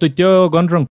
tuiteó Gunrun.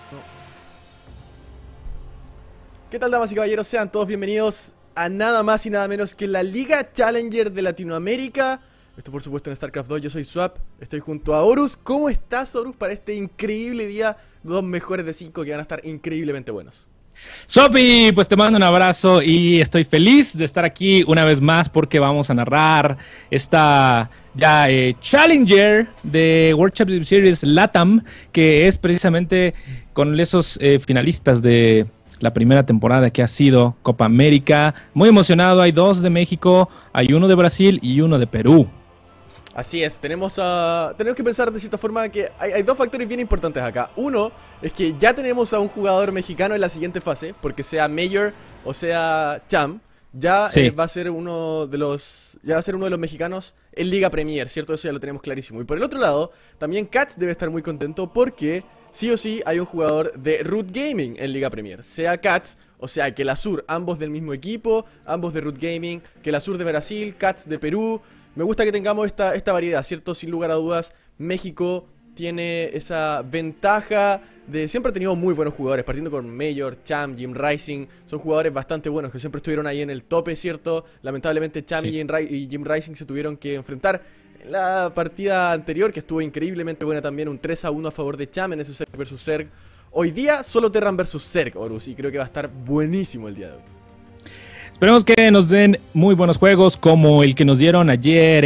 No. ¿Qué tal, damas y caballeros? Sean todos bienvenidos a nada más y nada menos que la Liga Challenger de Latinoamérica. Esto por supuesto en StarCraft 2, yo soy Swap, estoy junto a Horus. ¿Cómo estás, Horus, para este increíble día? Dos mejores de 5 que van a estar increíblemente buenos. Sopi, pues te mando un abrazo y estoy feliz de estar aquí una vez más porque vamos a narrar esta Challenger de World Championship Series LATAM, que es precisamente con esos finalistas de la primera temporada que ha sido Copa América. Muy emocionado, hay dos de México, hay uno de Brasil y uno de Perú. Así es, tenemos que pensar de cierta forma que hay dos factores bien importantes acá. Uno es que ya tenemos a un jugador mexicano en la siguiente fase, porque sea Major o sea Cham, ya Sí. va a ser uno de los mexicanos en Liga Premier, ¿cierto? Eso ya lo tenemos clarísimo. Y por el otro lado, también Cats debe estar muy contento porque sí o sí hay un jugador de Root Gaming en Liga Premier, sea Cats o sea Kelasur, ambos del mismo equipo, ambos de Root Gaming, Kelasur de Brasil, Cats de Perú. Me gusta que tengamos esta variedad, ¿cierto? Sin lugar a dudas, México tiene esa ventaja de... Siempre ha tenido muy buenos jugadores, partiendo con Major, Cham, Jim Rising. Son jugadores bastante buenos, que siempre estuvieron ahí en el tope, ¿cierto? Lamentablemente Cham Sí. y Jim Rising se tuvieron que enfrentar en la partida anterior, que estuvo increíblemente buena también, un 3-1 a favor de Cham en ese Zerg vs Zerg. Hoy día solo Terran vs Zerg, Horus, y creo que va a estar buenísimo el día de hoy. Esperemos que nos den muy buenos juegos como el que nos dieron ayer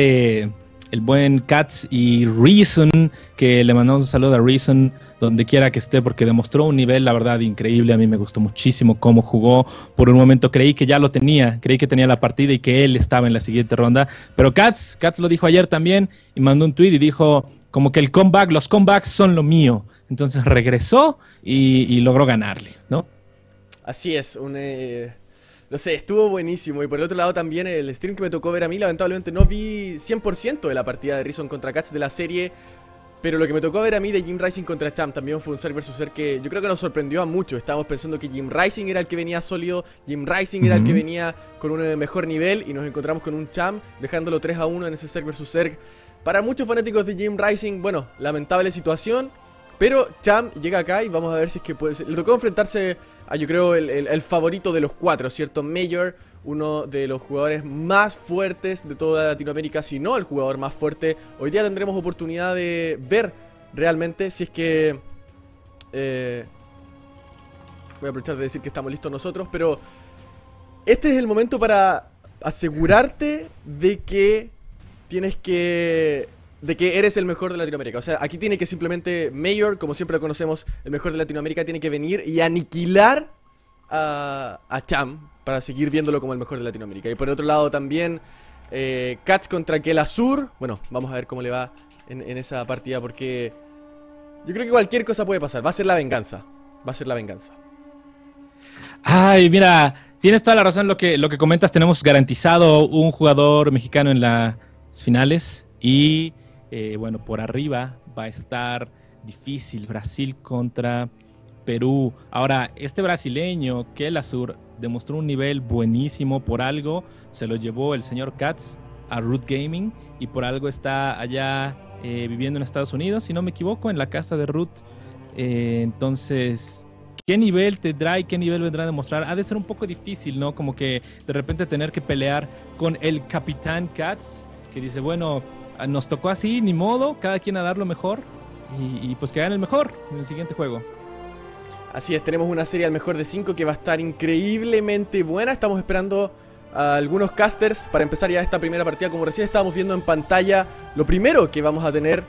el buen Cats y Reason, que le mandamos un saludo a Reason donde quiera que esté porque demostró un nivel, la verdad, increíble. A mí me gustó muchísimo cómo jugó. Por un momento creí que ya lo tenía, creí que tenía la partida y que él estaba en la siguiente ronda. Pero Cats lo dijo ayer también y mandó un tweet y dijo como que los comebacks son lo mío. Entonces regresó y logró ganarle, ¿no? Así es, no sé, estuvo buenísimo. Y por el otro lado también el stream que me tocó ver a mí, lamentablemente no vi 100% de la partida de Reason contra Cats de la serie. Pero lo que me tocó ver a mí de Jim Rising contra Cham también fue un Zerg vs Zerg que yo creo que nos sorprendió a muchos. Estábamos pensando que Jim Rising era el que venía sólido, Jim Rising era el que venía con un mejor nivel, y nos encontramos con un Cham dejándolo 3-1 en ese Zerg vs Zerg. Para muchos fanáticos de Jim Rising, bueno, lamentable situación. Pero Cham llega acá y vamos a ver si es que puede ser. Le tocó enfrentarse a, yo creo, el favorito de los cuatro, ¿cierto? Major, uno de los jugadores más fuertes de toda Latinoamérica, si no el jugador más fuerte. Hoy día tendremos oportunidad de ver realmente si es que... voy a aprovechar de decir que estamos listos nosotros, pero este es el momento para asegurarte de que tienes que... de que eres el mejor de Latinoamérica. O sea, aquí tiene que simplemente Major, como siempre lo conocemos, el mejor de Latinoamérica, tiene que venir y aniquilar a Cham para seguir viéndolo como el mejor de Latinoamérica. Y por el otro lado también Catch contra Kelasur. Bueno, vamos a ver cómo le va en esa partida, porque yo creo que cualquier cosa puede pasar. Va a ser la venganza. Va a ser la venganza. Ay, mira, tienes toda la razón en lo que comentas. Tenemos garantizado un jugador mexicano en las finales y bueno, por arriba va a estar difícil. Brasil contra Perú. Ahora, este brasileño, Kelasur, demostró un nivel buenísimo. Por algo se lo llevó el señor Cats a Root Gaming y por algo está allá viviendo en Estados Unidos, si no me equivoco, en la casa de Root. Entonces... ¿qué nivel tendrá y qué nivel vendrá a demostrar? Ha de ser un poco difícil, ¿no? Como que de repente tener que pelear con el Capitán Cats, que dice, bueno, nos tocó así, ni modo, cada quien a dar lo mejor, y pues que gane el mejor en el siguiente juego. Así es, tenemos una serie al mejor de 5 que va a estar increíblemente buena. Estamos esperando a algunos casters para empezar ya esta primera partida. Como recién estábamos viendo en pantalla, lo primero que vamos a tener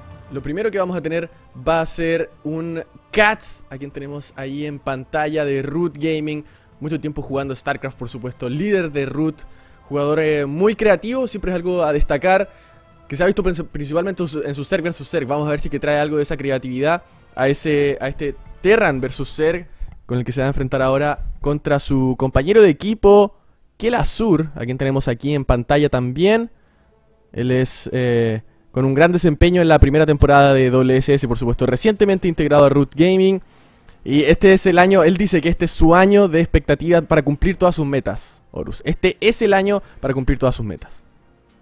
va a ser un Cats, a quien tenemos ahí en pantalla, de Root Gaming. Mucho tiempo jugando StarCraft, por supuesto, líder de Root, jugador muy creativo, siempre es algo a destacar, que se ha visto principalmente en su Zerg vs Zerg. Vamos a ver si que trae algo de esa creatividad a este Terran vs Zerg, con el que se va a enfrentar ahora contra su compañero de equipo, Kelasur, a quien tenemos aquí en pantalla también. Él es... con un gran desempeño en la primera temporada de WSS, por supuesto, recientemente integrado a Root Gaming. Y este es el año, él dice que este es su año de expectativa para cumplir todas sus metas, Horus. Este es el año para cumplir todas sus metas.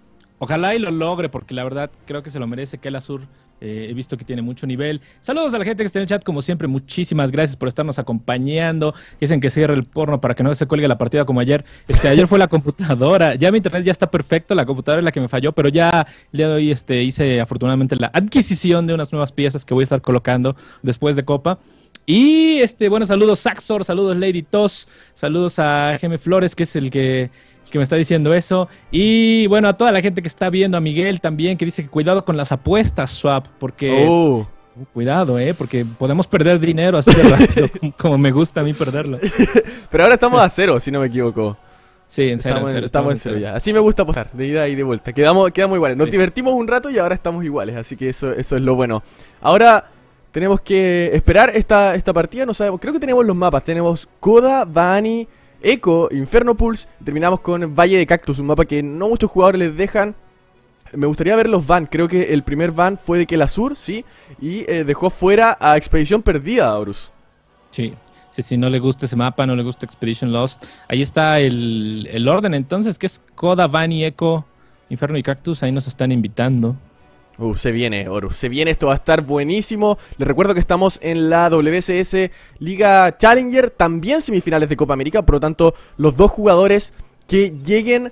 Ojalá y lo logre, porque la verdad creo que se lo merece. Kela Sur, he visto que tiene mucho nivel. Saludos a la gente que está en el chat, como siempre. Muchísimas gracias por estarnos acompañando. Dicen que cierre el porno para que no se cuelgue la partida como ayer. Ayer fue la computadora. Ya mi internet ya está perfecto. La computadora es la que me falló, pero ya el día de hoy hice afortunadamente la adquisición de unas nuevas piezas que voy a estar colocando después de Copa. Y bueno, saludos Saxor, saludos Lady Toss, saludos a Geme Flores, que es el que me está diciendo eso. Y bueno, a toda la gente que está viendo, a Miguel también, que dice que cuidado con las apuestas, Swap, porque... Cuidado, porque podemos perder dinero así de rápido, como me gusta a mí perderlo. Pero ahora estamos a 0, si no me equivoco. Sí, en serio. Estamos en 0 ya. Así me gusta apostar, de ida y de vuelta. Quedamos iguales. Nos divertimos un rato y ahora estamos iguales, así que eso es lo bueno. Ahora tenemos que esperar esta partida, no sabemos. Creo que tenemos los mapas. Tenemos Koda, Vani, Echo, Inferno Pulse, terminamos con Valle de Cactus, un mapa que no muchos jugadores les dejan. Me gustaría ver los ban, creo que el primer ban fue de Kela Sur, sí, y dejó fuera a Expedición Perdida, Horus. Sí, si no le gusta ese mapa, no le gusta Expedition Lost. Ahí está el orden entonces, que es Koda, Vani, Echo, Inferno y Cactus, ahí nos están invitando. Se viene, Horus, se viene, esto va a estar buenísimo. Les recuerdo que estamos en la WCS Liga Challenger, también semifinales de Copa América. Por lo tanto, los dos jugadores que lleguen,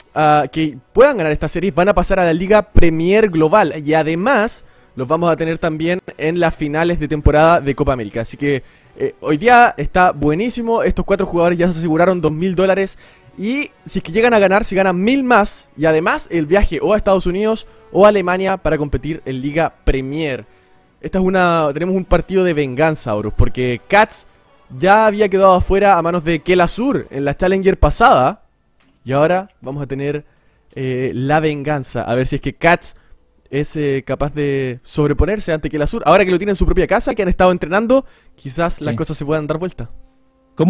que puedan ganar esta serie, van a pasar a la Liga Premier Global. Y además, los vamos a tener también en las finales de temporada de Copa América. Así que hoy día está buenísimo. Estos 4 jugadores ya se aseguraron $2000. Y si es que llegan a ganar, si ganan 1000 más. Y además el viaje o a Estados Unidos o a Alemania para competir en Liga Premier. Tenemos un partido de venganza, Horus, porque Cats ya había quedado afuera a manos de Kela Sur en la Challenger pasada. Y ahora vamos a tener la venganza. A ver si es que Cats es capaz de sobreponerse ante Kela Sur. Ahora que lo tiene en su propia casa, que han estado entrenando, quizás las cosas se puedan dar vuelta. ¿Cómo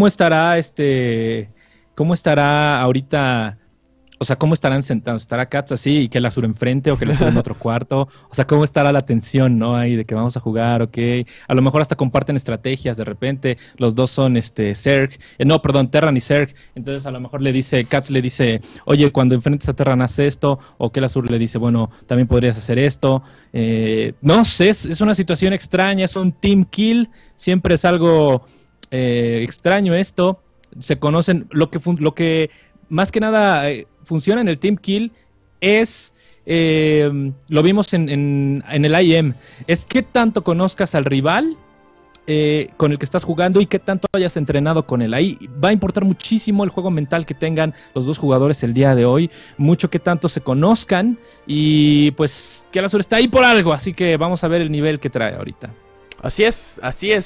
estará ahorita? O sea, ¿cómo estarán sentados? ¿Estará Cats así y Kela Sur enfrente o Kela Sur en otro cuarto? O sea, ¿cómo estará la tensión, no? Ahí de que vamos a jugar, ok. A lo mejor hasta comparten estrategias de repente. Los dos son Zerg. Terran y Zerg. Entonces a lo mejor Cats le dice, oye, cuando enfrentes a Terran haz esto. O Kela Sur le dice, bueno, también podrías hacer esto. No sé, es una situación extraña. Es un team kill. Siempre es algo extraño esto. Se conocen, lo que más que nada funciona en el Team Kill es, lo vimos en el IEM, es qué tanto conozcas al rival con el que estás jugando y qué tanto hayas entrenado con él. Ahí va a importar muchísimo el juego mental que tengan los dos jugadores el día de hoy, mucho qué tanto se conozcan y pues Kela Sur está ahí por algo, así que vamos a ver el nivel que trae ahorita. Así es.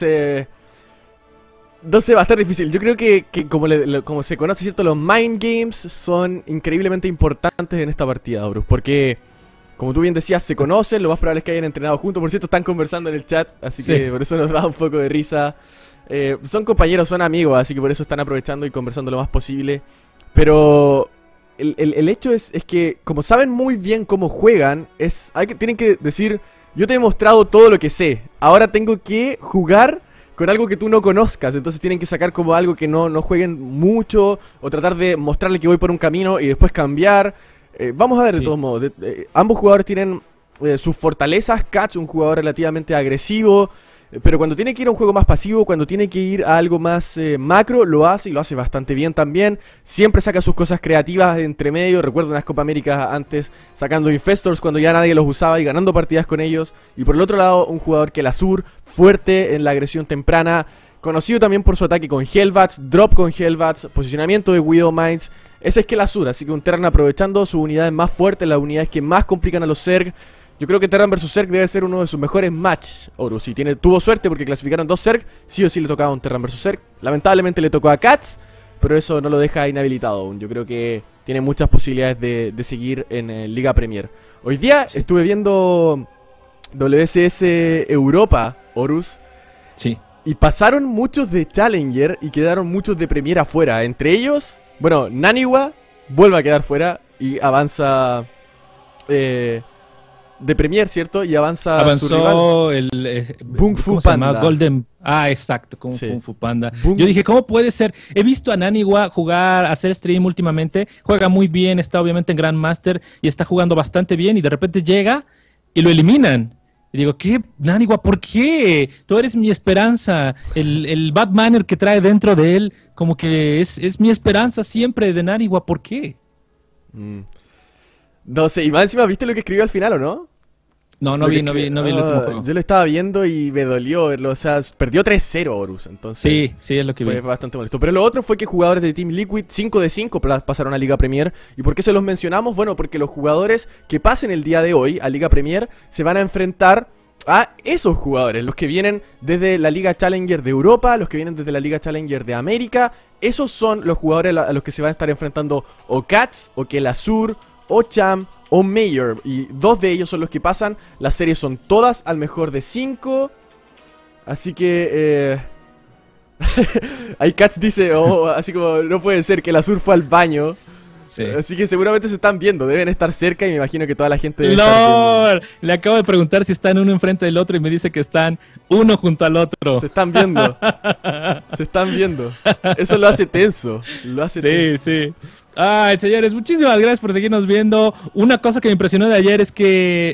No sé, va a estar difícil. Yo creo que como se conoce, ¿cierto? Los mind games son increíblemente importantes en esta partida, Horus. Porque, como tú bien decías, se conocen. Lo más probable es que hayan entrenado juntos. Por cierto, están conversando en el chat. Así que por eso nos da un poco de risa. Son compañeros, son amigos. Así que por eso están aprovechando y conversando lo más posible. Pero el hecho es que, como saben muy bien cómo juegan, tienen que decir, yo te he mostrado todo lo que sé. Ahora tengo que jugar con algo que tú no conozcas, entonces tienen que sacar como algo que no jueguen mucho, o tratar de mostrarle que voy por un camino y después cambiar. Vamos a ver, de todos modos, ambos jugadores tienen sus fortalezas. Cats, un jugador relativamente agresivo, pero cuando tiene que ir a un juego más pasivo, cuando tiene que ir a algo más macro, lo hace y lo hace bastante bien también. Siempre saca sus cosas creativas entre medio. Recuerdo unas Copa América antes sacando Infestors cuando ya nadie los usaba y ganando partidas con ellos. Y por el otro lado, un jugador Kela Sur, fuerte en la agresión temprana, conocido también por su ataque con Hellbats, drop con Hellbats, posicionamiento de Widowminds. Ese es Kela Sur, así que un Terran aprovechando sus unidades más fuertes, las unidades que más complican a los Zerg. Yo creo que Terran vs Zerg debe ser uno de sus mejores match, Horus. Si tuvo suerte porque clasificaron 2 Zerg, sí o sí le tocaba un Terran vs Zerg. Lamentablemente le tocó a Cats, pero eso no lo deja inhabilitado aún. Yo creo que tiene muchas posibilidades de seguir en Liga Premier. Hoy día estuve viendo WCS Europa, Horus. Sí. Y pasaron muchos de Challenger y quedaron muchos de Premier afuera. Entre ellos, bueno, Naniwa vuelve a quedar fuera y avanza... de Premier, ¿cierto? Y avanza su rival. Avanzó el Kung Fu ¿cómo se llama? Panda. Golden. Ah, exacto, Kung Sí. Fu Panda. Bung- Yo dije, ¿cómo puede ser? He visto a Naniwa jugar, hacer stream últimamente. Juega muy bien, está obviamente en Grandmaster y está jugando bastante bien. Y de repente llega y lo eliminan. Y digo, ¿qué? Naniwa, ¿por qué? Tú eres mi esperanza. El bad manner que trae dentro de él, como que es mi esperanza siempre de Naniwa. ¿Por qué? Mm. No sé, y más encima, ¿viste lo que escribió al final o no? No Lo que vi el último juego. Yo lo estaba viendo y me dolió verlo. O sea, perdió 3-0 Horus. Entonces Sí, es lo que vi. fue bastante molesto. Pero lo otro fue que jugadores de Team Liquid 5 de 5 pasaron a Liga Premier. ¿Y por qué se los mencionamos? Bueno, porque los jugadores que pasen el día de hoy a Liga Premier se van a enfrentar a esos jugadores, los que vienen desde la Liga Challenger de Europa, los que vienen desde la Liga Challenger de América. Esos son los jugadores a los que se van a estar enfrentando o Cats, o Kelasur, o Cham, o Mayor. Y dos de ellos son los que pasan. Las series son todas al mejor de 5. Así que ahí Cats dice, oh, así como no puede ser que Kelasur fue al baño. Sí. Así que seguramente se están viendo, deben estar cerca y me imagino que toda la gente debe estar viendo. ¡Lord! Le acabo de preguntar si están uno enfrente del otro y me dice que están uno junto al otro. Se están viendo. Se están viendo. Eso lo hace tenso. Lo hace tenso. Sí. Ay, señores, muchísimas gracias por seguirnos viendo. Una cosa que me impresionó de ayer es que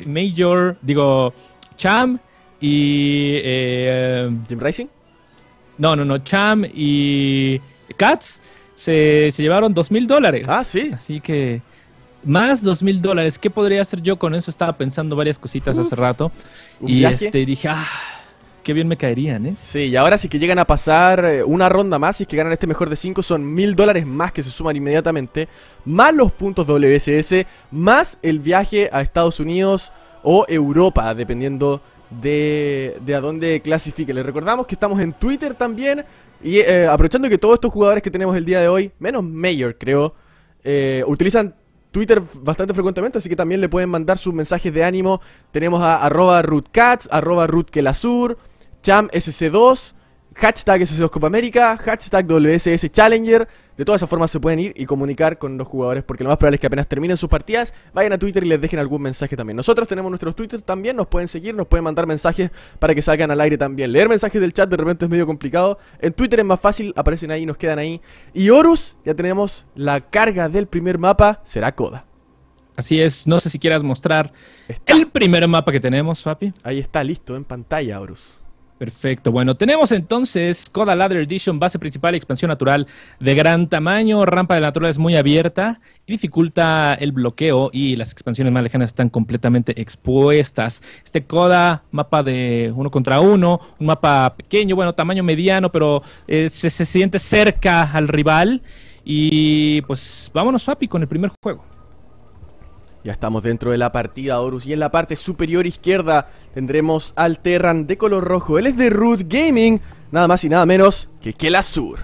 Cham y... ¿Jim Rising? No, Cham y Cats se llevaron $2,000. Ah, sí. Así que... Más $2,000. ¿Qué podría hacer yo con eso? Estaba pensando varias cositas hace rato. ¿Un Y viaje? dije, qué bien me caerían, ¿eh? Sí, y ahora si que llegan a pasar una ronda más, si es que ganan este mejor de 5, son $1,000 más que se suman inmediatamente, más los puntos WSS, más el viaje a Estados Unidos o Europa, dependiendo de a dónde clasifique. Les recordamos que estamos en Twitter también, y aprovechando que todos estos jugadores que tenemos el día de hoy, menos Mayor creo, utilizan Twitter bastante frecuentemente, así que también le pueden mandar sus mensajes de ánimo. Tenemos a @rootcats, @rootkelasur, ChamSC2, hashtag SC2 Copa América, hashtag WSS Challenger. De todas esas formas se pueden ir y comunicar con los jugadores, porque lo más probable es que apenas terminen sus partidas, vayan a Twitter y les dejen algún mensaje también. Nosotros tenemos nuestros Twitter también, nos pueden seguir, nos pueden mandar mensajes para que salgan al aire también. Leer mensajes del chat de repente es medio complicado, en Twitter es más fácil, aparecen ahí, nos quedan ahí. Y Horus, ya tenemos la carga del primer mapa, será Coda. Así es, no sé si quieras mostrar Está. el primer mapa que tenemos, Fapi. Ahí está, listo, en pantalla, Horus. Perfecto, bueno, tenemos entonces Coda Ladder Edition, base principal y expansión natural de gran tamaño, rampa de la naturaleza es muy abierta y dificulta el bloqueo y las expansiones más lejanas están completamente expuestas. Este Coda, mapa de 1 contra 1, un mapa pequeño, bueno, tamaño mediano, pero se siente cerca al rival y pues vámonos, Fapi, con el primer juego. Ya estamos dentro de la partida, Horus, y en la parte superior izquierda tendremos al Terran de color rojo. Él es de Root Gaming, nada más y nada menos que Kelasur.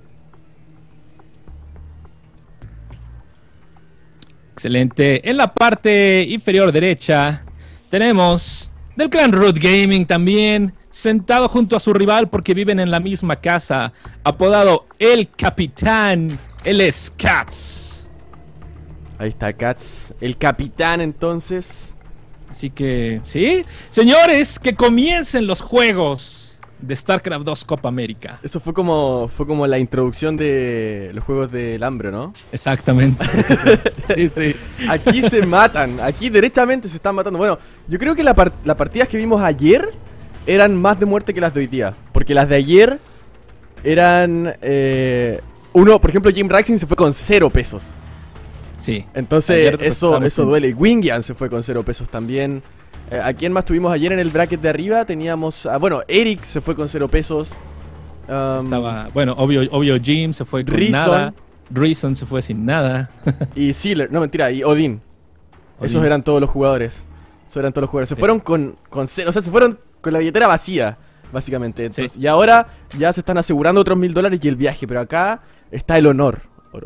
Excelente. En la parte inferior derecha tenemos del clan Root Gaming también, sentado junto a su rival porque viven en la misma casa, apodado El Capitán, él es Cats. Ahí está Cats, el capitán entonces. Así que, ¿sí? Señores, que comiencen los juegos de StarCraft 2 Copa América. Eso fue como la introducción de los juegos del hambre, ¿no? Exactamente. Sí. Aquí se matan, aquí derechamente se están matando. Bueno, yo creo que las partidas que vimos ayer eran más de muerte que las de hoy día. Porque las de ayer eran... por ejemplo, Jim Rising se fue con 0 pesos. Sí. Entonces eso duele. Wingian se fue con 0 pesos también. ¿A quién más tuvimos ayer en el bracket de arriba? Teníamos... Eric se fue con 0 pesos. Estaba... Bueno, obvio Jim se fue con Reason. nada. Reason se fue sin nada. Y Sealer. No, mentira. Y Odin. Esos eran todos los jugadores. Se fueron con 0. O sea, se fueron con la billetera vacía, básicamente. Entonces, Sí. Y ahora ya se están asegurando otros $1,000 y el viaje. Pero acá está el honor.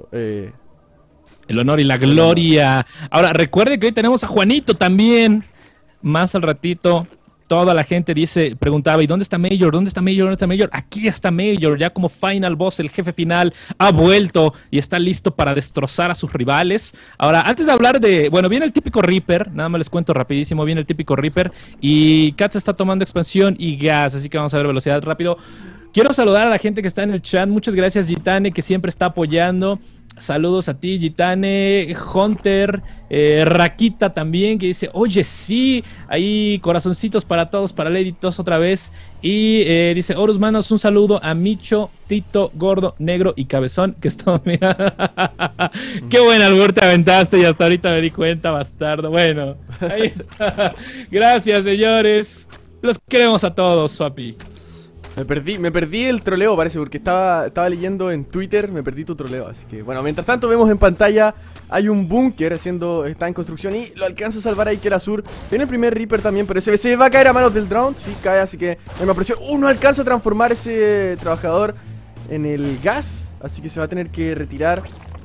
El honor y la gloria. Ahora, recuerde que hoy tenemos a Juanito también. Más al ratito toda la gente preguntaba, ¿y dónde está Major? ¿Dónde está Major? ¿Dónde está Major? Aquí está Major, ya como final boss, el jefe final, ha vuelto y está listo para destrozar a sus rivales. Ahora, antes de hablar bueno, viene el típico Reaper, nada más les cuento rapidísimo, viene el típico Reaper y Cats está tomando expansión y gas, así que vamos a ver velocidad rápido. Quiero saludar a la gente que está en el chat, muchas gracias Gitane, que siempre está apoyando. Saludos a ti, Gitane, Hunter, Raquita también, que dice, oye, sí, ahí corazoncitos para todos, para Lady Tos otra vez. Y dice, Horus Manos, un saludo a Micho, Tito, Gordo, Negro y Cabezón, que estamos mirando. Qué buen albur te aventaste y hasta ahorita me di cuenta, bastardo. Bueno, ahí está. Gracias, señores. Los queremos a todos, Swapi. Me perdí el troleo, parece, porque estaba leyendo en Twitter, me perdí tu troleo, así que bueno, mientras tanto vemos en pantalla, hay un búnker está en construcción y lo alcanza a salvar ahí Kelasur. Viene el primer Reaper también, pero se va a caer a manos del drone, sí, cae, así que me apreció, no alcanza a transformar ese trabajador en el gas, así que se va a tener que retirar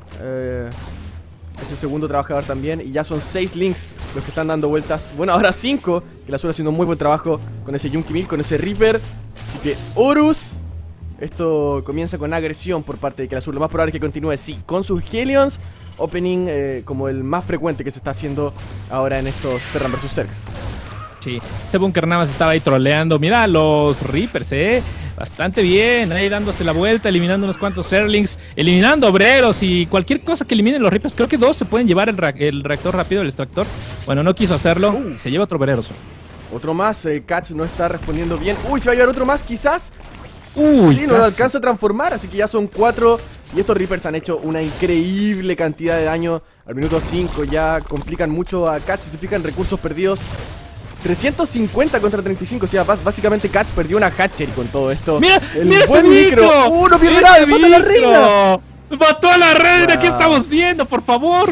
ese segundo trabajador también, y ya son 6 links los que están dando vueltas, bueno, ahora 5, Kelasur haciendo un muy buen trabajo con ese Yunky Mill, con ese Reaper. Así que Horus, esto comienza con agresión por parte de Kelasur. Lo más probable es que continúe, sí, con sus Hellions. Opening como el más frecuente que se está haciendo ahora en estos Terran vs Zergs. Sí, ese búnker nada más estaba ahí troleando. Mira los Reapers, bastante bien, ahí dándose la vuelta, eliminando unos cuantos Zerglings, eliminando obreros y cualquier cosa que eliminen los Reapers. Creo que 2 se pueden llevar el reactor rápido, el extractor. Bueno, no quiso hacerlo, se lleva otro obrero. Otro más, Cats no está respondiendo bien. Uy, se va a llevar otro más, quizás. Uy, sí, no lo alcanza a transformar, así que ya son 4. Y estos Reapers han hecho una increíble cantidad de daño. Al minuto 5 ya complican mucho a Cats. Si se fijan, recursos perdidos 350 contra 35. O sea, básicamente Cats perdió una hatchery con todo esto. ¡Mira, el mira buen ese micro! ¡No pierde nada! ¡Mata a la reina! ¡Mató a la reina! ¿Qué estamos viendo, por favor?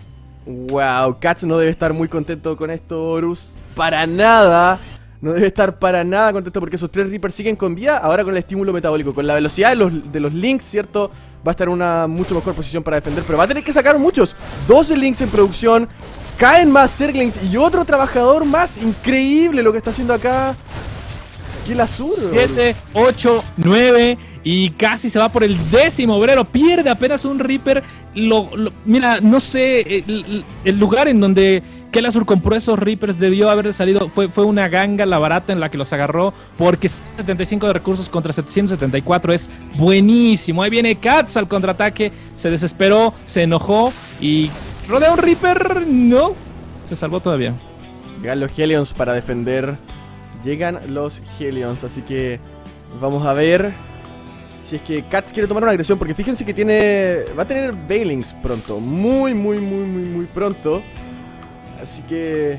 Wow, Cats no debe estar muy contento con esto, Horus. Para nada. No debe estar para nada contento porque esos 3 Reapers siguen con vida. Ahora con el estímulo metabólico, con la velocidad de los links, ¿cierto? Va a estar en una mucho mejor posición para defender. Pero va a tener que sacar muchos. 12 links en producción. Caen más Zerglings y otro trabajador más. Increíble lo que está haciendo acá Kelasur. 7, 8, 9 y casi se va por el 10º obrero. Pierde apenas un Reaper. Mira, no sé, el lugar en donde Kelasur compró esos Reapers debió haber salido. Fue una ganga la barata en la que los agarró, porque 75 de recursos contra 774 es buenísimo. Ahí viene Cats al contraataque. Se desesperó, se enojó y rodea un Reaper. No, se salvó todavía. Llegan los Hellions para defender. Llegan los Hellions, así que vamos a ver si es que Cats quiere tomar una agresión, porque fíjense que va a tener Veilings pronto, muy pronto. Así que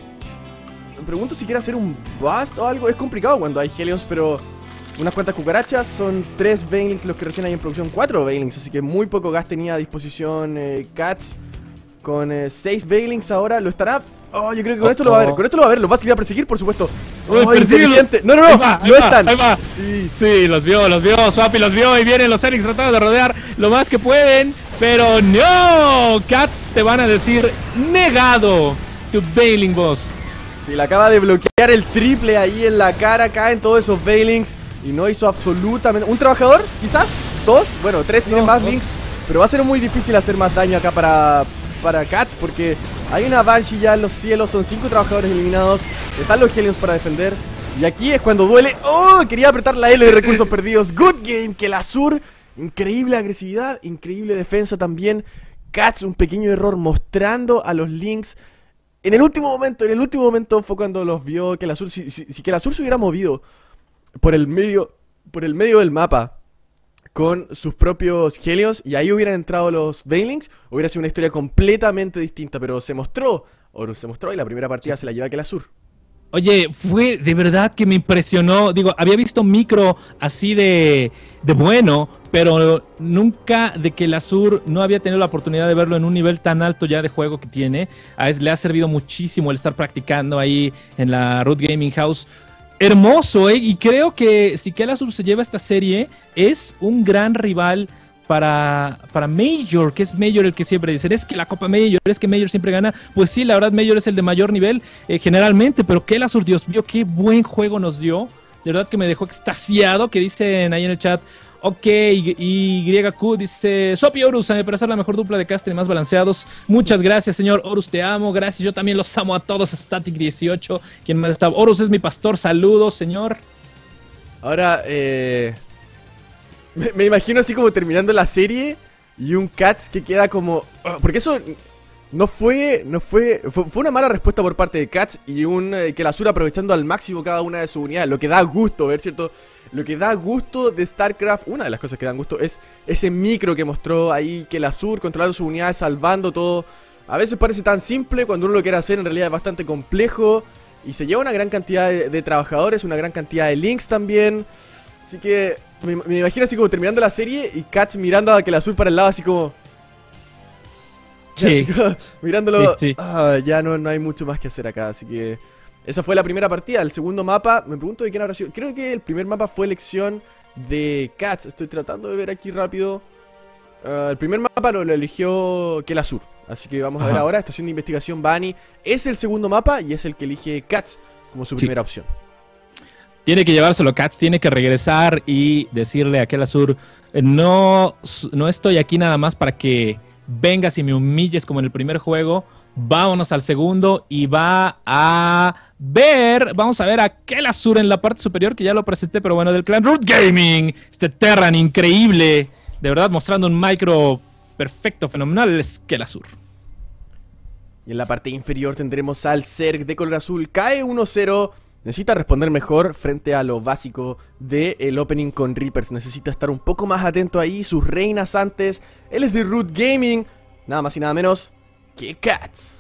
me pregunto si quiere hacer un bust o algo. Es complicado cuando hay Hellions, pero unas cuantas cucarachas. Son 3 Veilings los que recién hay en producción, 4 Veilings, así que muy poco gas tenía a disposición Cats. Con 6 Veilings ahora, ¿lo estará? Oh, yo creo que con esto lo va a ver, los va a seguir a perseguir, por supuesto. Oh, inteligente. No, no están. Ahí va. Sí, los vio, Swapi los vio y vienen los Zerglings tratando de rodear lo más que pueden, pero no, Cats te van a decir negado tu Veiling boss. Sí, le acaba de bloquear el triple ahí en la cara, caen todos esos Veilings y no hizo absolutamente... ¿Un trabajador? ¿Quizás? ¿2? Bueno, 3 tienen más links, pero va a ser muy difícil hacer más daño acá para Cats, porque hay una Banshee ya en los cielos, son 5 trabajadores eliminados, están los Hellions para defender, y aquí es cuando duele. ¡Oh! Quería apretar la L de recursos perdidos. Good game, Kelasur, increíble agresividad, increíble defensa también. Cats, un pequeño error mostrando a los links en el último momento fue cuando los vio Kelasur. Si Kelasur se hubiera movido por el medio del mapa con sus propios Hellions y ahí hubieran entrado los Veilings, hubiera sido una historia completamente distinta, pero se mostró y la primera partida se la lleva Kelasur. Oye, fue de verdad que me impresionó. Digo, había visto micro así de bueno, pero nunca de Kelasur no había tenido la oportunidad de verlo en un nivel tan alto ya de juego que tiene. Le ha servido muchísimo el estar practicando ahí en la Root Gaming House. Hermoso, y creo que si Kelasur se lleva esta serie, es un gran rival para Major, que es Major el que siempre dicen, es que la Copa Major, es que Major siempre gana. Pues sí, la verdad Major es el de mayor nivel generalmente, pero Kelasur, Dios mío, qué buen juego nos dio. De verdad que me dejó extasiado, que dicen ahí en el chat, ok, YQ dice, Sopi Horus, a mi parecer la mejor dupla de caster y más balanceados. Muchas gracias, señor Horus, te amo, gracias, yo también los amo a todos, Static18, quien más está, Horus es mi pastor, saludos, señor. Ahora, me imagino así como terminando la serie y un Cats que queda como... Porque eso fue una mala respuesta por parte de Cats y un Kelasur aprovechando al máximo cada una de sus unidades. Lo que da gusto ver, ¿cierto? Lo que da gusto de StarCraft, una de las cosas que dan gusto es ese micro que mostró ahí Kelasur, controlando sus unidades, salvando todo. A veces parece tan simple, cuando uno lo quiere hacer en realidad es bastante complejo. Y se lleva una gran cantidad de trabajadores, una gran cantidad de links también. Así que me imagino así como terminando la serie y Cats mirando a Kelasur para el lado así como... Sí. Así como mirándolo, Sí. ya no hay mucho más que hacer acá, así que... Esa fue la primera partida. El segundo mapa, me pregunto de quién habrá sido. Creo que el primer mapa fue elección de Cats. Estoy tratando de ver aquí rápido. El primer mapa lo eligió Kelasur. Así que vamos a ver ahora. Estación de investigación Bani. Es el segundo mapa y es el que elige Cats como su primera opción. Tiene que llevárselo Cats, tiene que regresar y decirle a Kelasur, no estoy aquí nada más para que vengas y me humilles como en el primer juego. Vámonos al segundo y vamos a ver a Kelasur en la parte superior, que ya lo presenté, pero bueno, del clan Root Gaming, este Terran increíble, de verdad mostrando un micro perfecto, fenomenal, es Kelasur. Y en la parte inferior tendremos al Zerg de color azul, cae 1-0, necesita responder mejor frente a lo básico del opening con Reapers, necesita estar un poco más atento ahí, sus reinas antes, él es de Root Gaming, nada más y nada menos que Cats.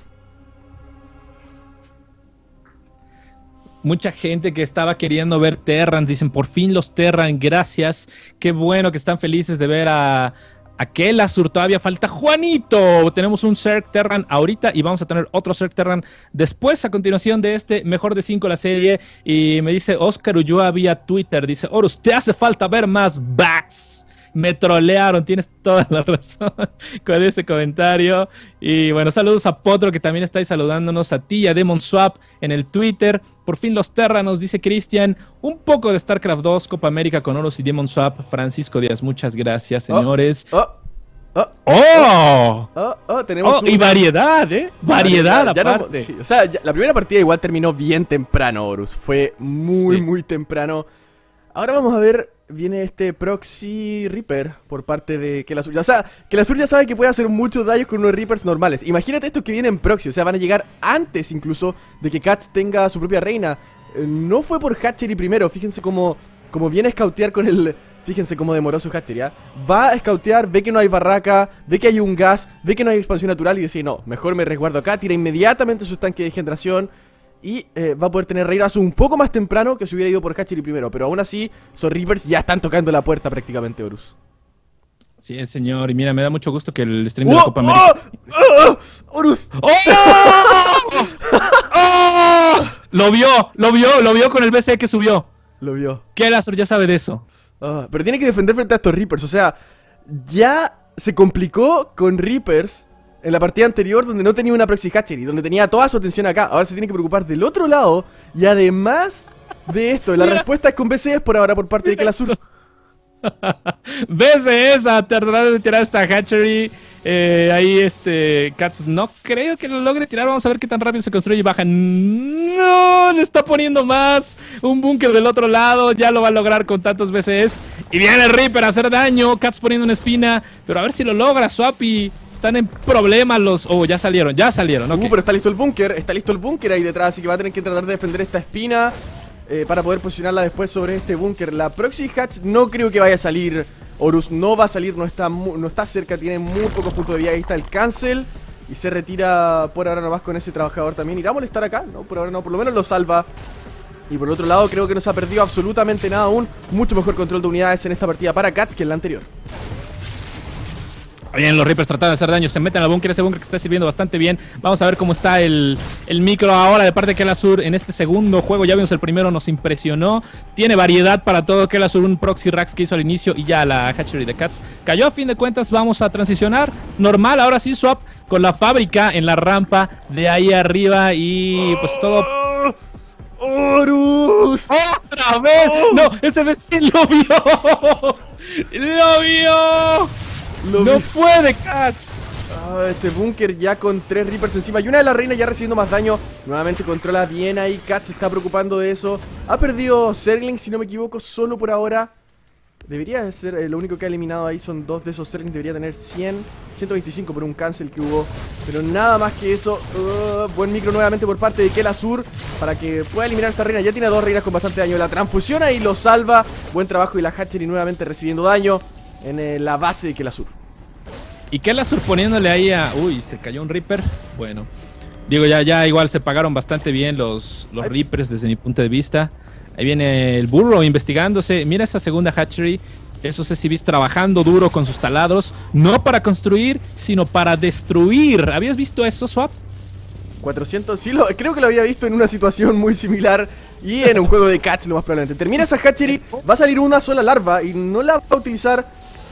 Mucha gente que estaba queriendo ver Terrans, dicen por fin los Terran, gracias, qué bueno que están felices de ver a Kelasur. Todavía falta Juanito, tenemos un Zerg Terran ahorita y vamos a tener otro Zerg Terran después, a continuación de este mejor de 5 la serie. Y me dice Oscar Ulloa vía Twitter, dice Horus, te hace falta ver más backs. Me trolearon, tienes toda la razón con ese comentario. Y bueno, saludos a Potro, que también estáis saludándonos, a ti y a Demon Swap en el Twitter. Por fin los Terranos, dice Cristian. Un poco de StarCraft 2, Copa América con Horus y Demon Swap. Francisco Díaz, muchas gracias, señores. Tenemos y variedad, variedad aparte. No, sí, o sea, la primera partida igual terminó bien temprano, Horus. Fue muy temprano. Ahora vamos a ver, viene este Proxy Reaper por parte de Kelasur. O sea, Kelasur ya sabe que puede hacer muchos daños con unos Reapers normales. Imagínate estos que vienen Proxy, o sea, van a llegar antes incluso de que Cats tenga su propia reina. No fue por Hatchery primero, fíjense cómo viene a scoutear con el... Fíjense cómo demoró su Hatchery, ¿ya? Va a scoutear, ve que no hay barraca, ve que hay un gas, ve que no hay expansión natural y dice, no, mejor me resguardo acá. Tira inmediatamente su estanque de generación. Y va a poder tener reinas un poco más temprano que si hubiera ido por Hatchery primero. Pero aún así, esos Reapers ya están tocando la puerta prácticamente, Horus. Sí, señor. Y mira, me da mucho gusto que el stream de la Copa América... ¡Horus! Lo vio con el BC que subió. Lo vio. Kelasur ya sabe de eso. Pero tiene que defender frente a estos Reapers. O sea, ya se complicó con Reapers en la partida anterior, donde no tenía una Proxy Hatchery, donde tenía toda su atención acá. Ahora se tiene que preocupar del otro lado. Y además de esto, la respuesta es con BCS por ahora por parte de Kelasur. BCS a tratar de tirar esta Hatchery. Ahí Cats no creo que lo logre tirar. Vamos a ver qué tan rápido se construye y baja. No, le está poniendo más. Un búnker del otro lado. Ya lo va a lograr con tantos BCS. Y viene el Reaper a hacer daño. Cats poniendo una espina. Pero a ver si lo logra, Swappy. Están en problemas los... Oh, ya salieron, okay. Pero está listo el búnker ahí detrás, así que va a tener que tratar de defender esta espina para poder posicionarla después sobre este búnker. La Proxy Hatch no creo que vaya a salir, Horus no va a salir, no está cerca, tiene muy pocos puntos de vida. Ahí está el cancel y se retira por ahora nomás con ese trabajador también. ¿Irá a molestar acá? No, por ahora no, por lo menos lo salva. Y por el otro lado creo que no se ha perdido absolutamente nada aún. Mucho mejor control de unidades en esta partida para Cats que en la anterior. Bien, los Reapers tratando de hacer daño, se meten al búnker, ese búnker que está sirviendo bastante bien. Vamos a ver cómo está el micro ahora de parte de Kelasur en este segundo juego. Ya vimos el primero, nos impresionó. Tiene variedad para todo. Kelasur, un proxy Rax que hizo al inicio y ya la Hatchery de Cats cayó. A fin de cuentas vamos a transicionar normal. Ahora sí, swap con la fábrica en la rampa de ahí arriba y pues todo... ¡Horus! ¡Otra vez! ¡No! ¡Ese vez sí lo vio! ¡Lo vio! ¡No puede, Cats! Ese búnker ya con 3 Reapers encima y una de las reinas ya recibiendo más daño. Nuevamente controla bien ahí. Cats se está preocupando de eso. Ha perdido Zergling, si no me equivoco, solo por ahora. Debería de ser, lo único que ha eliminado ahí son 2 de esos Zerglings. Debería tener 125 por un cancel que hubo. Pero nada más que eso. Buen micro nuevamente por parte de Kelasur para que pueda eliminar a esta reina. Ya tiene 2 reinas con bastante daño. La transfusión ahí lo salva. Buen trabajo y la Hatchery nuevamente recibiendo daño en la base de Kelasur. Y Kelasur poniéndole ahí a... Uy, se cayó un Reaper. Bueno, digo, ya igual se pagaron bastante bien los Reapers desde mi punto de vista. Ahí viene el burro investigándose. Mira esa segunda Hatchery. Esos SCVs trabajando duro con sus taladros. No para construir, sino para destruir. ¿Habías visto eso, Swap? 400, sí, creo que lo había visto en una situación muy similar. Y en un juego de Cats, lo más probablemente. Termina esa Hatchery, va a salir una sola larva y no la va a utilizar.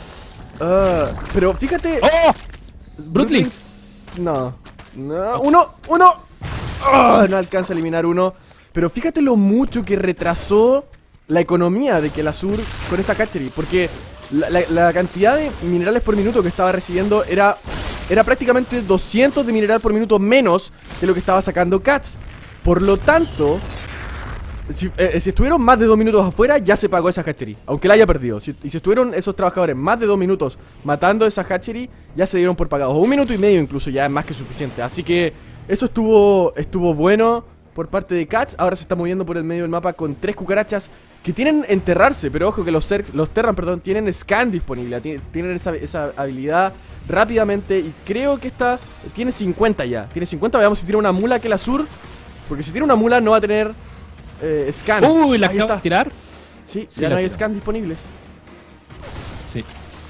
Pero fíjate. ¡Oh! Brooklynx. No. Uno. No alcanza a eliminar uno. Pero fíjate lo mucho que retrasó la economía de Kelasur con esa Hatchery. Porque la cantidad de minerales por minuto que estaba recibiendo era prácticamente 200 de mineral por minuto menos de lo que estaba sacando Cats. Por lo tanto, si estuvieron más de 2 minutos afuera, ya se pagó esa Hatchery, aunque la haya perdido. Y si estuvieron esos trabajadores más de 2 minutos matando esa Hatchery, ya se dieron por pagados. O 1 minuto y medio incluso, ya es más que suficiente. Así que eso estuvo bueno por parte de Cats. Ahora se está moviendo por el medio del mapa con 3 cucarachas que tienen enterrarse. Pero ojo que los Terran, perdón, tienen scan disponible. Tienen esa habilidad rápidamente. Y creo que esta tiene 50 ya. Tiene 50, veamos si tiene una mula Kelasur. Porque si tiene una mula no va a tener scan. Uy, ¿la acaba de tirar? Sí, ya no hay scan disponibles. Sí.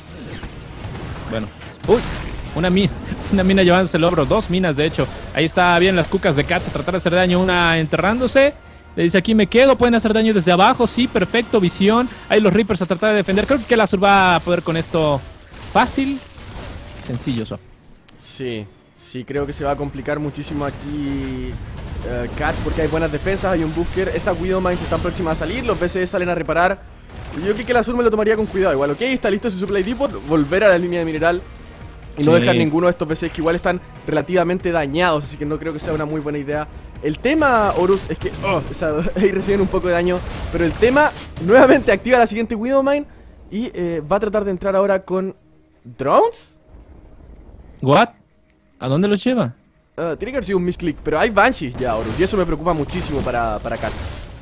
Bueno. Uy, una mina llevándose el ogro. 2 minas, de hecho. Ahí está bien las cucas de Cats a tratar de hacer daño. Una enterrándose. Le dice aquí me quedo. Pueden hacer daño desde abajo. Sí, perfecto. Visión. Ahí los Reapers a tratar de defender. Creo que Kelasur va a poder con esto fácil. Sencillo, Swap. Sí, creo que se va a complicar muchísimo aquí Cats, porque hay buenas defensas, hay un búnker. Esas Widowmines están próximas a salir. Los BCE salen a reparar. Yo creo que Kelasur me lo tomaría con cuidado. Igual, ok, está listo ese supply depot. Volver a la línea de mineral y no dejar ninguno de estos BCs que igual están relativamente dañados. Así que no creo que sea una muy buena idea. El tema, Horus, es que ahí reciben un poco de daño. Pero el tema, nuevamente activa la siguiente Widowmine y va a tratar de entrar ahora con drones. ¿What? ¿A dónde los lleva? Tiene que haber sido un misclick, pero hay Banshees ya, Horus, y eso me preocupa muchísimo para Cats.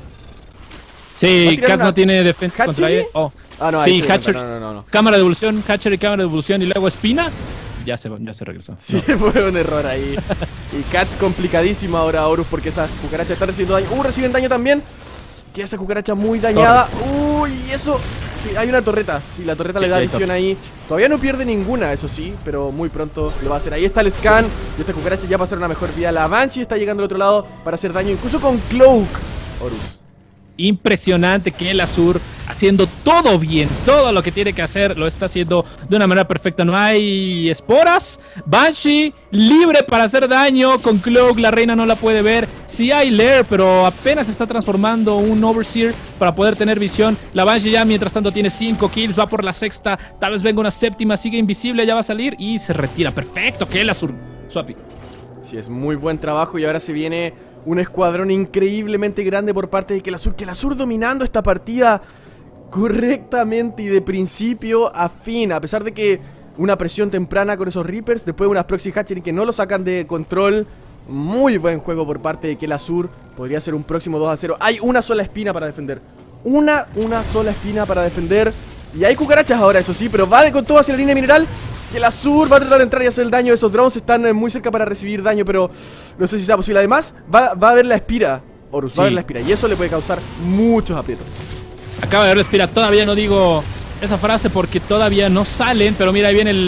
Sí, Cats no tiene defensa contra él. Oh. No, sí, Hatchery. No. Cámara de evolución, Hatchery, cámara de evolución y luego Espina. Ya se regresó. Sí, fue un error ahí. Y Cats complicadísimo ahora, Horus, porque esas cucarachas están recibiendo daño. Reciben daño también. Queda esa cucaracha muy dañada. Uy, eso. Hay una torreta. Sí, la torreta le da visión ahí. Todavía no pierde ninguna, eso sí, pero muy pronto lo va a hacer. Ahí está el scan. Y esta cucaracha ya pasaron a mejor vida. La Banshee está llegando al otro lado para hacer daño, incluso con Cloak, Horus. Impresionante que Kelasur haciendo todo bien, todo lo que tiene que hacer lo está haciendo de una manera perfecta. No hay esporas. Banshee libre para hacer daño con Cloak. La reina no la puede ver. Sí hay Lair, pero apenas está transformando un Overseer para poder tener visión. La Banshee ya mientras tanto tiene 5 kills, va por la sexta. Tal vez venga una séptima, sigue invisible, ya va a salir y se retira. Perfecto, Kelasur. Swappy. Sí, es muy buen trabajo y ahora se viene un escuadrón increíblemente grande por parte de Kelasur. Kelasur dominando esta partida correctamente y de principio a fin. A pesar de que una presión temprana con esos Reapers, después unas Proxy Hatchery que no lo sacan de control. Muy buen juego por parte de Kelasur. Podría ser un próximo 2-0. Hay una sola espina para defender. Una sola espina para defender. Y hay cucarachas ahora, eso sí, pero va con todo hacia la línea mineral. Kelasur va a tratar de entrar y hacer el daño. Esos drones están muy cerca para recibir daño, pero no sé si sea posible. Además, va a haber la espira, Horus, va a haber la espira. Y eso le puede causar muchos aprietos. Acaba de haber la espira. Todavía no digo esa frase porque todavía no salen. Pero mira, ahí viene el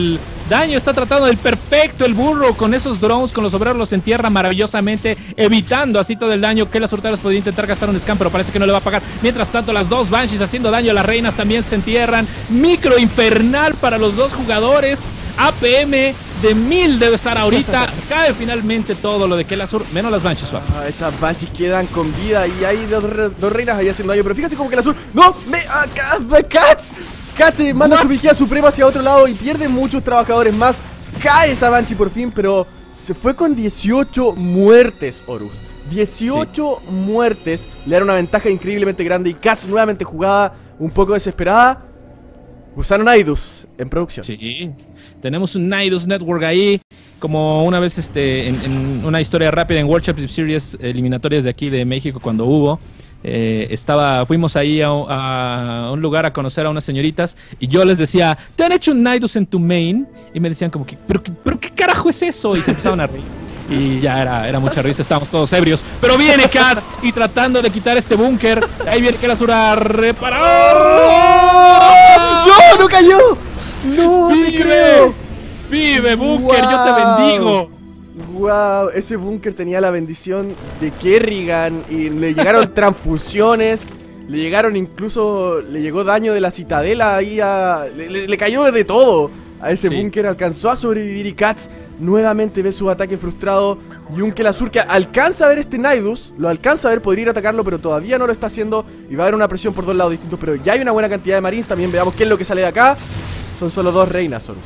Daño está tratando del perfecto el burro con esos drones, con los obreros los entierra maravillosamente, evitando así todo el daño que las hurtadas podría intentar gastar un scam, pero parece que no le va a pagar. Mientras tanto, las dos Banshees haciendo daño a las reinas también se entierran. Micro infernal para los dos jugadores. APM de 1000 debe estar ahorita. Cae finalmente todo lo de Kelasur, menos las Banshees. Esas Banshees quedan con vida y hay dos reinas ahí haciendo daño. Pero fíjate como Kelasur. ¡No! ¡Cats! Cats manda su vigía suprema hacia otro lado y pierde muchos trabajadores más. Cae esa Banshee por fin, pero se fue con 18 muertes, Horus. 18 muertes. Le dan una ventaja increíblemente grande y Cats nuevamente jugada un poco desesperada. Usaron Nidus en producción. Sí, tenemos un Nidus Network ahí. Como una vez en una historia rápida en World Championship Series eliminatorias de aquí de México cuando hubo. Fuimos ahí a un lugar a conocer a unas señoritas y yo les decía, ¿te han hecho un Nidus en tu main? Y me decían como que, ¿pero qué carajo es eso? Y se empezaban a reír. Y ya era mucha risa, estábamos todos ebrios. Pero viene Cats y tratando de quitar este búnker. Ahí viene Kelasur a reparar. ¡No! ¡No cayó! ¡No te creo! ¡Vive, búnker! ¡Yo te bendigo! Wow, ese búnker tenía la bendición de Kerrigan y le llegaron transfusiones, le llegó daño de la citadela ahí le cayó de todo a ese búnker, alcanzó a sobrevivir y Cats nuevamente ve su ataque frustrado y un Kelasur que alcanza a ver este Nidus, lo alcanza a ver, podría ir a atacarlo pero todavía no lo está haciendo y va a haber una presión por dos lados distintos, pero ya hay una buena cantidad de marines, también veamos qué es lo que sale de acá, son solo dos reinas, Horus.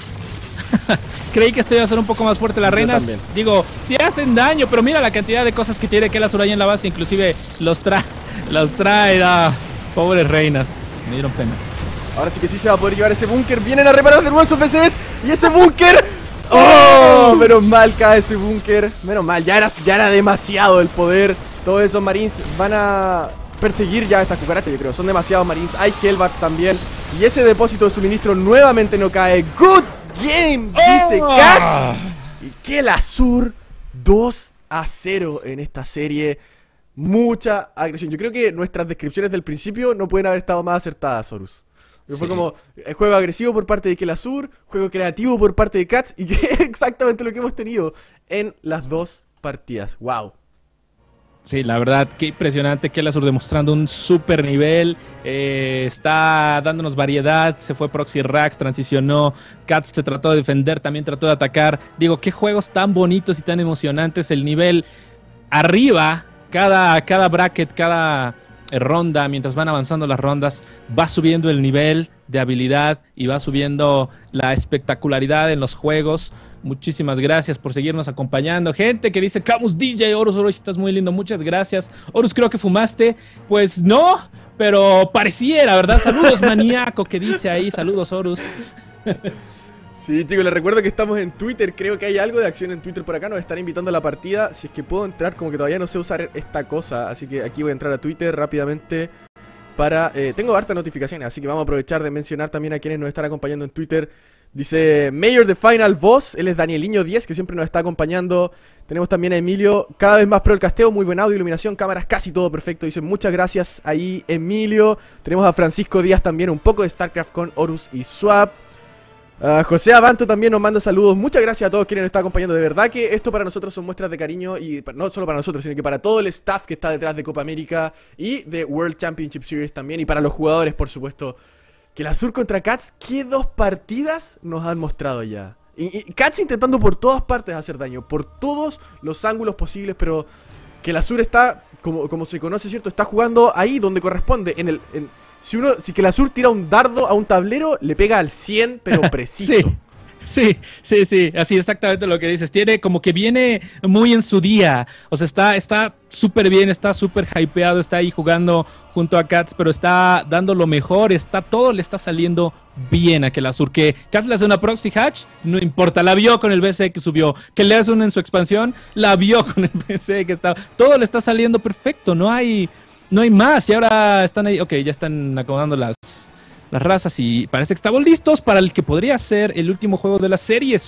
Creí que esto iba a ser un poco más fuerte las reinas. Digo, si hacen daño, pero mira la cantidad de cosas que tiene Kelasur ahí en la base. Inclusive los trae. Pobres reinas. Me dieron pena. Ahora sí que sí se va a poder llevar ese búnker. Vienen a reparar de nuevo sus PCs. Y ese búnker. ¡Oh! Menos mal cae ese búnker. Menos mal, ya era demasiado el poder. Todos esos marines van a perseguir ya a estas cucarachas, yo creo. Son demasiados marines. Hay Hellbats también. Y ese depósito de suministro nuevamente no cae. ¡Good game! Dice Cats. Y Kelasur 2-0 en esta serie. Mucha agresión. Yo creo que nuestras descripciones del principio no pueden haber estado más acertadas, Horus. Fue como juego agresivo por parte de Kelasur, juego creativo por parte de Cats, y que es exactamente lo que hemos tenido en las dos partidas. ¡Wow! Sí, la verdad, qué impresionante. Kelasur demostrando un super nivel. Está dándonos variedad. Se fue Proxy Rax, transicionó. Cats se trató de defender, también trató de atacar. Digo, qué juegos tan bonitos y tan emocionantes. El nivel arriba, cada bracket, cada ronda, mientras van avanzando las rondas, va subiendo el nivel de habilidad y va subiendo la espectacularidad en los juegos. Muchísimas gracias por seguirnos acompañando. Gente que dice, Camus DJ, Horus, estás muy lindo, muchas gracias. Horus, creo que fumaste. Pues no, pero pareciera, ¿verdad? Saludos, maníaco, que dice ahí, saludos, Horus. Sí, chicos, les recuerdo que estamos en Twitter. Creo que hay algo de acción en Twitter por acá. Nos están invitando a la partida. Si es que puedo entrar, como que todavía no sé usar esta cosa. Así que aquí voy a entrar a Twitter rápidamente para... tengo hartas notificaciones, así que vamos a aprovechar de mencionar también a quienes nos están acompañando en Twitter. Dice Mayor the Final Boss. Él es Danieliño 10, que siempre nos está acompañando. Tenemos también a Emilio, cada vez más pro el casteo. Muy buen audio, iluminación, cámaras, casi todo perfecto. Dice muchas gracias ahí, Emilio. Tenemos a Francisco Díaz también, un poco de StarCraft con Horus y Swap. José Abanto también nos manda saludos. Muchas gracias a todos quienes nos están acompañando. De verdad que esto para nosotros son muestras de cariño. Y no solo para nosotros, sino que para todo el staff que está detrás de Copa América y de World Championship Series también. Y para los jugadores, por supuesto. Kelasur contra Cats, ¿qué dos partidas nos han mostrado ya? Y Cats intentando por todas partes hacer daño, por todos los ángulos posibles. Pero Kelasur está, como se conoce, ¿cierto? Está jugando ahí donde corresponde. Si Kelasur tira un dardo a un tablero, le pega al 100, pero preciso. Sí, así exactamente lo que dices. Tiene como que viene muy en su día. O sea, está súper bien, está súper hypeado, está ahí jugando junto a Cats, pero está dando lo mejor, todo le está saliendo bien a Kelasur. Que Cats le hace una proxy hatch, no importa, la vio con el BC que subió. Que le hace una en su expansión, la vio con el BC que está. Todo le está saliendo perfecto, no hay más. Y ahora están ahí, ok, ya están acomodando las razas y parece que estamos listos para el que podría ser el último juego de la serie.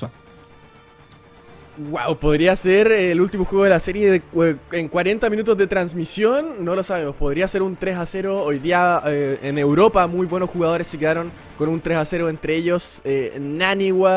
Wow, podría ser el último juego de la serie en 40 minutos de transmisión. No lo sabemos, podría ser un 3-0. Hoy día en Europa muy buenos jugadores se quedaron con un 3-0, entre ellos Naniwa,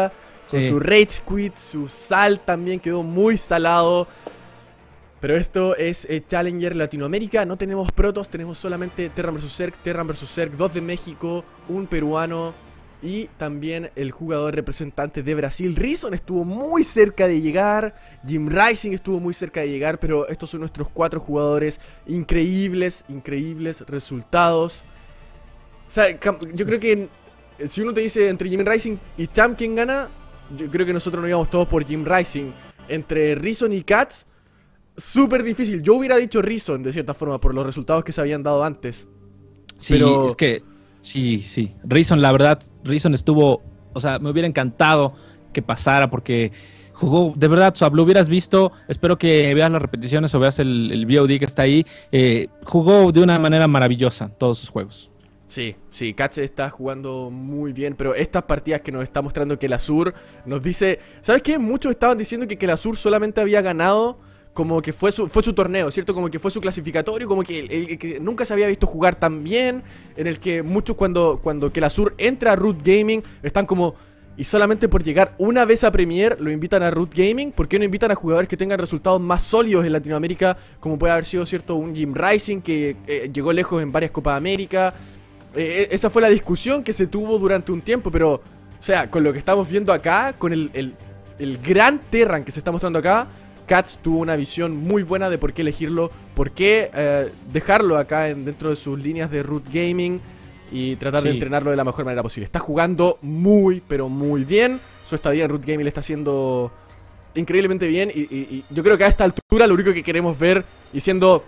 Con Sí. su Rage Quit, su sal también quedó muy salado. Pero esto es Challenger Latinoamérica. No tenemos protos, tenemos solamente Terran vs Zerg, Terran vs Zerg, 2 de México, un peruano y también el jugador representante de Brasil. Reason estuvo muy cerca de llegar, Jim Rising estuvo muy cerca de llegar, pero estos son nuestros 4 jugadores. Increíbles, increíbles resultados. O sea, yo creo que si uno te dice entre Jim Rising y Champ quién gana, yo creo que nosotros nos íbamos todos por Jim Rising. Entre Reason y Cats, súper difícil. Yo hubiera dicho Reason de cierta forma por los resultados que se habían dado antes. Sí, Pero es que sí. Reason, la verdad, Reason estuvo, o sea, me hubiera encantado que pasara porque jugó, de verdad, o sea, lo hubieras visto, espero que veas las repeticiones o veas el VOD que está ahí, jugó de una manera maravillosa todos sus juegos. Sí, Cats está jugando muy bien, pero estas partidas que nos está mostrando Kelasur nos dice... ¿Sabes qué? Muchos estaban diciendo que Kelasur solamente había ganado como que fue su torneo, ¿cierto? Como que fue su clasificatorio, como que, que nunca se había visto jugar tan bien, en el que muchos cuando Kelasur entra a Root Gaming están como... Y solamente por llegar una vez a Premier lo invitan a Root Gaming. ¿Por qué no invitan a jugadores que tengan resultados más sólidos en Latinoamérica? Como puede haber sido, ¿cierto? Un Jim Rising que llegó lejos en varias Copas América. Esa fue la discusión que se tuvo durante un tiempo, pero, o sea, con lo que estamos viendo acá, con el gran Terran que se está mostrando acá, Cats tuvo una visión muy buena de por qué elegirlo, por qué dejarlo acá dentro de sus líneas de Root Gaming y tratar de entrenarlo de la mejor manera posible. Está jugando muy, pero muy bien. Su estadía en Root Gaming le está haciendo increíblemente bien y yo creo que a esta altura lo único que queremos ver, y siendo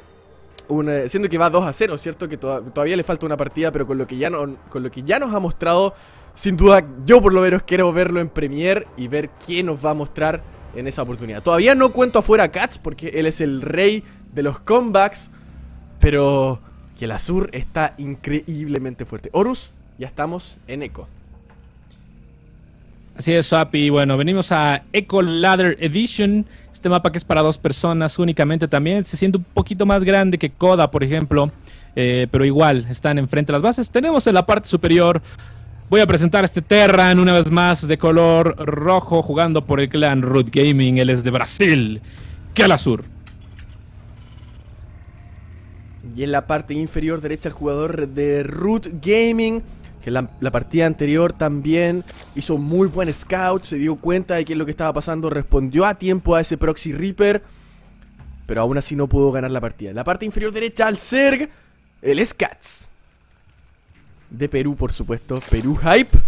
que va 2-0, ¿cierto? Que todavía le falta una partida, pero con lo que ya nos ha mostrado, sin duda, yo por lo menos quiero verlo en Premier y ver qué nos va a mostrar en esa oportunidad. Todavía no cuento afuera a Cats porque él es el rey de los comebacks, pero Kelasur está increíblemente fuerte. Horus, ya estamos en Echo. Así es, Swapi. Bueno, venimos a Echo Ladder Edition. Este mapa que es para 2 personas únicamente también. Se siente un poquito más grande que Coda, por ejemplo. Pero igual, están enfrente de las bases. Tenemos en la parte superior... Voy a presentar a este Terran una vez más de color rojo, jugando por el clan Root Gaming. Él es de Brasil. Kelasur. Y en la parte inferior derecha el jugador de Root Gaming, que la partida anterior también hizo muy buen scout, se dio cuenta de qué es lo que estaba pasando, respondió a tiempo a ese Proxy Reaper, pero aún así no pudo ganar la partida. En la parte inferior derecha al Zerg, el Cats. De Perú, por supuesto, Perú Hype.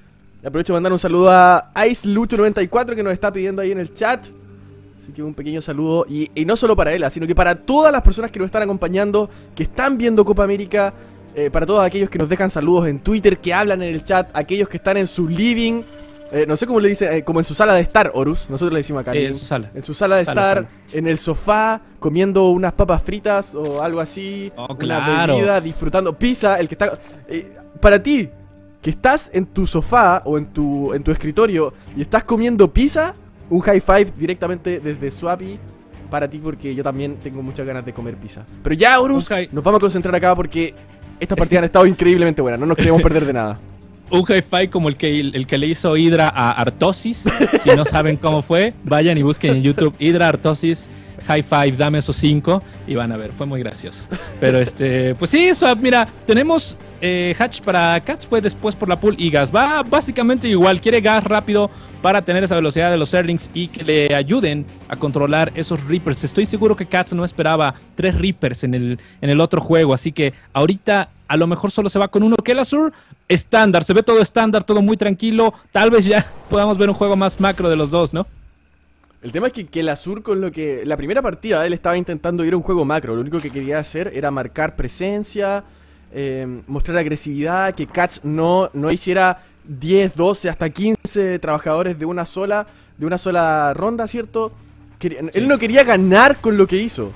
Y aprovecho de mandar un saludo a IceLucho94 que nos está pidiendo ahí en el chat. Así que un pequeño saludo, y no solo para él, sino que para todas las personas que nos están acompañando, que están viendo Copa América, para todos aquellos que nos dejan saludos en Twitter, que hablan en el chat, aquellos que están en su living, no sé cómo le dicen, como en su sala de estar, Horus, nosotros le decimos acá. Sí, en su sala. En su sala de estar, en el sofá, comiendo unas papas fritas o algo así, una bebida, disfrutando, pizza, el que está... para ti, que estás en tu sofá o en tu escritorio y estás comiendo pizza, un high five directamente desde Swapi para ti, porque yo también tengo muchas ganas de comer pizza. Pero ya, Horus, nos vamos a concentrar acá porque estas partidas han estado increíblemente buenas, no nos queremos perder de nada. Un high five como el que le hizo Hydra a Artosis. Si no saben cómo fue, vayan y busquen en YouTube Hydra, Artosis, high five, dame esos 5 y van a ver, fue muy gracioso. Pero pues sí, eso, mira, tenemos hatch para Cats, fue después por la pool y gas. Va básicamente igual, quiere gas rápido para tener esa velocidad de los Zerglings y que le ayuden a controlar esos Reapers. Estoy seguro que Cats no esperaba 3 Reapers en el otro juego, así que ahorita a lo mejor solo se va con uno. Kelasur, estándar, se ve todo estándar, todo muy tranquilo. Tal vez ya podamos ver un juego más macro de los dos, ¿no? El tema es que Kelasur, con lo que... La primera partida él estaba intentando ir a un juego macro. Lo único que quería hacer era marcar presencia, mostrar agresividad, que Cats no hiciera 10, 12, hasta 15 trabajadores de una sola ronda, ¿cierto? Él no quería ganar con lo que hizo.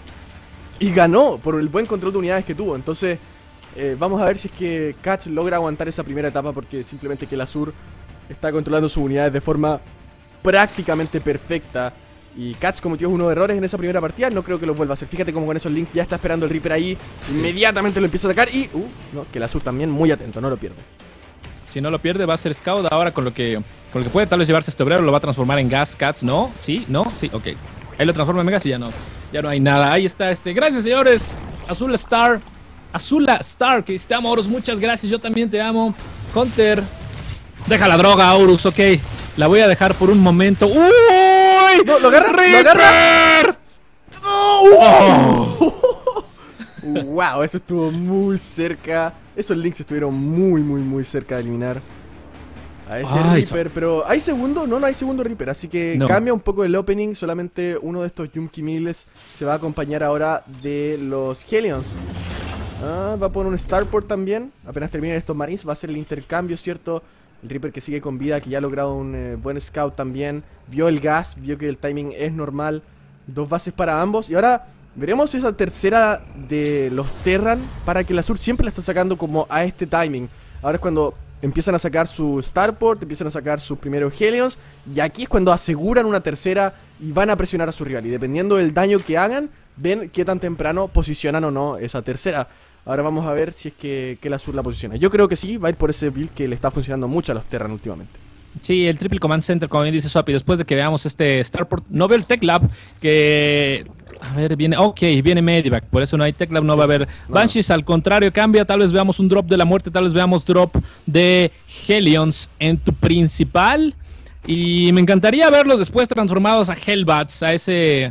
Y ganó por el buen control de unidades que tuvo. Entonces, vamos a ver si es que Cats logra aguantar esa primera etapa, porque simplemente Kelasur está controlando sus unidades de forma prácticamente perfecta. Y Cats cometió unos errores en esa primera partida, no creo que los vuelva a hacer. Fíjate cómo con esos links ya está esperando el Reaper ahí, inmediatamente lo empieza a atacar y... no, Kelasur también muy atento, no lo pierde. Si no lo pierde, va a ser Scout. Ahora con lo que puede tal vez llevarse este obrero, lo va a transformar en gas. Cats, ¿no? ¿Sí? ¿No? Sí, ok. Ahí lo transforma en gas y ya no hay nada. Ahí está Gracias, señores. Azula Star, que te amo, Horus. Muchas gracias. Yo también te amo. Hunter. Deja la droga, Horus, ok. La voy a dejar por un momento. ¡Uy! No, lo agarra, ¡Reaper! lo agarra. ¡Oh! Wow, eso estuvo muy cerca. Esos links estuvieron muy cerca de eliminar a ese Reaper. Pero ¿hay segundo? No hay segundo Reaper. Así que cambia un poco el opening. Solamente uno de estos Yumki Miles se va a acompañar ahora de los Hellions. Va a poner un Starport también. Apenas terminen estos Marines va a ser el intercambio, ¿cierto? El Reaper que sigue con vida, que ya ha logrado un buen scout también. Vio el gas, vio que el timing es normal. 2 bases para ambos. Y ahora veremos esa tercera de los Terran, para que la Sur siempre la está sacando como a este timing. Ahora es cuando empiezan a sacar su Starport, empiezan a sacar sus primeros Hellions. Y aquí es cuando aseguran una tercera y van a presionar a su rival. Y dependiendo del daño que hagan, ven qué tan temprano posicionan o no esa tercera. Ahora vamos a ver si es que la Sur la posiciona. Yo creo que sí, va a ir por ese build que le está funcionando mucho a los Terran últimamente. Sí, el Triple Command Center, como bien dice Swappy, después de que veamos este Starport, no veo el Tech Lab, que... A ver, viene Medivac, por eso no hay Tech Lab, no va a haber Banshees, al contrario, cambia, tal vez veamos un drop de la muerte, tal vez veamos drop de Hellions en tu principal, y me encantaría verlos después transformados a Hellbats, a ese,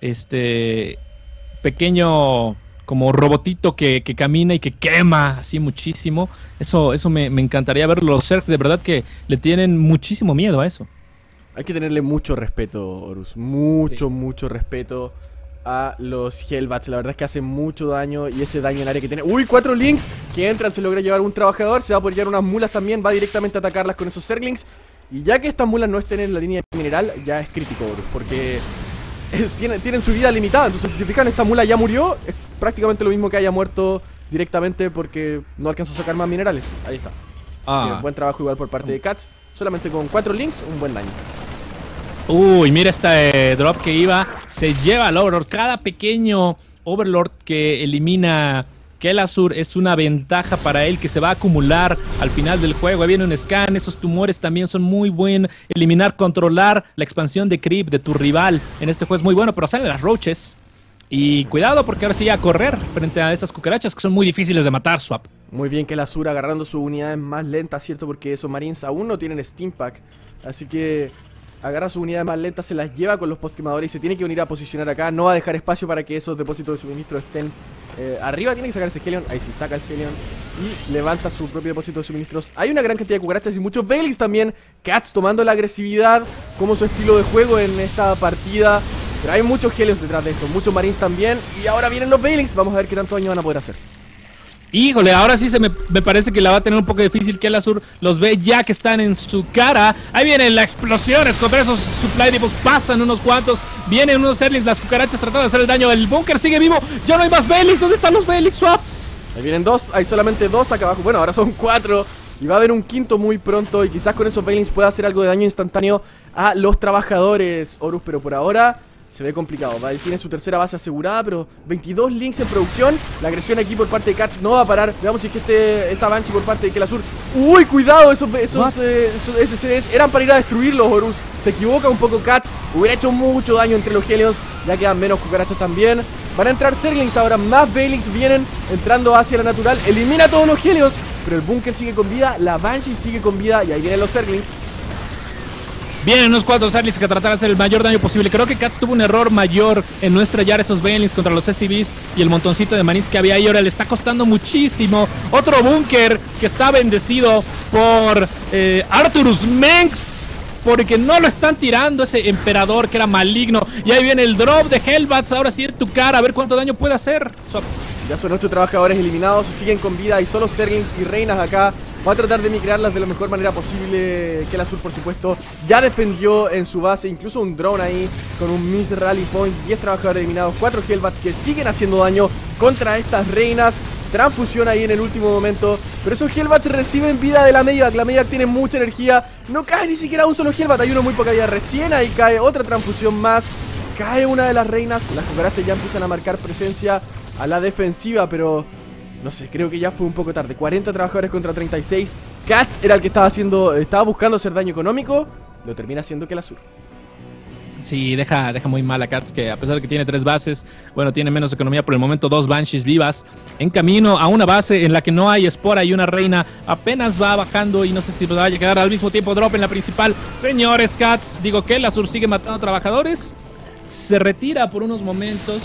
pequeño... como robotito que camina y que quema así muchísimo. Eso me encantaría ver. Los Zergs de verdad que le tienen muchísimo miedo a eso. Hay que tenerle mucho respeto, Horus. Mucho respeto a los Hellbats. La verdad es que hacen mucho daño. Y ese daño en área que tiene... ¡Uy! 4 links que entran. Se logra llevar un trabajador. Se va a poder llevar unas mulas también. Va directamente a atacarlas con esos Zerglings. Y ya que estas mulas no estén en la línea mineral, ya es crítico, Horus, porque... tienen su vida limitada. Entonces si se fijan, esta mula ya murió. Es prácticamente lo mismo que haya muerto directamente, porque no alcanzó a sacar más minerales. Ahí está. Buen trabajo igual por parte de Cats. Solamente con 4 links, un buen daño. Uy, mira este drop que iba. Se lleva al Overlord. Cada pequeño Overlord que elimina Kelazur es una ventaja para él que se va a acumular al final del juego. Ahí viene un scan, esos tumores también son muy buenos. Eliminar, controlar la expansión de creep de tu rival en este juego es muy bueno, pero salen las roaches. Y cuidado porque ahora sí a correr frente a esas cucarachas que son muy difíciles de matar, Swap. Muy bien Kelazur agarrando sus unidades más lentas, ¿cierto? Porque esos Marines aún no tienen Steam Pack. Así que agarra sus unidades más lentas, se las lleva con los postquemadores y se tiene que venir a posicionar acá. No va a dejar espacio para que esos depósitos de suministro estén arriba. Tiene que sacar ese Hellion. Ahí sí, saca el Hellion y levanta su propio depósito de suministros. Hay una gran cantidad de cucarachas y muchos Veilings también. Cats tomando la agresividad como su estilo de juego en esta partida. Pero hay muchos Hellions detrás de esto, muchos Marines también. Y ahora vienen los Veilings. Vamos a ver qué tanto daño van a poder hacer. Híjole, ahora sí me parece que la va a tener un poco difícil. Kelazur los ve ya que están en su cara. Ahí vienen las explosiones contra esos supply depots. Pasan unos cuantos. Vienen unos Zerglings, las cucarachas tratando de hacer el daño. El búnker sigue vivo. Ya no hay más Veilings. ¿Dónde están los Veilings, Swap? Ahí vienen 2. Hay solamente 2 acá abajo. Bueno, ahora son 4. Y va a haber un quinto muy pronto. Y quizás con esos Veilings pueda hacer algo de daño instantáneo a los trabajadores, Horus. Pero por ahora se ve complicado. Él tiene su tercera base asegurada, pero 22 links en producción. La agresión aquí por parte de Cats no va a parar. Veamos si es que esta Banshee por parte de Kelazur. ¡Uy, cuidado! Esos SCDs eran para ir a destruirlos, Horus. Se equivoca un poco Cats. Hubiera hecho mucho daño entre los Hellions. Ya quedan menos cucarachas también. Van a entrar Zerglings ahora. Más Veilings vienen entrando hacia la natural. Elimina a todos los Hellions. Pero el búnker sigue con vida. La Banshee sigue con vida. Y ahí vienen los Zerglings. Vienen unos cuantos Zerglings que tratan de hacer el mayor daño posible. Creo que Cats tuvo un error mayor en no estrellar esos Veilings contra los SCVs y el montoncito de Marines que había ahí. Ahora le está costando muchísimo. Otro búnker que está bendecido por Arturus Mengs, porque no lo están tirando ese emperador que era maligno. Y ahí viene el drop de Hellbats. Ahora sí en tu cara, a ver cuánto daño puede hacer. Ya son 8 trabajadores eliminados. Siguen con vida. Hay solo Zerglings y reinas acá. Va a tratar de micrearlas de la mejor manera posible. Kelazur, por supuesto, ya defendió en su base. Incluso un drone ahí con un Miss Rally Point. 10 trabajadores eliminados, 4 Hellbats que siguen haciendo daño contra estas reinas. Transfusión ahí en el último momento. Pero esos Hellbats reciben vida de la Medivac. La Medivac tiene mucha energía. No cae ni siquiera un solo Hellbat. Hay uno muy poca vida. Recién ahí cae otra transfusión más. Cae una de las reinas. Las cucarachas ya empiezan a marcar presencia a la defensiva, pero no sé, creo que ya fue un poco tarde. 40 trabajadores contra 36. Cats era el que estaba buscando hacer daño económico. Lo termina haciendo Kelasur. Sí, deja muy mal a Cats, que a pesar de que tiene 3 bases, bueno, tiene menos economía por el momento, 2 Banshees vivas, en camino a una base en la que no hay espora y una reina apenas va bajando y no sé si va a llegar al mismo tiempo drop en la principal. Señores, Cats, digo que Kelasur sigue matando trabajadores, se retira por unos momentos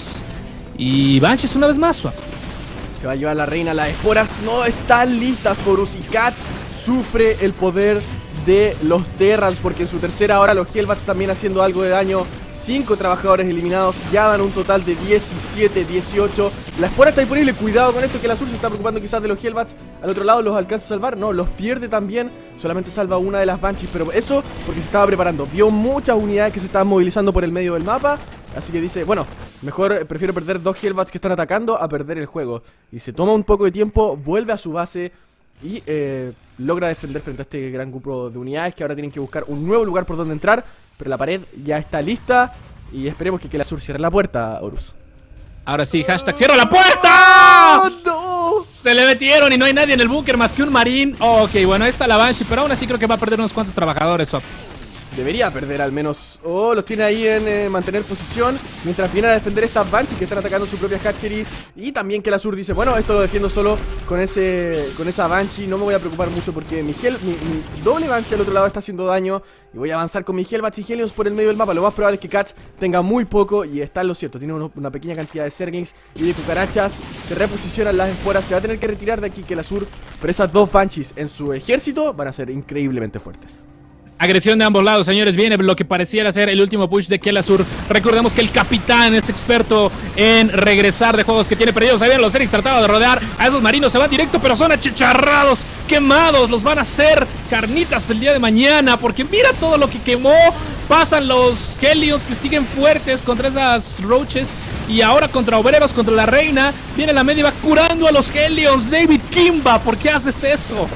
y Banshees una vez más. Se va a llevar la reina, las esporas no están listas, Horus, y Cats sufre el poder de los Terrans, porque en su tercera hora los Hellbats también haciendo algo de daño. 5 trabajadores eliminados, ya dan un total de 17, 18. La espora está disponible, cuidado con esto, que el azul se está preocupando quizás de los Hellbats. Al otro lado los alcanza a salvar, no, los pierde también. Solamente salva una de las Banshees, pero eso porque se estaba preparando. Vio muchas unidades que se estaban movilizando por el medio del mapa, así que dice, bueno, mejor prefiero perder 2 Hellbats que están atacando a perder el juego. Y se toma un poco de tiempo, vuelve a su base y logra defender frente a este gran grupo de unidades que ahora tienen que buscar un nuevo lugar por donde entrar. Pero la pared ya está lista y esperemos que Kelasur cierre la puerta, Horus. Ahora sí, hashtag ¡cierra la puerta! ¡Oh, no! Se le metieron y no hay nadie en el búnker más que un marín. Ok, bueno, ahí está la Banshee, pero aún así creo que va a perder unos cuantos trabajadores, Swap. Debería perder al menos. Oh, los tiene ahí en mantener posición mientras viene a defender estas Banshees que están atacando sus propias hatcheries. Y también Kelasur dice, bueno, esto lo defiendo solo con esa Banshee. No me voy a preocupar mucho porque mi doble Banshee al otro lado está haciendo daño. Y voy a avanzar con mis Hellbats y Helios por el medio del mapa. Lo más probable es que Cats tenga muy poco. Y está en lo cierto, tiene una pequeña cantidad de Zerglings y de cucarachas. Se reposicionan las esporas, se va a tener que retirar de aquí Kelasur. Pero esas 2 Banshees en su ejército van a ser increíblemente fuertes. Agresión de ambos lados, señores. Viene lo que pareciera ser el último push de Kelasur. Recordemos que el capitán es experto en regresar de juegos que tiene perdidos. Ahí vienen los Zerglings tratando de rodear a esos marinos. Se van directo, pero son achicharrados, quemados. Los van a hacer carnitas el día de mañana, porque mira todo lo que quemó. Pasan los Helios que siguen fuertes contra esas Roaches. Y ahora contra Obreros, contra la reina. Viene la media y va curando a los Helios. David Kimba, ¿por qué haces eso?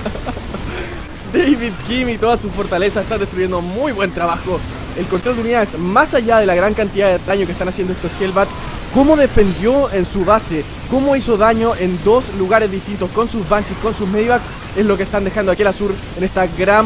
David Kim y toda su fortaleza están destruyendo muy buen trabajo. El control de unidades, más allá de la gran cantidad de daño que están haciendo estos Hellbats, cómo defendió en su base, cómo hizo daño en 2 lugares distintos con sus Banshees, con sus Medivacs, es lo que están dejando a Kelasur en esta gran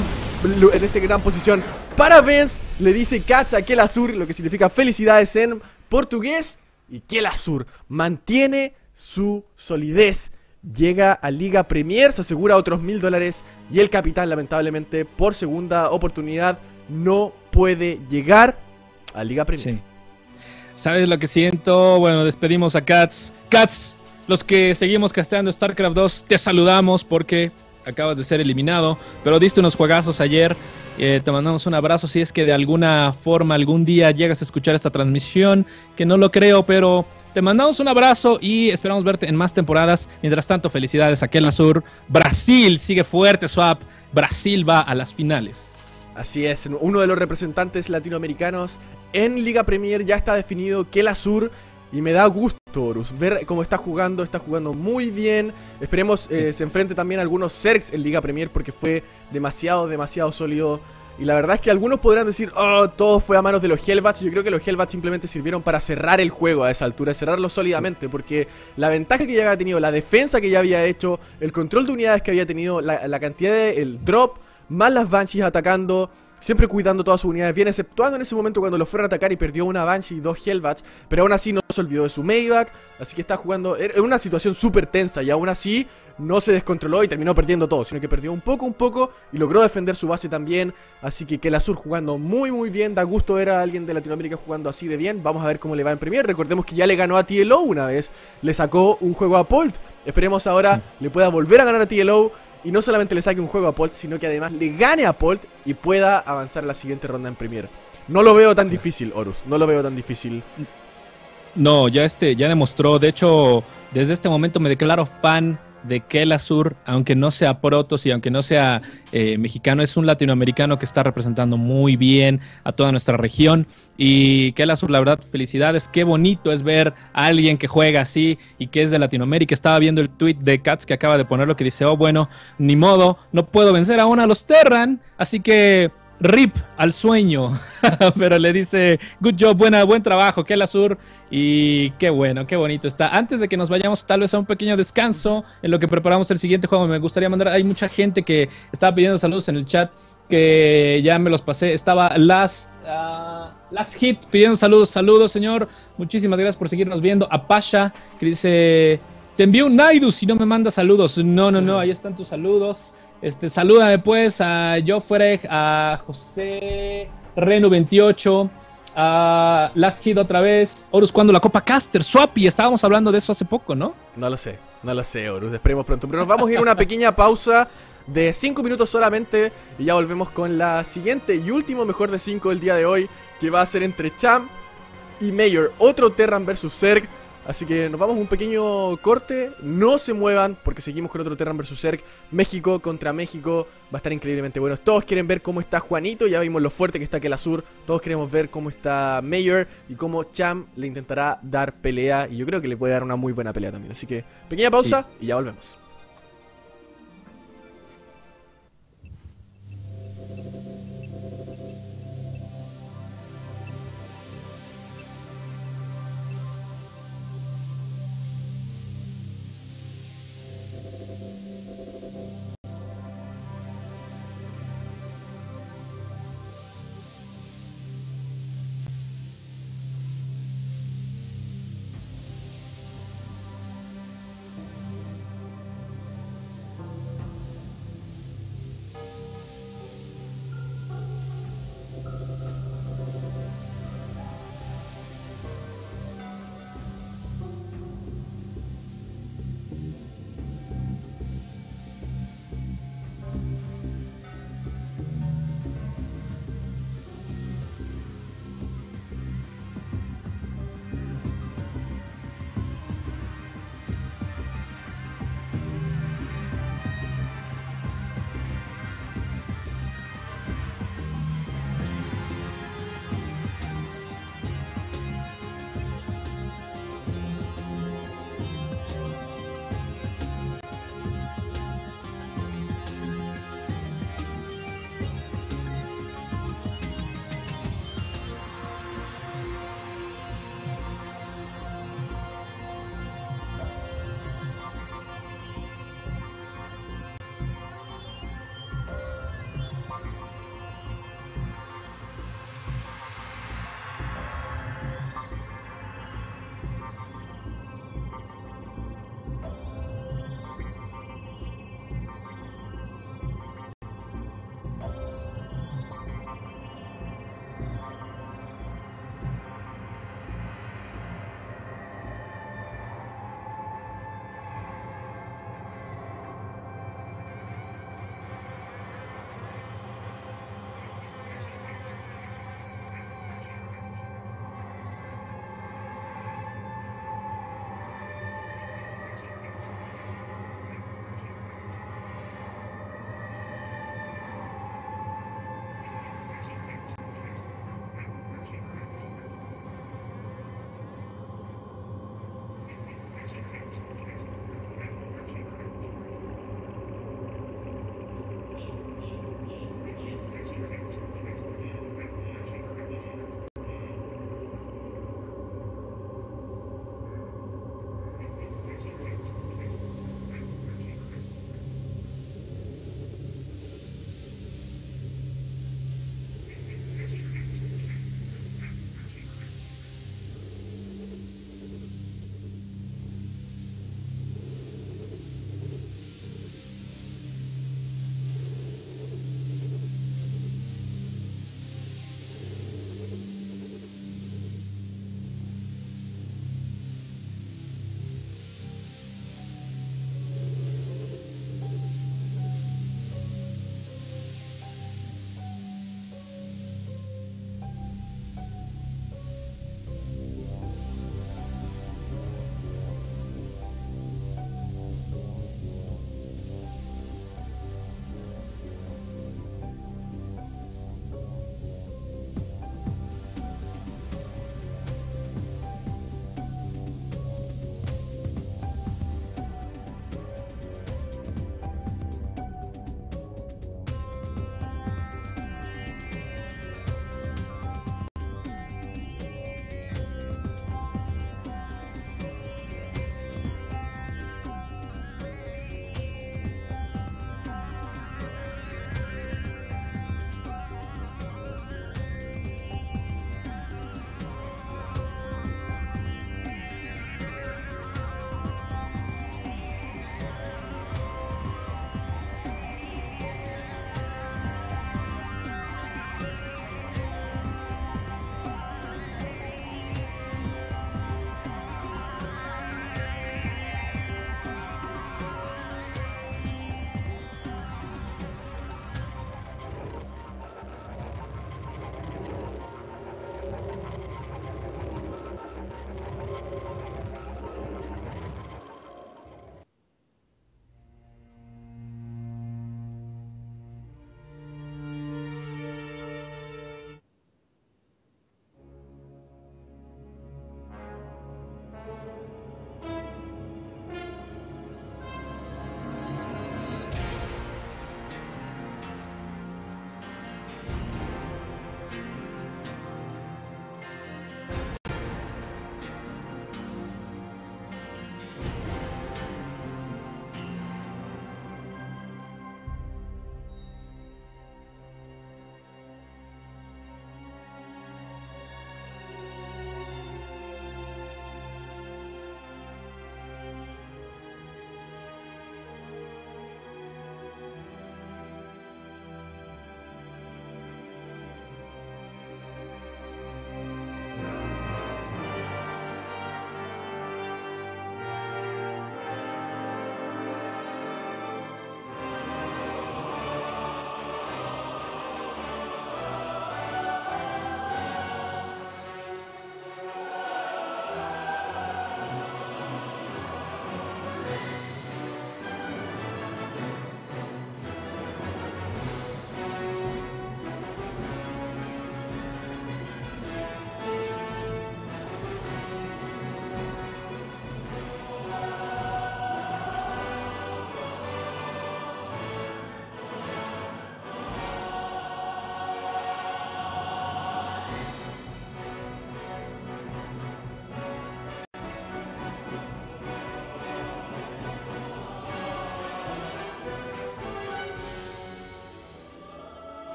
posición. Parabéns, le dice Cats a Kelasur, lo que significa felicidades en portugués. Y Kelasur mantiene su solidez. Llega a Liga Premier, se asegura otros $1000 y el capitán lamentablemente por segunda oportunidad no puede llegar a Liga Premier. Sí. ¿Sabes lo que siento? Bueno, despedimos a Cats. Cats, los que seguimos casteando StarCraft 2, te saludamos porque acabas de ser eliminado, pero diste unos juegazos ayer. Te mandamos un abrazo si es que de alguna forma algún día llegas a escuchar esta transmisión, que no lo creo, pero te mandamos un abrazo y esperamos verte en más temporadas. Mientras tanto, felicidades a Kelasur. Brasil sigue fuerte, Swap. Brasil va a las finales. Así es, uno de los representantes latinoamericanos en Liga Premier ya está definido, Kelasur. Y me da gusto, Horus, ver cómo está jugando muy bien. Esperemos se enfrente también a algunos Zergs en Liga Premier porque fue demasiado sólido. Y la verdad es que algunos podrán decir, oh, todo fue a manos de los Hellbats. Yo creo que los Hellbats simplemente sirvieron para cerrar el juego a esa altura, cerrarlo sólidamente. Porque la ventaja que ya había tenido, la defensa que ya había hecho, el control de unidades que había tenido, la cantidad de el drop, más las Banshees atacando, siempre cuidando todas sus unidades, bien exceptuando en ese momento cuando lo fueron a atacar y perdió una Banshee y 2 Hellbats, pero aún así no se olvidó de su Medivac, así que está jugando en una situación súper tensa y aún así no se descontroló y terminó perdiendo todo, sino que perdió un poco y logró defender su base también, así que Kelasur jugando muy bien, da gusto ver a alguien de Latinoamérica jugando así de bien. Vamos a ver cómo le va en Premier. Recordemos que ya le ganó a TLO una vez, le sacó un juego a Polt, esperemos ahora le pueda volver a ganar a TLO. Y no solamente le saque un juego a Polt, sino que además le gane a Polt y pueda avanzar a la siguiente ronda en Premier. No lo veo tan difícil, Horus. No lo veo tan difícil. No, ya demostró. De hecho, desde este momento me declaro fan de Kelasur, aunque no sea Protoss y aunque no sea mexicano, es un latinoamericano que está representando muy bien a toda nuestra región. Y Kelasur, la verdad, felicidades. Qué bonito es ver a alguien que juega así y que es de Latinoamérica. Estaba viendo el tweet de Cats que acaba de poner lo que dice, oh, bueno, ni modo, no puedo vencer aún a los Terran, así que RIP al sueño, pero le dice good job, buen trabajo, que el Azur, y qué bueno, qué bonito está. Antes de que nos vayamos tal vez a un pequeño descanso en lo que preparamos el siguiente juego, me gustaría mandar, hay mucha gente que estaba pidiendo saludos en el chat, que ya me los pasé. Estaba Last Hit pidiendo saludos señor, muchísimas gracias por seguirnos viendo. A Pasha, que dice, te envío un Naidu si no me manda saludos. No, ahí están tus saludos. Salúdame pues a Joffrey, a José Renu 28, a Last Hit otra vez. Horus, cuando la Copa Caster, Swappy, estábamos hablando de eso hace poco, ¿no? No lo sé, Horus, esperemos pronto. Pero nos vamos a ir a una pequeña pausa de 5 minutos solamente y ya volvemos con la siguiente y último mejor de 5 del día de hoy, que va a ser entre Cham y Mayor, otro Terran vs Zerg. Así que nos vamos a un pequeño corte, no se muevan porque seguimos con otro Terran vs Zerg. México contra México, va a estar increíblemente bueno. Todos quieren ver cómo está Juanito, ya vimos lo fuerte que está Kelazur. Todos queremos ver cómo está Mayor y cómo Cham le intentará dar pelea. Y yo creo que le puede dar una muy buena pelea también. Así que pequeña pausa y ya volvemos.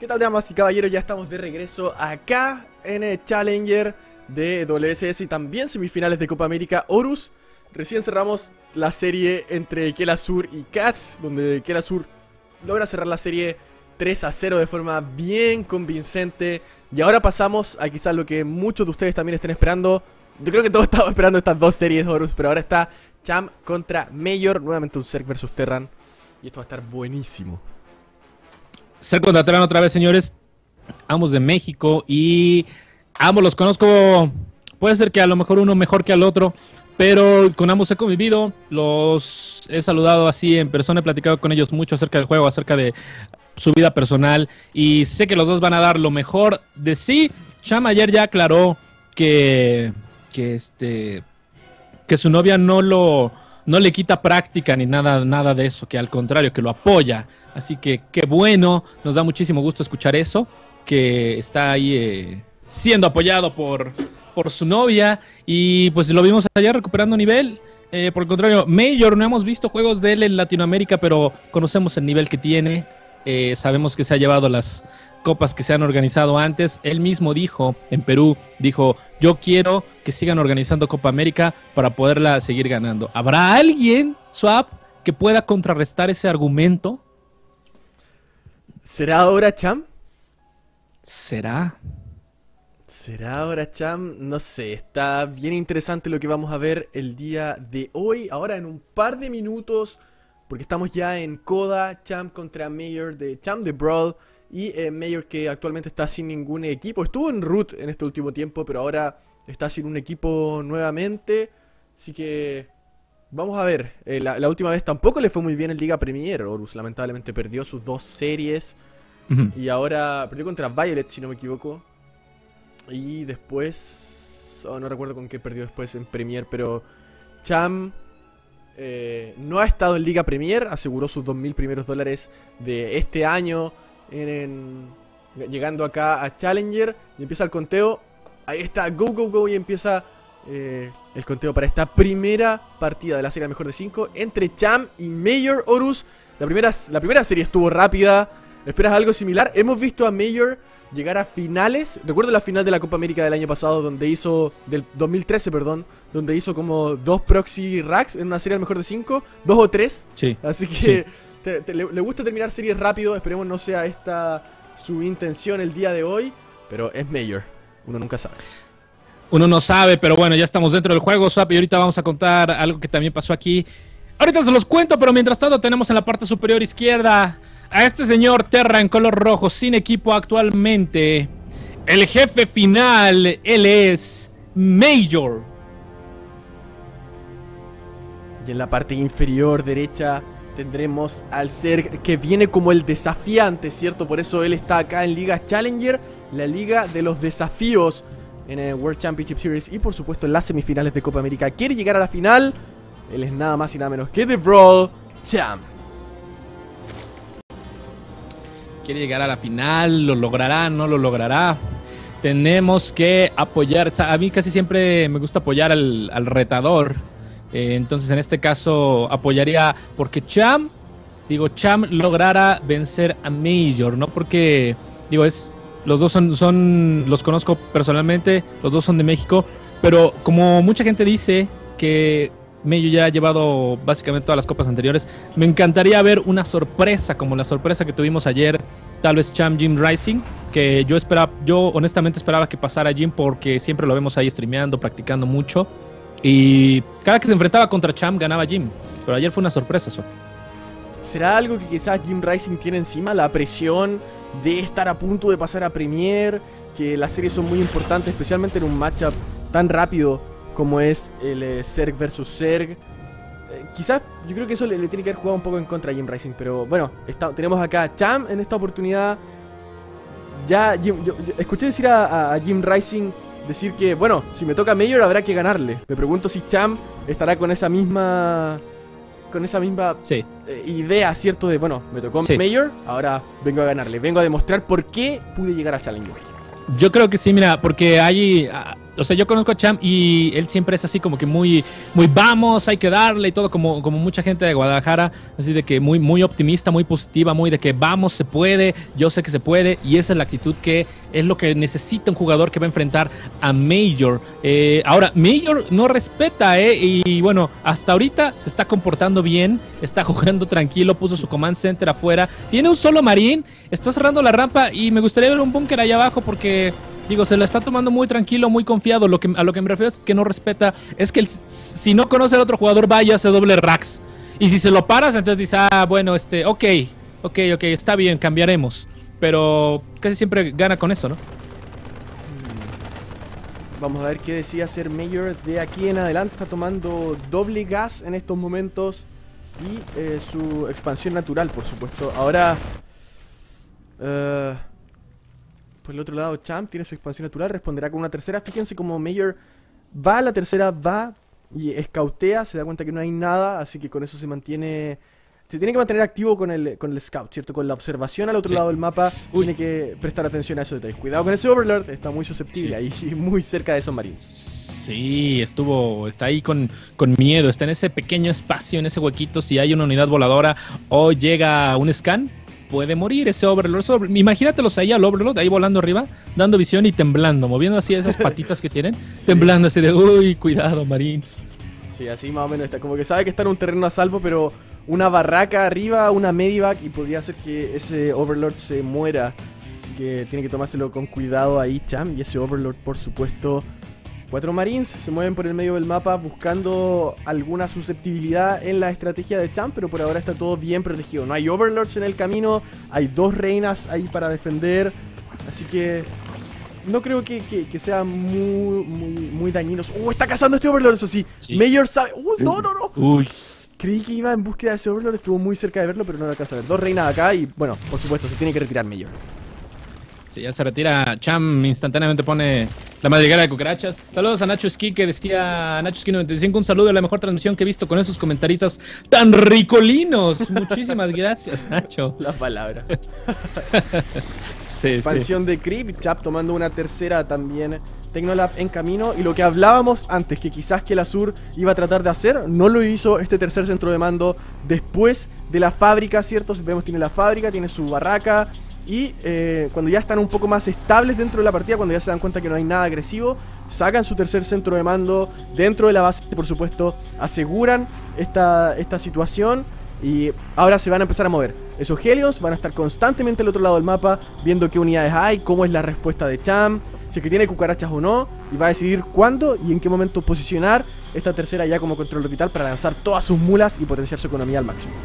¿Qué tal, damas y caballeros? Ya estamos de regreso acá en el Challenger de WSS y también semifinales de Copa América Horus. Recién cerramos la serie entre Kelasur y Cats, donde Kelasur logra cerrar la serie 3-0 de forma bien convincente. Y ahora pasamos a quizás lo que muchos de ustedes también estén esperando. Yo creo que todos estamos esperando estas dos series de Horus, pero ahora está Cham contra Major, nuevamente un Zerg versus Terran. Y esto va a estar buenísimo. Zerg contra Terran otra vez, señores. Ambos de México y ambos los conozco. Puede ser que a lo mejor uno mejor que al otro, pero con ambos he convivido. Los he saludado así en persona, he platicado con ellos mucho acerca del juego, acerca de su vida personal. Y sé que los dos van a dar lo mejor de sí. Cham ayer ya aclaró que su novia no le quita práctica ni nada de eso, que al contrario, que lo apoya. Así que qué bueno, nos da muchísimo gusto escuchar eso, que está ahí siendo apoyado por su novia. Y pues lo vimos ayer recuperando nivel. Por el contrario, Major, no hemos visto juegos de él en Latinoamérica, pero conocemos el nivel que tiene. Sabemos que se ha llevado las copas que se han organizado antes. Él mismo dijo, en Perú, yo quiero que sigan organizando Copa América para poderla seguir ganando. ¿Habrá alguien, Swap, que pueda contrarrestar ese argumento? ¿Será ahora Cham? ¿Será ahora Cham? No sé, está bien interesante lo que vamos a ver el día de hoy. Ahora en un par de minutos, porque estamos ya en Coda, Cham contra Major de Cham de Brawl. Y Major, que actualmente está sin ningún equipo. Estuvo en Root en este último tiempo, pero ahora está sin un equipo nuevamente. Así que vamos a ver. La última vez tampoco le fue muy bien en Liga Premier. Horus lamentablemente perdió sus dos series. Y ahora perdió contra Violet, si no me equivoco. Y después... no recuerdo con qué perdió después en Premier. Pero Cham no ha estado en Liga Premier. Aseguró sus 2.000 primeros dólares de este año. Llegando acá a Challenger. Y empieza el conteo. Ahí está, go. Y empieza el conteo para esta primera partida de la serie mejor de 5 entre Cham y Major Horus. La primera serie estuvo rápida. ¿Esperas algo similar? Hemos visto a Major llegar a finales. Recuerdo la final de la Copa América del año pasado, donde hizo, del 2013, perdón, donde hizo como 2 proxy racks en una serie mejor de 5, 2 o 3. Sí. Así que sí. Le gusta terminar series rápido. Esperemos no sea esta su intención el día de hoy, pero es Major, uno nunca sabe. Uno no sabe, pero bueno, ya estamos dentro del juego, Swap, y ahorita vamos a contar algo que también pasó aquí. Ahorita se los cuento, pero mientras tanto tenemos en la parte superior izquierda a este señor Terra en color rojo, sin equipo actualmente. El jefe final, él es Major. Y en la parte inferior derecha tendremos al Zerg, que viene como el desafiante, ¿cierto? Por eso él está acá en Liga Challenger, la liga de los desafíos en el World Championship Series. Y por supuesto en las semifinales de Copa América. Quiere llegar a la final. Él es nada más y nada menos que The Brawl Cham. Quiere llegar a la final, ¿lo logrará? ¿No lo logrará? Tenemos que apoyar. A mí casi siempre me gusta apoyar al retador. Entonces en este caso apoyaría porque Cham lograra vencer a Major, ¿no? Porque, los dos son los conozco personalmente, los dos son de México, pero como mucha gente dice que Major ya ha llevado básicamente todas las copas anteriores, me encantaría ver una sorpresa como la sorpresa que tuvimos ayer, tal vez Cham Jim Rising, que yo honestamente esperaba que pasara Jim porque siempre lo vemos ahí streameando, practicando mucho. Y cada que se enfrentaba contra Cham ganaba Jim. Pero ayer fue una sorpresa eso. ¿Será algo que quizás Jim Rising tiene encima? La presión de estar a punto de pasar a Premier. Que las series son muy importantes, especialmente en un matchup tan rápido como es el Zerg versus Zerg. Quizás yo creo que eso le tiene que haber jugado un poco en contra a Jim Rising. Pero bueno, tenemos acá a Cham en esta oportunidad. Ya yo escuché decir a Jim Rising decir que, bueno, si me toca Major habrá que ganarle. Me pregunto si Cham estará con esa misma sí. Idea, ¿cierto? De, bueno, me tocó Major, ahora vengo a ganarle. Vengo a demostrar por qué pude llegar a Challenger. Yo creo que sí, mira, porque hay O sea, yo conozco a Cham y él siempre es así como que muy vamos, hay que darle y todo, como mucha gente de Guadalajara, así de que muy optimista, muy positiva, muy de que vamos, se puede, yo sé que se puede, y esa es la actitud que es lo que necesita un jugador que va a enfrentar a Major. Ahora, Major no respeta, y bueno, hasta ahorita se está comportando bien, está jugando tranquilo, puso su command center afuera, tiene un solo marín, está cerrando la rampa y me gustaría ver un búnker allá abajo porque... Digo, se la está tomando muy tranquilo, muy confiado. A lo que me refiero es que no respeta. Es que si no conoce al otro jugador, va y hace doble racks. Y si se lo paras, entonces dice, bueno, ok, está bien, cambiaremos. Pero casi siempre gana con eso, ¿no? Vamos a ver qué decide hacer Major de aquí en adelante. Está tomando doble gas en estos momentos. Y su expansión natural, por supuesto. Ahora... por el otro lado, Cham tiene su expansión natural, responderá con una tercera. Fíjense como Major va a la tercera, va y escautea, se da cuenta que no hay nada, así que con eso se mantiene... Se tiene que mantener activo con el scout, ¿cierto? Con la observación al otro lado del mapa. Tiene que prestar atención a esos detalles. Cuidado con ese Overlord, está muy susceptible ahí, muy cerca de esos marines. Sí, está ahí con miedo, está en ese pequeño espacio, en ese huequito. Si hay una unidad voladora o llega un scan, puede morir ese Overlord. Imagínatelos ahí al Overlord, ahí volando arriba, dando visión y temblando, moviendo así esas patitas que tienen, sí. Temblando así de, uy, cuidado, Marines. Sí, así más o menos está, como que sabe que está en un terreno a salvo, pero una barraca arriba, una medivac, y podría hacer que ese Overlord se muera. Así que tiene que tomárselo con cuidado ahí, Cham, y ese Overlord, por supuesto... 4 Marines se mueven por el medio del mapa buscando alguna susceptibilidad en la estrategia de Cham, pero por ahora está todo bien protegido. No hay Overlords en el camino, hay 2 reinas ahí para defender, así que no creo que sea muy dañinos. Está cazando este Overlord, eso sí. Major sabe... no. Uy. Creí que iba en búsqueda de ese Overlord, estuvo muy cerca de verlo, pero no lo alcanza a ver. 2 reinas acá y, bueno, por supuesto, se tiene que retirar Major. Sí, ya se retira. Cham instantáneamente pone la madriguera de cucarachas. Saludos a Nacho Esquí, que decía Nacho Esquí 95. Un saludo, a la mejor transmisión que he visto con esos comentaristas tan ricolinos. Muchísimas gracias, Nacho. La palabra. Sí, expansión de Creep. Chap tomando una tercera también. Tecnolab en camino. Y lo que hablábamos antes, que quizás que la Sur iba a tratar de hacer, no lo hizo este tercer centro de mando después de la fábrica, ¿cierto? Vemos, tiene la fábrica, tiene su barraca. Y cuando ya están un poco más estables dentro de la partida, cuando ya se dan cuenta que no hay nada agresivo, sacan su tercer centro de mando dentro de la base, por supuesto, aseguran esta situación. Y ahora se van a empezar a mover. Esos Helios van a estar constantemente al otro lado del mapa, viendo qué unidades hay, cómo es la respuesta de Cham, si es que tiene cucarachas o no, y va a decidir cuándo y en qué momento posicionar esta tercera ya como control orbital para lanzar todas sus mulas y potenciar su economía al máximo.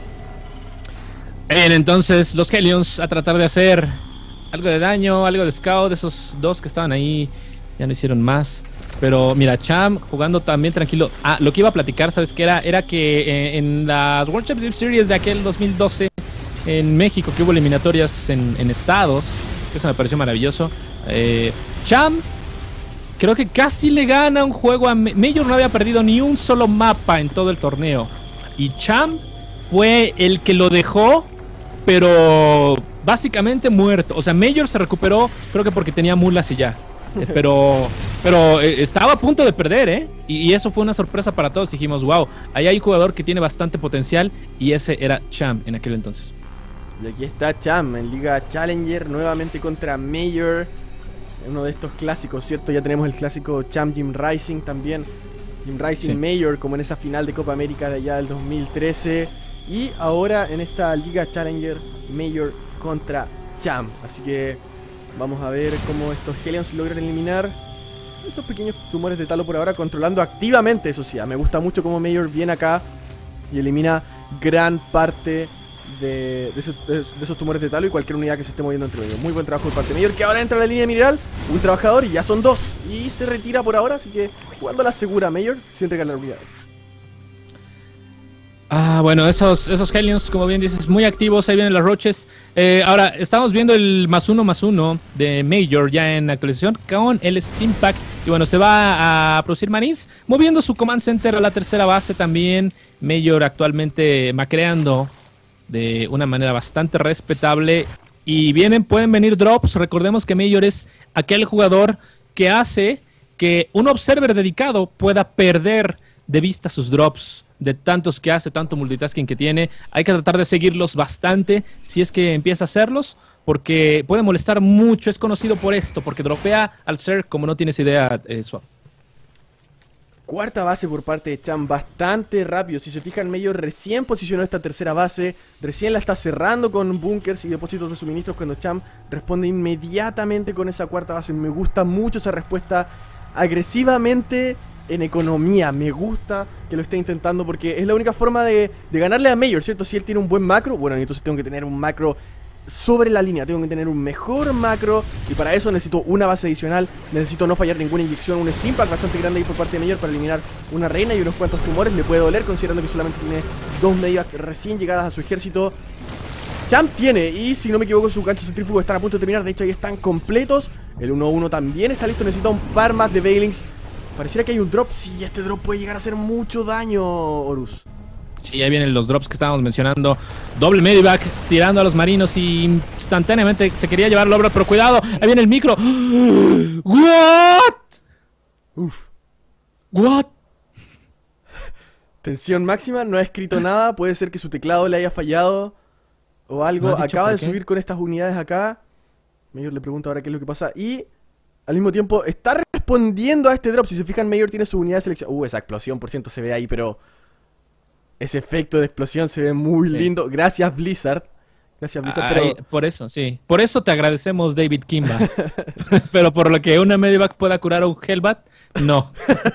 Bien, entonces los Helions a tratar de hacer algo de daño, algo de scout. Esos 2 que estaban ahí ya no hicieron más. Pero mira, Cham jugando también tranquilo. Lo que iba a platicar, ¿sabes qué era? Era que en las World Championship Series de aquel 2012 en México, que hubo eliminatorias en estados, eso me pareció maravilloso. Cham creo que casi le gana un juego a Major. No había perdido ni un solo mapa en todo el torneo. Y Cham fue el que lo dejó, pero básicamente muerto. O sea, Major se recuperó, creo que porque tenía mulas y ya. Pero estaba a punto de perder, y eso fue una sorpresa para todos. Dijimos, wow, ahí hay un jugador que tiene bastante potencial, y ese era Cham en aquel entonces. Y aquí está Cham en Liga Challenger, nuevamente contra Major. Uno de estos clásicos, ¿cierto? Ya tenemos el clásico Cham Jim Rising también. Jim Rising, sí. Major, como en esa final de Copa América de allá del 2013. Y ahora en esta Liga Challenger, Major contra Cham. Así que vamos a ver cómo estos Helions logran eliminar estos pequeños tumores de talo por ahora, controlando activamente, eso sí. Me gusta mucho cómo Major viene acá y elimina gran parte de esos tumores de talo y cualquier unidad que se esté moviendo entre ellos. Muy buen trabajo por parte de Major, que ahora entra a la línea de mineral. Un trabajador y ya son 2. Y se retira por ahora, así que jugando a la segura Major sin regalar unidades. Bueno, esos Helions, como bien dices, muy activos. Ahí vienen las roches. Ahora, estamos viendo el +1/+1 de Major ya en actualización con el Steam Pack. Y bueno, se va a producir Marines, moviendo su Command Center a la tercera base también. Major actualmente macreando de una manera bastante respetable. Y pueden venir drops. Recordemos que Major es aquel jugador que hace que un observer dedicado pueda perder de vista sus drops de tantos que hace, tanto multitasking que tiene. Hay que tratar de seguirlos bastante si es que empieza a hacerlos, porque puede molestar mucho. Es conocido por esto, porque dropea al Zerg como no tienes idea, Swap. Cuarta base por parte de Cham, bastante rápido. Si se fijan, Major recién posicionó esta tercera base, recién la está cerrando con bunkers y depósitos de suministros, cuando Cham responde inmediatamente con esa cuarta base. Me gusta mucho esa respuesta agresivamente en economía. Me gusta que lo esté intentando, porque es la única forma de ganarle a Major, ¿cierto? Si él tiene un buen macro, bueno, entonces tengo que tener un macro sobre la línea, tengo que tener un mejor macro, y para eso necesito una base adicional, necesito no fallar ninguna inyección, un steampack bastante grande ahí por parte de Major para eliminar una reina y unos cuantos tumores. Le puede doler considerando que solamente tiene 2 medivacks recién llegadas a su ejército. Cham tiene, y si no me equivoco, sus ganchos centrífugos están a punto de terminar. De hecho, ahí están completos. El 1-1 también está listo, necesita un par más de Veilings. Pareciera que hay un drop. Sí, este drop puede llegar a hacer mucho daño, Horus. Sí, ahí vienen los drops que estábamos mencionando. Doble medivac tirando a los marinos y instantáneamente se quería llevar el obra, pero cuidado, ahí viene el micro. ¿What? Uf. ¿What? Tensión máxima, no ha escrito nada. Puede ser que su teclado le haya fallado o algo. Acaba de subir con estas unidades acá. Major le pregunta ahora qué es lo que pasa. Y al mismo tiempo está respondiendo a este drop. Si se fijan, Major tiene su unidad de selección. Esa explosión, por ciento, se ve ahí, pero ese efecto de explosión se ve muy lindo. Gracias, Blizzard. Gracias, Blizzard. Pero por eso, sí. Por eso te agradecemos, David Kimba. Pero por lo que una medivac pueda curar a un Hellbat, no.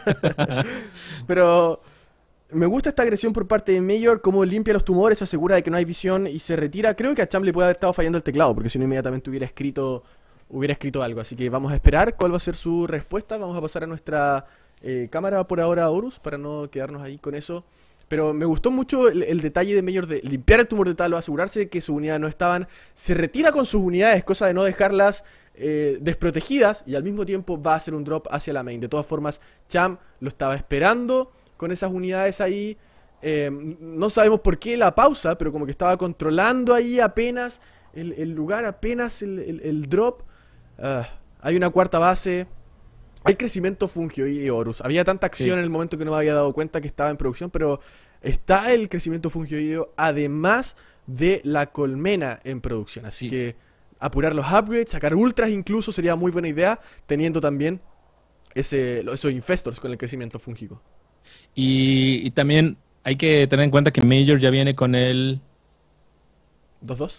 Pero me gusta esta agresión por parte de Major, cómo limpia los tumores, se asegura de que no hay visión y se retira. Creo que a Cham le puede haber estado fallando el teclado, porque si no inmediatamente hubiera escrito algo. Así que vamos a esperar cuál va a ser su respuesta. Vamos a pasar a nuestra cámara por ahora, Horus, para no quedarnos ahí con eso. Pero me gustó mucho el detalle de Major de limpiar el tumor de Talo, asegurarse de que sus unidades no estaban. Se retira con sus unidades, cosa de no dejarlas desprotegidas, y al mismo tiempo va a hacer un drop hacia la main. De todas formas, Cham lo estaba esperando con esas unidades ahí. No sabemos por qué la pausa, pero como que estaba controlando ahí apenas el lugar, apenas el drop. Hay una cuarta base. Hay crecimiento fungio y Horus. Había tanta acción en el momento que no me había dado cuenta que estaba en producción, pero está el crecimiento fungioideo, además de la colmena en producción. Así que apurar los upgrades, sacar ultras incluso sería muy buena idea, teniendo también esos infestors con el crecimiento fúngico. Y también hay que tener en cuenta que Major ya viene con el 2-2.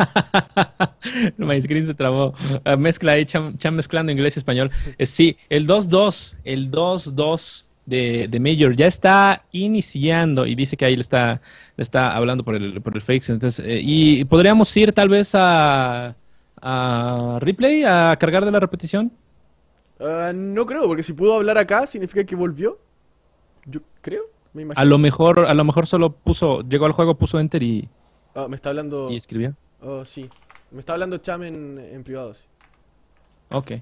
My screen se trabó. Mezcla ahí, Cham mezclando inglés y español. Sí, el 2-2. El 2-2 de Major ya está iniciando. Y dice que ahí le está hablando por el fakes. Entonces, y podríamos ir tal vez a replay, a cargar de la repetición. No creo, porque si pudo hablar acá, significa que volvió. Yo creo, me imagino. A lo mejor solo llegó al juego, puso enter y me está hablando. ¿Y escribió? Oh, sí. Me está hablando Cham en privado, sí. Ok.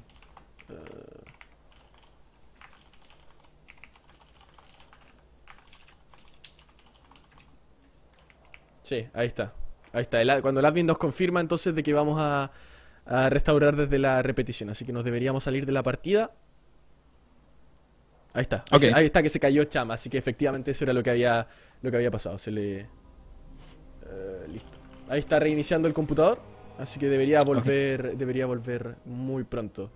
Sí, ahí está. Ahí está. Cuando el admin nos confirma entonces de que vamos a restaurar desde la repetición. Así que nos deberíamos salir de la partida. Ahí está. Okay. Ahí está que se cayó Cham. Así que efectivamente eso era lo que había pasado. Listo. Ahí está reiniciando el computador. Así que debería volver muy pronto.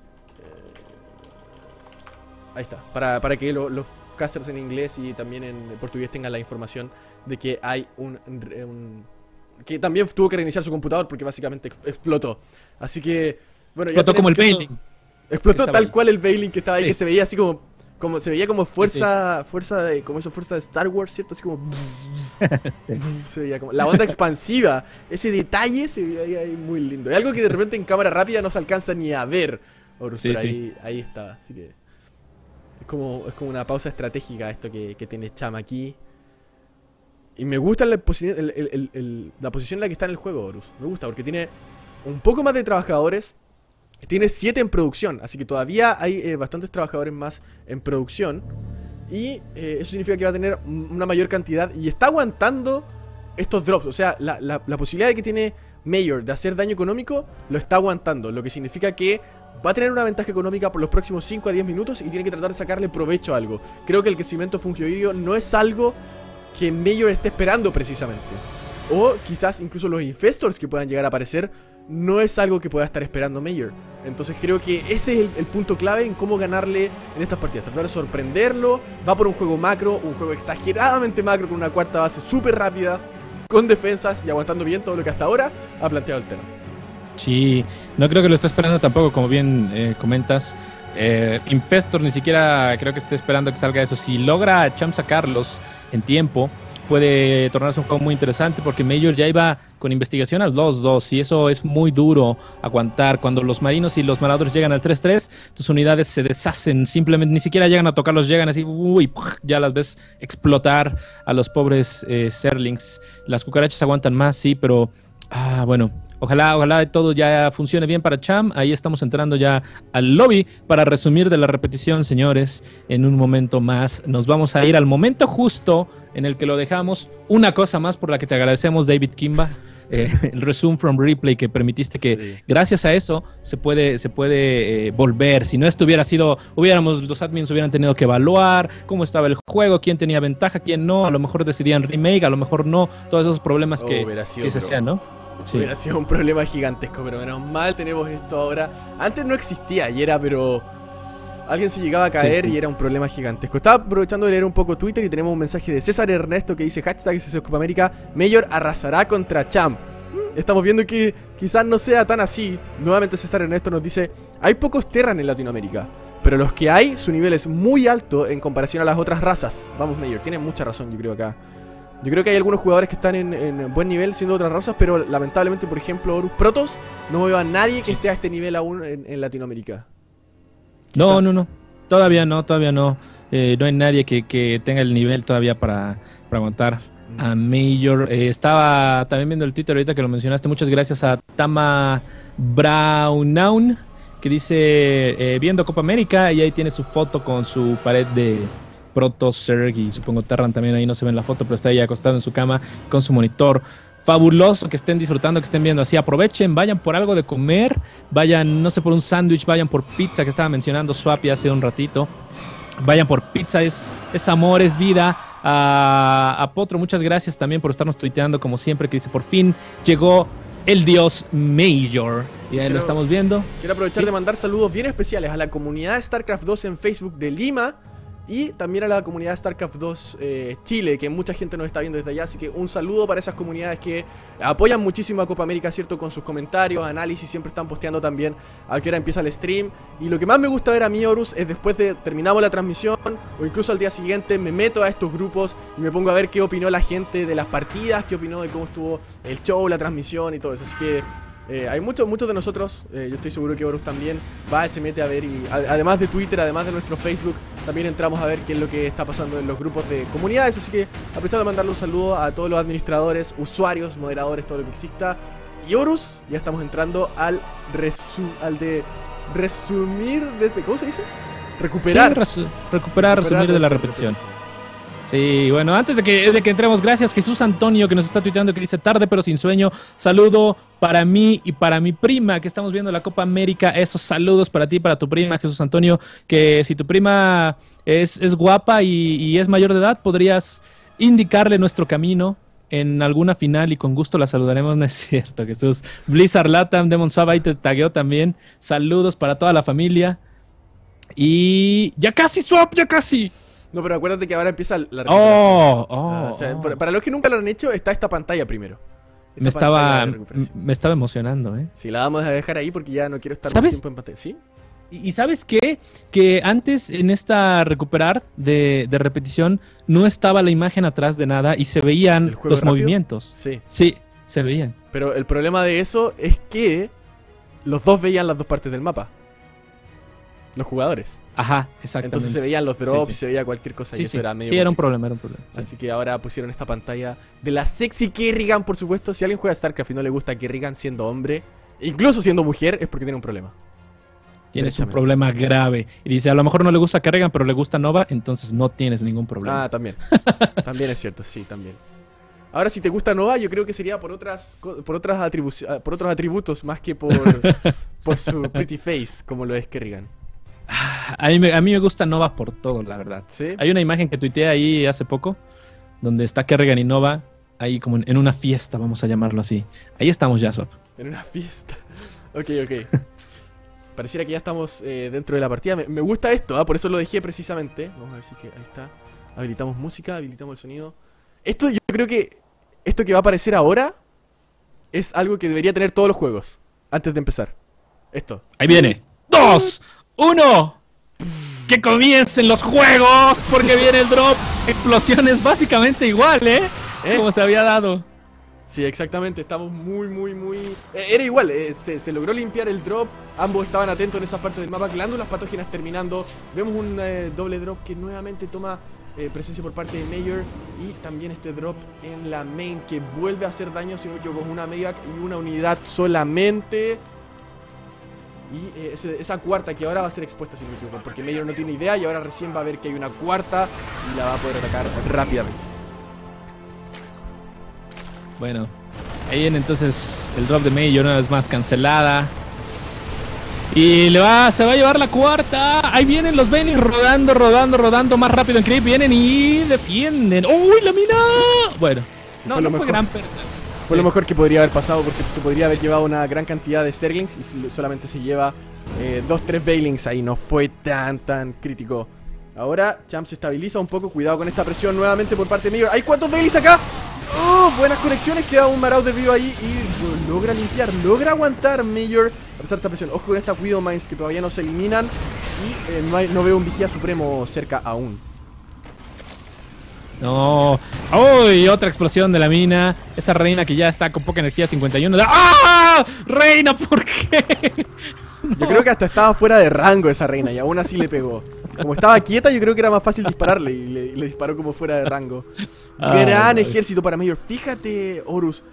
Ahí está. Para que los casters en inglés y también en portugués tengan la información de que hay que también tuvo que reiniciar su computador porque básicamente explotó. Así que, bueno, explotó como el Veiling. Explotó tal cual el Veiling que estaba ahí, que se veía así como se veía como fuerza de Star Wars, ¿cierto? Así como se veía como la onda expansiva. Ese detalle se veía ahí muy lindo. Es algo que de repente en cámara rápida no se alcanza ni a ver. Pero ahí estaba. Así que es como una pausa estratégica esto que tiene Cham aquí. Y me gusta la posición en la que está en el juego, Horus. Me gusta porque tiene un poco más de trabajadores. Tiene 7 en producción, así que todavía hay bastantes trabajadores más en producción. Y eso significa que va a tener una mayor cantidad. Y está aguantando estos drops. O sea, la posibilidad de que tiene Major de hacer daño económico lo está aguantando. Lo que significa que va a tener una ventaja económica por los próximos 5 a 10 minutos y tiene que tratar de sacarle provecho a algo. Creo que el crecimiento fungioidio no es algo que Major esté esperando precisamente. O quizás incluso los Infestors que puedan llegar a aparecer no es algo que pueda estar esperando Major. Entonces creo que ese es el punto clave en cómo ganarle en estas partidas. Tratar de sorprenderlo. Va por un juego macro, un juego exageradamente macro con una cuarta base súper rápida, con defensas y aguantando bien todo lo que hasta ahora ha planteado el tema. Sí, no creo que lo esté esperando tampoco, como bien comentas. Infestor ni siquiera creo que esté esperando que salga eso. Si logra Cham sacarlos en tiempo, puede tornarse un juego muy interesante, porque Major ya iba con investigación al 2-2 y eso es muy duro aguantar. Cuando los marinos y los maradores llegan al 3-3, tus unidades se deshacen, simplemente ni siquiera llegan a tocarlos, llegan así, uy, ya las ves explotar a los pobres Zerlings. Las cucarachas aguantan más, sí, pero bueno, ojalá todo ya funcione bien para Cham. Ahí estamos entrando ya al lobby para resumir de la repetición, señores. En un momento más nos vamos a ir al momento justo en el que lo dejamos. Una cosa más por la que te agradecemos, David Kimba. El resume from replay que permitiste, que gracias a eso se puede volver. Si no estuviera sido, los admins hubieran tenido que evaluar cómo estaba el juego, quién tenía ventaja, quién no, a lo mejor decidían remake, a lo mejor no, todos esos problemas que se hacían, ¿no? Sí. Hubiera sido un problema gigantesco, pero menos mal tenemos esto ahora. Antes no existía y era, pero alguien se llegaba a caer y era un problema gigantesco. Estaba aprovechando de leer un poco Twitter y tenemos un mensaje de César Ernesto que dice hashtag SSO Copa América, Major arrasará contra Cham. Estamos viendo que quizás no sea tan así. Nuevamente César Ernesto nos dice, hay pocos Terran en Latinoamérica, pero los que hay, su nivel es muy alto en comparación a las otras razas. Vamos Major, tiene mucha razón yo creo acá. Yo creo que hay algunos jugadores que están en buen nivel siendo otras razas, pero lamentablemente, por ejemplo, Horus Protoss, no veo a nadie que esté a este nivel aún en Latinoamérica. No. Todavía no. No hay nadie que tenga el nivel todavía para aguantar a Major. Estaba también viendo el Twitter ahorita que lo mencionaste. Muchas gracias a Tama Brownown, que dice, viendo Copa América, y ahí tiene su foto con su pared de Protoss, Zerg y supongo Terran también, ahí no se ve en la foto, pero está ahí acostado en su cama con su monitor. Fabuloso que estén disfrutando, que estén viendo así. Aprovechen, vayan por algo de comer, vayan, no sé, por un sándwich, vayan por pizza, que estaba mencionando Swappy hace un ratito. Vayan por pizza, es amor, es vida. A Potro, muchas gracias también por estarnos tuiteando como siempre, que dice, por fin llegó el dios Major. Y ahí lo estamos viendo. Quiero aprovechar de mandar saludos bien especiales a la comunidad de StarCraft 2 en Facebook de Lima. Y también a la comunidad de StarCraft 2 Chile, que mucha gente nos está viendo desde allá. Así que un saludo para esas comunidades que apoyan muchísimo a Copa América, ¿cierto? Con sus comentarios, análisis, siempre están posteando también a qué hora empieza el stream. Y lo que más me gusta ver a mí, Horus, es después de terminamos la transmisión o incluso al día siguiente me meto a estos grupos y me pongo a ver qué opinó la gente de las partidas, qué opinó de cómo estuvo el show, la transmisión y todo eso. Así que hay muchos de nosotros, yo estoy seguro que Horus también va, se mete a ver, y además de Twitter, además de nuestro Facebook, también entramos a ver qué es lo que está pasando en los grupos de comunidades. Así que aprovecho de mandarle un saludo a todos los administradores, usuarios, moderadores, todo lo que exista. Y Horus, ya estamos entrando al de resumir, ¿cómo se dice? Recuperar. Sí, resumir de la repetición. Sí, bueno, antes de que entremos, gracias Jesús Antonio, que nos está tuiteando, que dice tarde pero sin sueño. Saludo para mí y para mi prima, que estamos viendo la Copa América. Esos saludos para ti y para tu prima, Jesús Antonio. Que si tu prima es guapa y es mayor de edad, podrías indicarle nuestro camino en alguna final y con gusto la saludaremos. No es cierto, Jesús. Blizzard Latam, Demon Swab, ahí te tagueó también. Saludos para toda la familia. Y ya casi, Swap, ya casi. No, pero acuérdate que ahora empieza la recuperación. Para los que nunca lo han hecho, está esta pantalla primero. Me estaba emocionando, ¿eh? Sí, la vamos a dejar ahí porque ya no quiero estar más tiempo en pantalla. ¿Sí? ¿Y sabes qué? Que antes en esta recuperar de repetición no estaba la imagen atrás de nada y se veían los movimientos. Sí. Sí, se veían. Pero el problema de eso es que los dos veían las dos partes del mapa. Los jugadores. Ajá, exactamente. Entonces se veían los drops, se veía cualquier cosa y eso era medio... Sí, era un problema. Así que ahora pusieron esta pantalla de la sexy Kerrigan, por supuesto. Si alguien juega StarCraft y no le gusta Kerrigan siendo hombre, incluso siendo mujer, es porque tiene un problema. Tienes un problema grave. Y dice, a lo mejor no le gusta Kerrigan, pero le gusta Nova, entonces no tienes ningún problema. Ah, también. También es cierto, sí, también. Ahora, si te gusta Nova, yo creo que sería por otros atributos más que por su pretty face, como lo es Kerrigan. A mí me gusta Nova por todo, la verdad. ¿Sí? Hay una imagen que tuiteé ahí hace poco, donde está Kerrigan y Nova, ahí como en una fiesta, vamos a llamarlo así. Ahí estamos ya, Swap. En una fiesta. Ok. Pareciera que ya estamos dentro de la partida. Me gusta esto, por eso lo dejé precisamente. Vamos a ver si que ahí está. Habilitamos música, habilitamos el sonido. Esto yo creo que esto que va a aparecer ahora es algo que debería tener todos los juegos antes de empezar. Esto. Ahí viene. 2, 1. ¡Que comiencen los juegos! Porque viene el drop. Explosiones básicamente igual, como se había dado. Sí, exactamente. Estamos muy... era igual, se logró limpiar el drop. Ambos estaban atentos en esa parte del mapa. Glándulas patógenas terminando. Vemos un doble drop que nuevamente toma presencia por parte de Mayor. Y también este drop en la main que vuelve a hacer daño, si no me equivoco, con una Medivac y una unidad solamente. Y esa cuarta que ahora va a ser expuesta, si no me equivoco, porque Mayor no tiene idea y ahora recién va a ver que hay una cuarta y la va a poder atacar rápidamente. Bueno, ahí viene entonces el drop de Mayor una vez más cancelada. Y se va a llevar la cuarta. Ahí vienen los Benny rodando más rápido en creep. Vienen y defienden. ¡Uy, la mina! Bueno, no fue gran pérdida. Fue lo mejor que podría haber pasado, porque se podría haber llevado una gran cantidad de Zerglings y solamente se lleva 2-3 Veilings ahí. No fue tan crítico. Ahora Champ se estabiliza un poco. Cuidado con esta presión nuevamente por parte de Mayor. ¿Hay cuántos Veilings acá? ¡Oh! Buenas conexiones. Queda un Marauder vivo ahí y logra limpiar. Logra aguantar Mayor a pesar de esta presión. Ojo con estas Widow Mines que todavía no se eliminan. Y no veo un Vigía Supremo cerca aún. No. ¡Uy! Otra explosión de la mina. Esa reina que ya está con poca energía, 51. ¡Ah! ¡Reina! ¿Por qué? No. Yo creo que hasta estaba fuera de rango esa reina y aún así le pegó. Como estaba quieta, yo creo que era más fácil dispararle y le disparó como fuera de rango. Gran ejército para Mayor. Fíjate, Horus.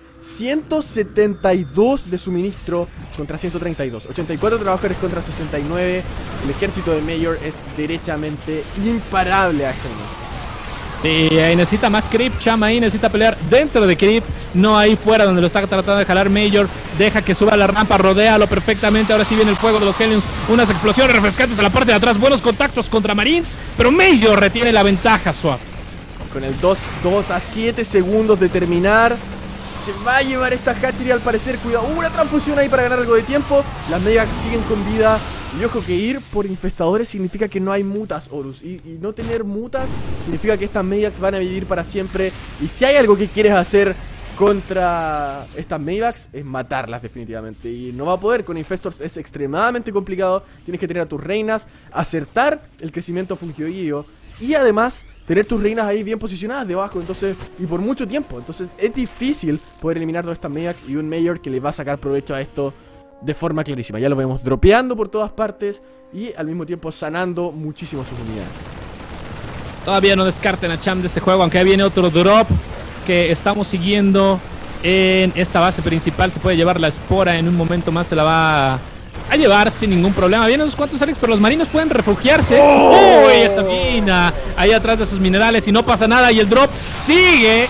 172 de suministro contra 132. 84 trabajadores contra 69. El ejército de Mayor es derechamente imparable a este momento. Sí, ahí necesita más creep. Cham ahí necesita pelear dentro de creep, no ahí fuera donde lo está tratando de jalar Mayor. Deja que suba la rampa, rodéalo perfectamente. Ahora sí viene el fuego de los Hellions. Unas explosiones refrescantes a la parte de atrás. Buenos contactos contra Marines, pero Mayor retiene la ventaja, Swap. Con el 2 a 7 segundos de terminar, se va a llevar esta Hatchery al parecer. Cuidado, una transfusión ahí para ganar algo de tiempo. Las Medivacs siguen con vida. Y ojo que ir por infestadores significa que no hay mutas, Horus. Y no tener mutas significa que estas Medivacs van a vivir para siempre. Y si hay algo que quieres hacer contra estas Medivacs es matarlas definitivamente. Y no va a poder, con Infestors es extremadamente complicado. Tienes que tener a tus reinas, acertar el crecimiento fungioideo y además tener tus reinas ahí bien posicionadas debajo, entonces, y por mucho tiempo. Entonces es difícil poder eliminar todas estas Medivacs y un Mayor que le va a sacar provecho a esto de forma clarísima. Ya lo vemos dropeando por todas partes y al mismo tiempo sanando muchísimo sus unidades. Todavía no descarten a Cham de este juego, aunque viene otro drop que estamos siguiendo en esta base principal. Se puede llevar la espora en un momento más, se la va a llevar sin ningún problema. Vienen unos cuantos Alex, pero los marinos pueden refugiarse. ¡Uy! Esa mina ahí atrás de sus minerales y no pasa nada. Y el drop sigue,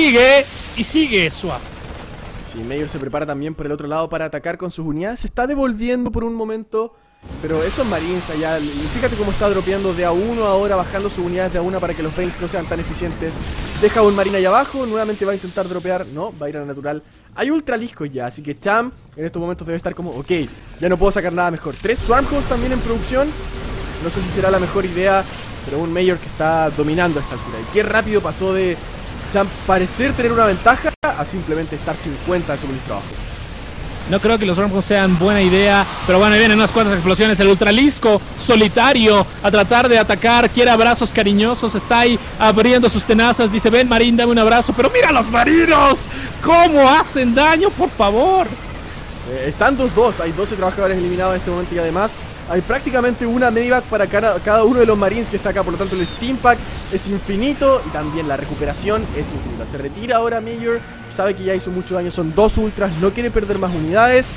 Swap. Sí, Mayor se prepara también por el otro lado para atacar con sus unidades. Se está devolviendo por un momento, pero esos marines allá, fíjate cómo está dropeando de a uno ahora, bajando sus unidades de a una para que los Veils no sean tan eficientes. Deja un marine allá abajo, nuevamente va a intentar dropear. No, va a ir a la natural. Hay ultraliscos ya, así que Cham en estos momentos debe estar como, ok, ya no puedo sacar nada mejor. 3 Swarmhosts también en producción. No sé si será la mejor idea, pero un Mayor que está dominando a esta altura. Y qué rápido pasó de Cham parecer tener una ventaja a simplemente estar 50 de suministro abajo. No creo que los Swarmhosts sean buena idea, pero bueno, vienen unas cuantas explosiones. El ultralisco solitario a tratar de atacar, quiere abrazos cariñosos, está ahí abriendo sus tenazas. Dice, ven Marín, dame un abrazo. Pero mira los marinos, cómo hacen daño, por favor. Están 2-2, hay 12 trabajadores eliminados en este momento y además hay prácticamente una Medivac para cada uno de los Marines que está acá. Por lo tanto el Steam Pack es infinito y también la recuperación es infinita. Se retira ahora Mayor, sabe que ya hizo mucho daño, son 2 ultras, no quiere perder más unidades.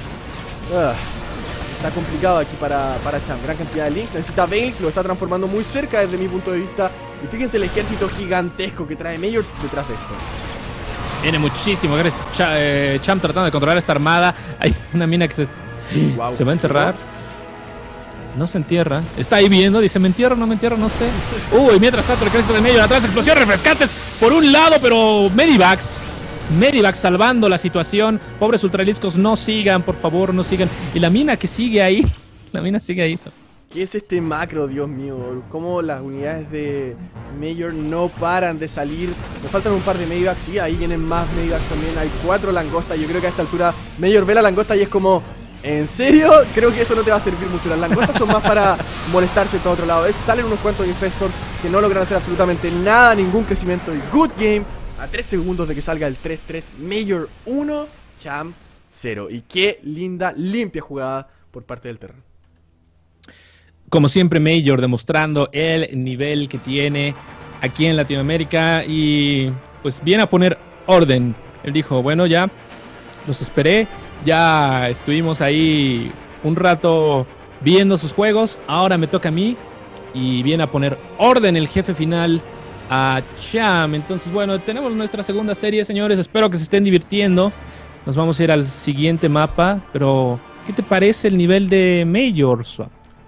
Está complicado aquí para Cham. Gran cantidad de links, necesita Veils, lo está transformando muy cerca desde mi punto de vista. Y fíjense el ejército gigantesco que trae Mayor detrás de esto. Viene muchísimo. Cham tratando de controlar esta armada. Hay una mina que Wow. se va a enterrar. No se entierra. Está ahí viendo. Dice, ¿me entierro? No me entierro, no sé. Uy, mientras tanto el ejército de Major atrás. Explosión, refrescantes por un lado, pero Medivacs salvando la situación. Pobres ultraliscos, no sigan, por favor, no sigan. Y la mina que sigue ahí. La mina sigue ahí. ¿Qué es este macro, Dios mío? Cómo las unidades de Major no paran de salir. Me faltan un par de Medivacs, sí, ahí vienen más Medivacs también. Hay 4 langostas, yo creo que a esta altura Major ve la langosta y es como... ¿En serio? Creo que eso no te va a servir mucho. Las langostas son más para molestarse todo otro lado. Salen unos cuantos Infestors que no logran hacer absolutamente nada, ningún crecimiento. Y good game, a 3 segundos de que salga el 3-3. Major 1, Cham 0. Y qué linda, limpia jugada por parte del Terran. Como siempre, Major demostrando el nivel que tiene aquí en Latinoamérica y pues viene a poner orden. Él dijo, bueno, ya los esperé, ya estuvimos ahí un rato viendo sus juegos, ahora me toca a mí y viene a poner orden el jefe final a Cham. Entonces, bueno, tenemos nuestra segunda serie, señores, espero que se estén divirtiendo. Nos vamos a ir al siguiente mapa, pero ¿qué te parece el nivel de Major, Swap?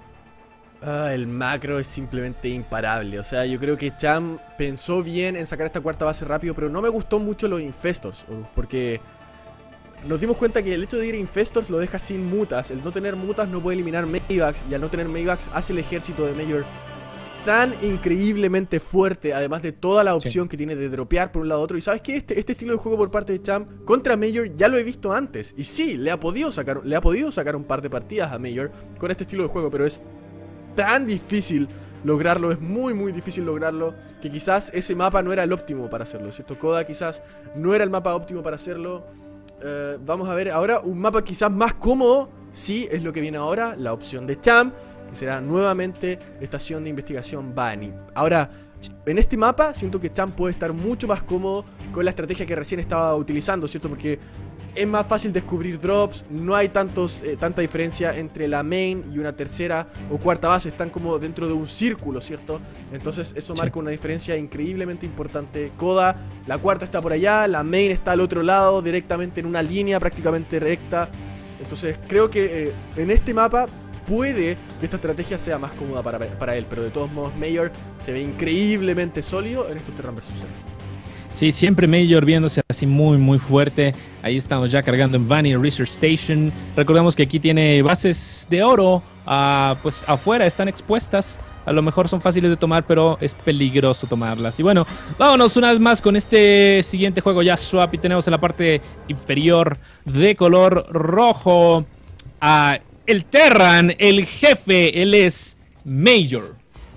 El macro es simplemente imparable. O sea, yo creo que Cham pensó bien en sacar esta cuarta base rápido, pero no me gustó mucho los Infestors, porque nos dimos cuenta que el hecho de ir a Infestors lo deja sin mutas. El no tener mutas no puede eliminar Medivacs, y al no tener Medivacs hace el ejército de Major tan increíblemente fuerte, además de toda la opción que tiene de dropear por un lado a otro. Y sabes que este estilo de juego por parte de Cham contra Major ya lo he visto antes, y sí, le ha podido sacar un par de partidas a Major con este estilo de juego, pero es tan difícil lograrlo, es muy difícil lograrlo, que quizás ese mapa no era el óptimo para hacerlo, ¿cierto? Koda quizás no era el mapa óptimo para hacerlo. Vamos a ver ahora un mapa quizás más cómodo, sí, es lo que viene ahora, la opción de Cham, que será nuevamente estación de investigación Bunny. Ahora, en este mapa siento que Cham puede estar mucho más cómodo con la estrategia que recién estaba utilizando, ¿cierto? Porque es más fácil descubrir drops, no hay tanta diferencia entre la main y una tercera o cuarta base, están como dentro de un círculo, ¿cierto? Entonces eso marca una diferencia increíblemente importante. Koda, la cuarta está por allá, la main está al otro lado, directamente en una línea prácticamente recta. Entonces creo que en este mapa puede que esta estrategia sea más cómoda para él, pero de todos modos Major se ve increíblemente sólido en estos Terran vs. Zerg. Sí, siempre Major viéndose así muy fuerte. Ahí estamos ya cargando en Bunny Research Station. Recordemos que aquí tiene bases de oro. Pues afuera están expuestas. A lo mejor son fáciles de tomar, pero es peligroso tomarlas. Y bueno, vámonos una vez más con este siguiente juego ya Swap. Y tenemos en la parte inferior de color rojo a el Terran, el jefe. Él es Major.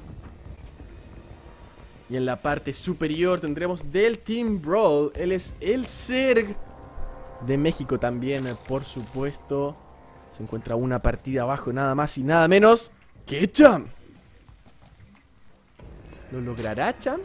Y en la parte superior tendremos del Team Brawl. Él es el Zerg de México también, por supuesto. Se encuentra una partida abajo, nada más y nada menos que Cham. ¿Lo logrará Cham?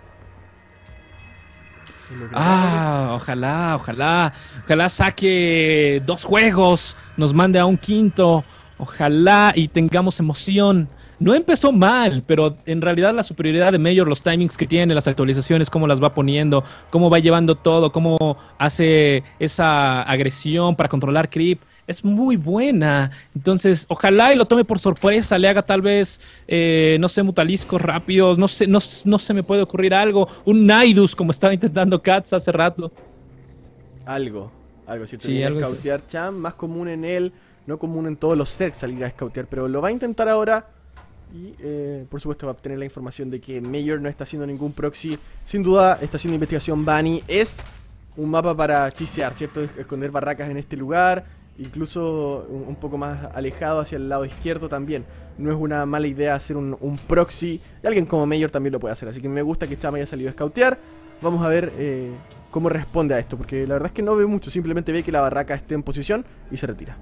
Ojalá saque 2 juegos, nos mande a un quinto. Ojalá y tengamos emoción. No empezó mal, pero en realidad la superioridad de Major, los timings que tiene, las actualizaciones, cómo las va poniendo, cómo va llevando todo, cómo hace esa agresión para controlar creep, es muy buena. Entonces, ojalá y lo tome por sorpresa, le haga tal vez, no sé, mutaliscos rápidos, no se me puede ocurrir algo, un Nidus como estaba intentando Katz hace rato. Algo, ¿cierto? Sí, algo escautear Cham, más común en él, no común en todos los Zerg salir a escautear, pero lo va a intentar ahora. Y por supuesto va a obtener la información de que Major no está haciendo ningún proxy. Sin duda, estación de investigación Bunny es un mapa para chisear, ¿cierto? Esconder barracas en este lugar, incluso un poco más alejado hacia el lado izquierdo también. No es una mala idea hacer un proxy, y alguien como Major también lo puede hacer. Así que me gusta que Cham haya salido a escautear. Vamos a ver cómo responde a esto, porque la verdad es que no ve mucho, simplemente ve que la barraca esté en posición y se retira.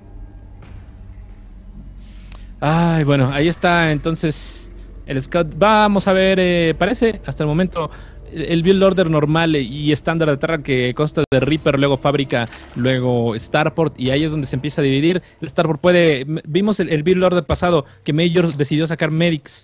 Ay, bueno, ahí está entonces el scout. Vamos a ver, parece hasta el momento el build order normal y estándar de Terra, que consta de Reaper, luego Fábrica, luego Starport, y ahí es donde se empieza a dividir. El Starport puede... Vimos el build order pasado que Major decidió sacar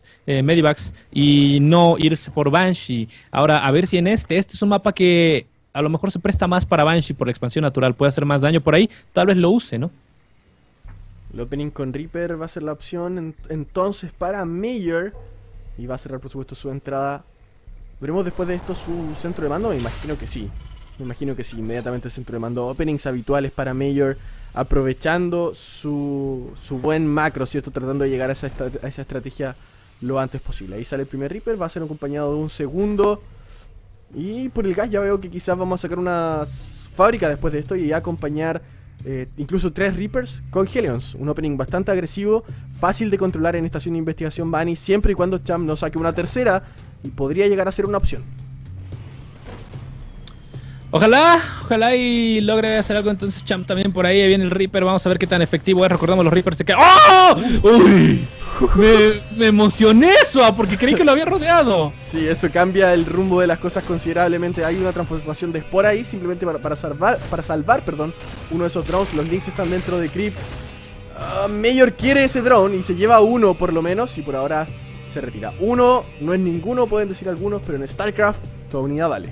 Medivacs y no irse por Banshee. Ahora, a ver si en este es un mapa que a lo mejor se presta más para Banshee por la expansión natural, puede hacer más daño por ahí, tal vez lo use, ¿no? El opening con Reaper va a ser la opción entonces para Major. Y va a cerrar por supuesto su entrada. ¿Veremos después de esto su centro de mando? Me imagino que sí. Me imagino que sí, inmediatamente el centro de mando. Openings habituales para Major, aprovechando su buen macro, ¿cierto? Tratando de llegar a esa estrategia lo antes posible. Ahí sale el primer Reaper, va a ser acompañado de un segundo. Y por el gas ya veo que quizás vamos a sacar una fábrica después de esto y acompañar incluso 3 Reapers con Hellions. Un opening bastante agresivo, fácil de controlar en estación de investigación Bunny, siempre y cuando Cham no saque una tercera, y podría llegar a ser una opción. Ojalá y logre hacer algo entonces Cham también por ahí. Viene el Reaper, vamos a ver qué tan efectivo es. Recordamos los Reapers se quedan. ¡Oh! ¡Uy! Me emocioné eso, porque creí que lo había rodeado. Sí, eso cambia el rumbo de las cosas considerablemente. Hay una transformación de Spore ahí, simplemente para salvar uno de esos drones. Los Lynx están dentro de Creep. Major quiere ese drone y se lleva uno por lo menos, y por ahora se retira. Uno no es ninguno, pueden decir algunos, pero en StarCraft toda unidad vale.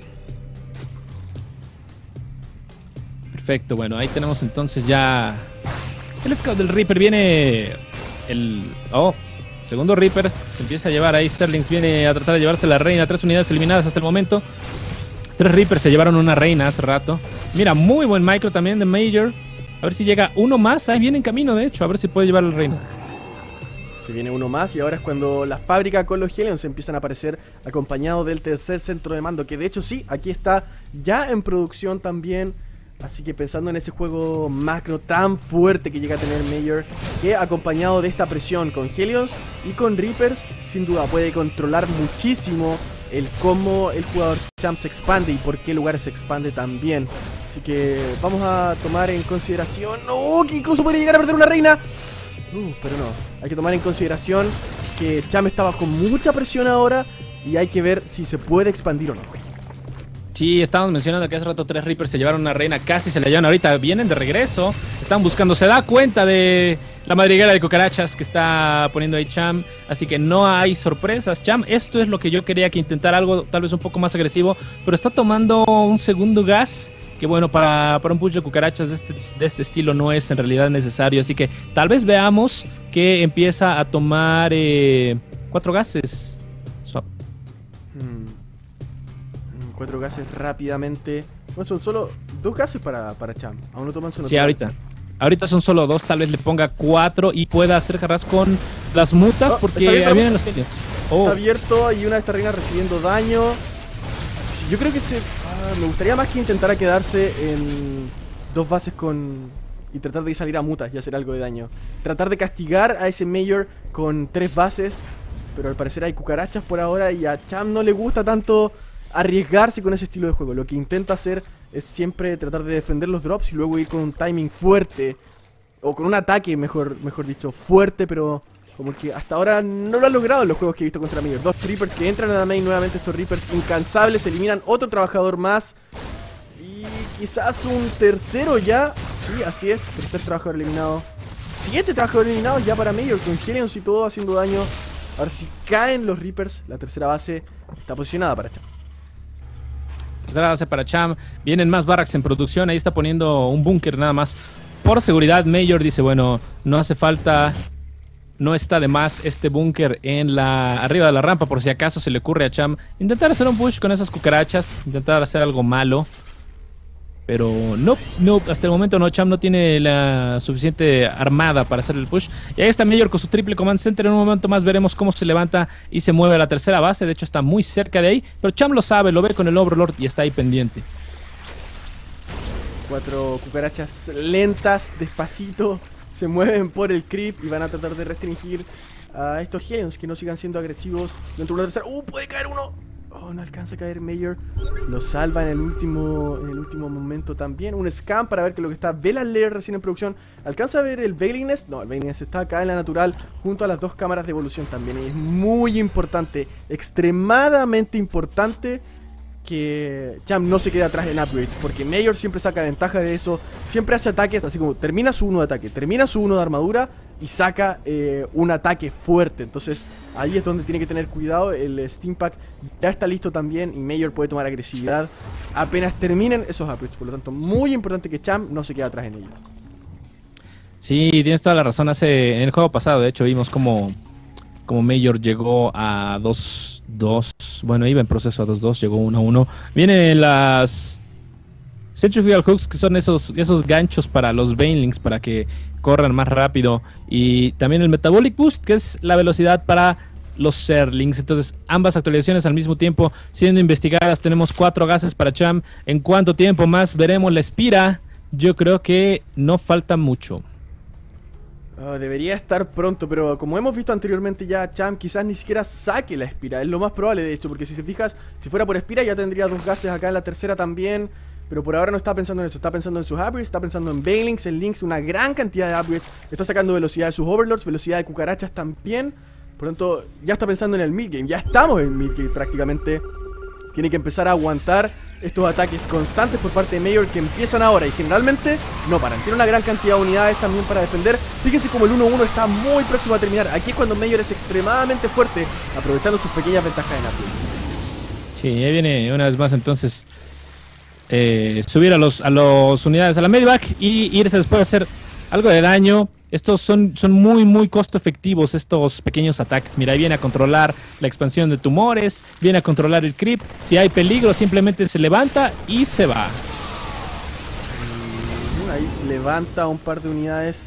Perfecto, bueno, ahí tenemos entonces ya el scout del Reaper. Viene el... Oh, segundo Reaper. Se empieza a llevar ahí. Sterlings viene a tratar de llevarse la reina. 3 unidades eliminadas hasta el momento. 3 Reapers se llevaron una reina hace rato. Mira, muy buen micro también de Major. A ver si llega uno más. Ahí viene en camino, de hecho. A ver si puede llevar la reina. Se viene uno más y ahora es cuando la fábrica con los Hellions empiezan a aparecer acompañados del tercer centro de mando. Que de hecho sí, aquí está ya en producción también. Así que pensando en ese juego macro tan fuerte que llega a tener Major, que acompañado de esta presión con Hellions y con Reapers, sin duda puede controlar muchísimo el cómo el jugador Cham se expande y por qué lugares se expande también. Así que vamos a tomar en consideración... ¡Oh! Que incluso puede llegar a perder una reina. Pero no, hay que tomar en consideración que Cham estaba con mucha presión ahora y hay que ver si se puede expandir o no. Sí, estábamos mencionando que hace rato 3 Reapers se llevaron una reina, casi se la llevan ahorita, vienen de regreso, están buscando, se da cuenta de la madriguera de cucarachas que está poniendo ahí Cham, así que no hay sorpresas. Cham, esto es lo que yo quería que intentara, algo tal vez un poco más agresivo, pero está tomando un segundo gas, que bueno, para un push de cucarachas de este estilo no es en realidad necesario, así que tal vez veamos que empieza a tomar 4 gases. Swap. 4 gases rápidamente. Bueno, son solo 2 gases para Cham. Aún no toman su... Sí, ahorita son solo 2. Tal vez le ponga 4 y pueda hacer jarras con las mutas, porque ahí vienen los Hellions. Está abierto y una de estas reinas recibiendo daño. Yo creo que me gustaría más que intentara quedarse en 2 bases y tratar de salir a mutas y hacer algo de daño. Tratar de castigar a ese Major con 3 bases. Pero al parecer hay cucarachas por ahora y a Cham no le gusta tanto arriesgarse con ese estilo de juego. Lo que intenta hacer es siempre tratar de defender los drops y luego ir con un timing fuerte, o con un ataque, mejor dicho, fuerte, pero como que hasta ahora no lo han logrado en los juegos que he visto contra Major. 2 Reapers que entran a la main nuevamente, estos Reapers incansables, eliminan otro trabajador más y quizás un tercero ya. Sí, así es, tercer trabajador eliminado. 7 trabajadores eliminados ya para Major, con Hellions y todo haciendo daño. Ahora si caen los Reapers, la tercera base está posicionada para Cham. Tercera base para Cham. Vienen más barracks en producción. Ahí está poniendo un búnker nada más. Por seguridad, Major dice, bueno, no hace falta, no está de más este búnker arriba de la rampa, por si acaso se le ocurre a Cham intentar hacer un push con esas cucarachas, intentar hacer algo malo. Pero no, hasta el momento no, Cham no tiene la suficiente armada para hacer el push. Y ahí está Major con su triple command center. En un momento más veremos cómo se levanta y se mueve a la tercera base. De hecho está muy cerca de ahí, pero Cham lo sabe, lo ve con el Overlord y está ahí pendiente. 4 cucarachas lentas, despacito, se mueven por el creep y van a tratar de restringir a estos Hellions que no sigan siendo agresivos dentro de una tercera. ¡Puede caer uno! Oh, no alcanza a caer Major. Lo salva en el último momento también. Un scan para ver que lo que está Velan Lair recién en producción. ¿Alcanza a ver el Veiliness? No, el Veiliness está acá en la natural junto a las 2 cámaras de evolución también. Y es muy importante, extremadamente importante, que Cham no se quede atrás en upgrades, porque Major siempre saca ventaja de eso. Siempre hace ataques, así como termina su 1 de ataque, termina su 1 de armadura y saca un ataque fuerte. Entonces ahí es donde tiene que tener cuidado. El Steam Pack ya está listo también y Major puede tomar agresividad apenas terminen esos upgrades. Por lo tanto, muy importante que Champ no se quede atrás en ellos. Sí, tienes toda la razón. En el juego pasado, de hecho, vimos como Major llegó a 2-2. Bueno, iba en proceso a 2-2, llegó 1-1. Vienen las Centrifugal Hooks, que son esos ganchos para los Banelings, para que corran más rápido. Y también el Metabolic Boost, que es la velocidad para los Zerglings. Entonces, ambas actualizaciones al mismo tiempo siendo investigadas. Tenemos 4 gases para Champ. ¿En cuánto tiempo más veremos la Espira? Yo creo que no falta mucho. Debería estar pronto, pero como hemos visto anteriormente ya, Champ quizás ni siquiera saque la Espira. Es lo más probable, de hecho, porque si se fijas, si fuera por Espira ya tendría 2 gases acá en la tercera también. Pero por ahora no está pensando en eso, está pensando en sus upgrades, está pensando en Banelings, en Lynx, una gran cantidad de upgrades. Está sacando velocidad de sus Overlords, velocidad de cucarachas también. Por lo tanto, ya está pensando en el midgame, ya estamos en midgame prácticamente. Tiene que empezar a aguantar estos ataques constantes por parte de Major que empiezan ahora y generalmente no paran. Tiene una gran cantidad de unidades también para defender. Fíjense como el 1-1 está muy próximo a terminar. Aquí es cuando Major es extremadamente fuerte, aprovechando sus pequeñas ventajas en upgrades. Sí, ahí viene una vez más entonces subir a los unidades a la Medivac y irse después a hacer algo de daño. Estos son muy costo efectivos, estos pequeños ataques. Mira, ahí viene a controlar la expansión de tumores, viene a controlar el creep. Si hay peligro, simplemente se levanta y se va. Ahí se levanta un par de unidades.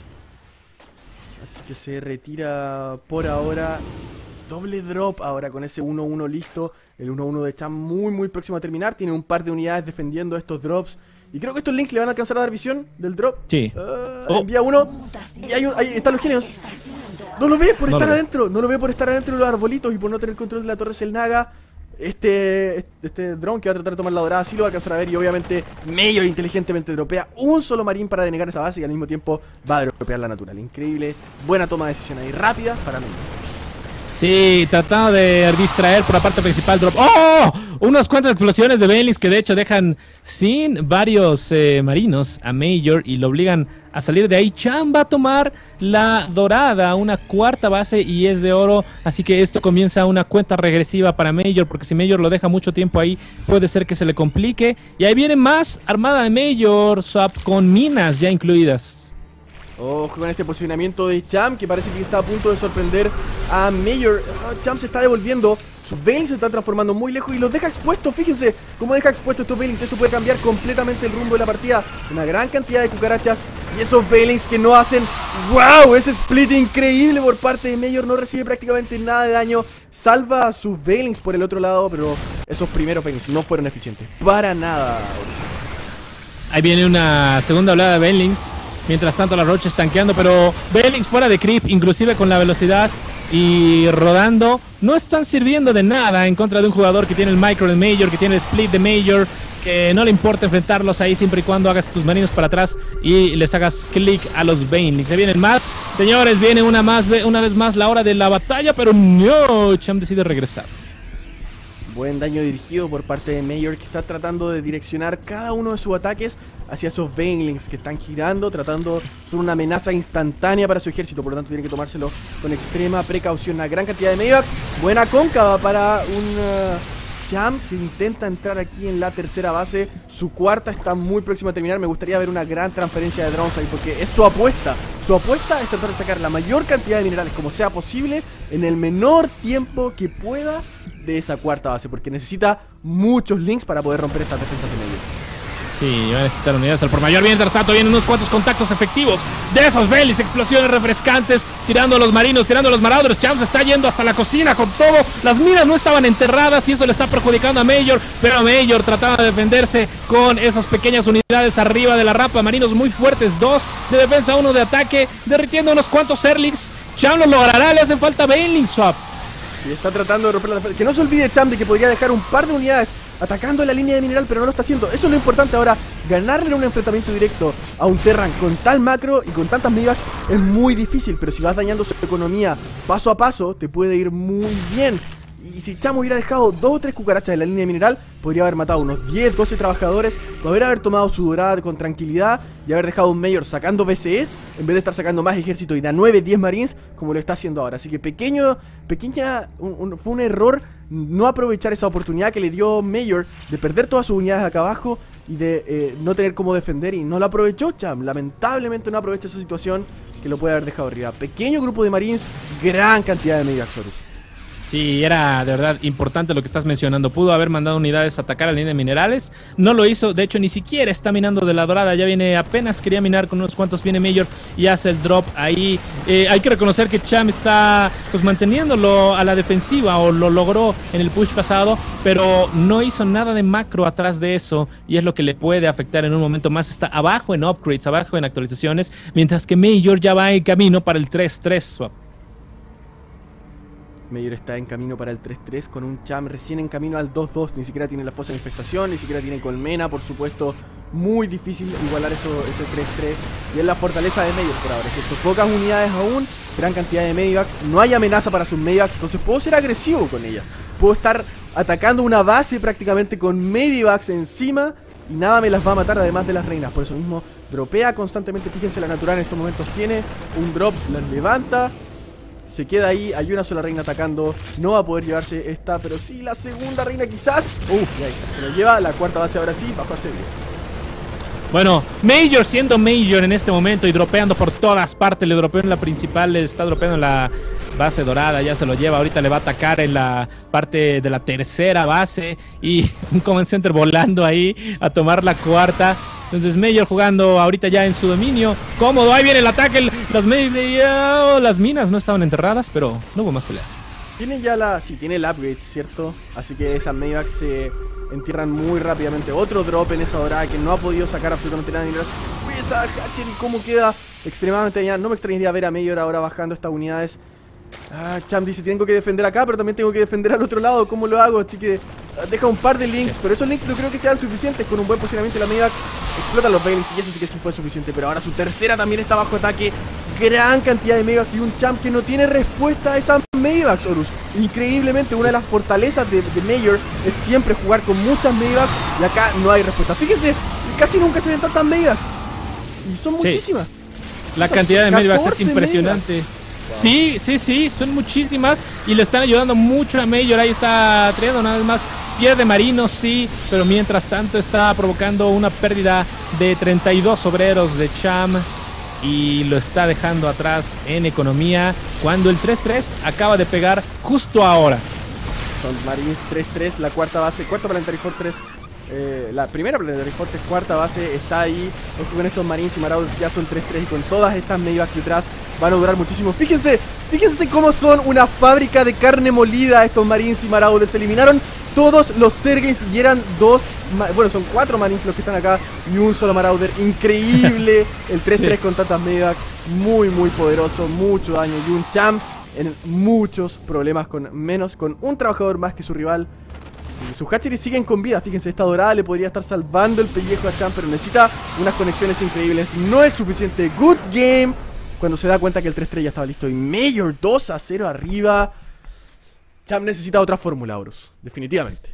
Así que se retira por ahora. Doble drop ahora con ese 1-1 listo. El 1-1 de Champ muy próximo a terminar. Tiene un par de unidades defendiendo estos drops. Y creo que estos Lynx le van a alcanzar a dar visión del drop. Sí. Envía uno. Y ahí están los genios. No lo ve por estar adentro. No lo ve por estar adentro de los arbolitos y por no tener control de la torre Selnaga. Este drone que va a tratar de tomar la dorada sí lo va a alcanzar a ver. Y obviamente Major inteligentemente dropea un solo marín para denegar esa base. Y al mismo tiempo va a dropear la natural. Increíble. Buena toma de decisión ahí. Rápida para Major. Sí, tratando de distraer por la parte principal drop. ¡Oh! Unas cuantas explosiones de Banelings que de hecho dejan sin varios marinos a Major y lo obligan a salir de ahí. Champ va a tomar la dorada, una cuarta base y es de oro. Así que esto comienza una cuenta regresiva para Major, porque si Major lo deja mucho tiempo ahí puede ser que se le complique. Y ahí viene más armada de Major, Swap con minas ya incluidas. Ojo con este posicionamiento de Champ, que parece que está a punto de sorprender a Major. Champ se está devolviendo, sus Banelings se están transformando muy lejos y los deja expuestos. Fíjense cómo deja expuestos estos Banelings. Esto puede cambiar completamente el rumbo de la partida. Una gran cantidad de cucarachas y esos Banelings que no hacen. ¡Wow! Ese split increíble por parte de Major. No recibe prácticamente nada de daño. Salva a sus Banelings por el otro lado, pero esos primeros Banelings no fueron eficientes. Para nada. Ahí viene una segunda oleada de Banelings. Mientras tanto la Roche tanqueando, pero Banelings fuera de creep, inclusive con la velocidad y rodando, no están sirviendo de nada en contra de un jugador que tiene el micro de Major, que tiene el split de Major, que no le importa enfrentarlos ahí siempre y cuando hagas tus marinos para atrás y les hagas clic a los Banelings. Se vienen más, señores, viene una vez más la hora de la batalla, pero no, Champ decide regresar. Buen daño dirigido por parte de Major, que está tratando de direccionar cada uno de sus ataques hacia esos Banelings que están girando, son una amenaza instantánea para su ejército, por lo tanto tiene que tomárselo con extrema precaución. Una gran cantidad de Medivacs, buena cóncava para un Champ que intenta entrar aquí en la tercera base. Su cuarta está muy próxima a terminar. Me gustaría ver una gran transferencia de drones ahí, porque es su apuesta. Su apuesta es tratar de sacar la mayor cantidad de minerales como sea posible en el menor tiempo que pueda de esa cuarta base, porque necesita muchos links para poder romper estas defensas de medio. Sí, va a necesitar unidades al por mayor. Mientras tanto vienen unos cuantos contactos efectivos de esos Banelings, explosiones refrescantes, tirando a los marinos, tirando a los Marauders. Champ se está yendo hasta la cocina con todo. Las minas no estaban enterradas y eso le está perjudicando a Major, pero Major trataba de defenderse con esas pequeñas unidades arriba de la rampa. Marinos muy fuertes, 2 de defensa, 1 de ataque, derritiendo unos cuantos Zerglings. Champ lo logrará, le hace falta Baneling Swap. Sí, está tratando de romper la defensa. Que no se olvide Champ de que podría dejar un par de unidades atacando la línea de mineral, pero no lo está haciendo. Eso es lo importante ahora. Ganarle un enfrentamiento directo a un Terran con tal macro y con tantas Medivacs es muy difícil, pero si vas dañando su economía paso a paso, te puede ir muy bien. Y si Cham hubiera dejado 2 o 3 cucarachas en la línea de mineral, podría haber matado unos 10, 12 trabajadores, poder haber tomado su dorada con tranquilidad y haber dejado un Mayor sacando BCS en vez de estar sacando más ejército y da 9, 10 Marines como lo está haciendo ahora. Así que fue un error no aprovechar esa oportunidad que le dio Mayor de perder todas sus unidades acá abajo y de no tener cómo defender, y no lo aprovechó Cham. Lamentablemente no aprovecha esa situación que lo puede haber dejado arriba. Pequeño grupo de Marines, gran cantidad de Medivacs, Horus. Sí, era de verdad importante lo que estás mencionando. Pudo haber mandado unidades a atacar a la línea de minerales. No lo hizo. De hecho, ni siquiera está minando de la dorada. Ya viene, apenas quería minar con unos cuantos. Viene Mayor y hace el drop ahí. Hay que reconocer que Cham está pues manteniéndolo a la defensiva, o lo logró en el push pasado, pero no hizo nada de macro atrás de eso, y es lo que le puede afectar en un momento más. Está abajo en upgrades, abajo en actualizaciones, mientras que Mayor ya va en camino para el 3-3 swap. Mayor está en camino para el 3-3 con un Cham recién en camino al 2-2. Ni siquiera tiene la fosa de infestación, ni siquiera tiene colmena, por supuesto. Muy difícil igualar ese 3-3. Y es la fortaleza de Mayor por ahora, ¿cierto? Pocas unidades aún, gran cantidad de Medivacs. No hay amenaza para sus Medivacs, entonces puedo ser agresivo con ellas. Puedo estar atacando una base prácticamente con Medivacs encima y nada me las va a matar, además de las reinas. Por eso mismo dropea constantemente. Fíjense, la natural en estos momentos tiene un drop, las levanta, se queda ahí, hay una sola reina atacando. No va a poder llevarse esta, pero sí la segunda reina quizás. Y ahí está, se lo lleva. La cuarta base ahora sí, bajo asedio. Bueno, Mayor siendo Mayor en este momento y dropeando por todas partes. Le dropeó en la principal, le está dropeando en la base dorada, ya se lo lleva. Ahorita le va a atacar en la parte de la tercera base. Y un Command Center volando ahí a tomar la cuarta. Entonces Mayor jugando ahorita ya en su dominio cómodo. Ahí viene el ataque. Las minas no estaban enterradas, pero no hubo más pelea. Tiene ya sí, tiene el upgrade, ¿cierto? Así que esas Medivacs se entierran muy rápidamente. Otro drop en esa dorada que no ha podido sacar absolutamente nada. Uy, esa Hatchery cómo queda extremadamente dañada. No me extrañaría ver a Mayor ahora bajando estas unidades. Cham dice, tengo que defender acá, pero también tengo que defender al otro lado. ¿Cómo lo hago? Así que deja un par de links, pero esos links no creo que sean suficientes. Con un buen posicionamiento la Medivac explota los Bailings y eso sí que sí fue suficiente. Pero ahora su tercera también está bajo ataque. Gran cantidad de Medivacs y un Cham que no tiene respuesta a esas Medivacs, Horus. Increíblemente, una de las fortalezas de Mayor es siempre jugar con muchas Medivacs, y acá no hay respuesta. Fíjense, casi nunca se ven tantas Medivacs y son muchísimas. La cantidad de Medivacs es impresionante. Medivacs. Sí, son muchísimas y le están ayudando mucho a Mayor. Ahí está trayendo nada más. Pierde marinos, sí, pero mientras tanto está provocando una pérdida de 32 obreros de Cham y lo está dejando atrás en economía cuando el 3-3 acaba de pegar justo ahora. Son Marines 3-3, la cuarta base, cuarta Planetary Fortress. La primera Planetary Fortress, cuarta base, está ahí. Con estos Marines y Marauders ya son 3-3 y con todas estas Medivacs detrás van a durar muchísimo. Fíjense cómo son una fábrica de carne molida estos Marines y Marauders. Se eliminaron todos los Zerglings y eran son 4 Marines los que están acá y un solo Marauder. Increíble el 3-3 con tantas Medivacs. Muy poderoso, mucho daño. Y un Cham en muchos problemas con un trabajador más que su rival. Y sus hatcheries siguen con vida. Fíjense, esta dorada le podría estar salvando el pellejo a Cham, pero necesita unas conexiones increíbles. No es suficiente. Good game. Cuando se da cuenta que el 3-3 ya estaba listo. Y Mayor 2-0 arriba. Cham necesita otra fórmula, Horus. Definitivamente.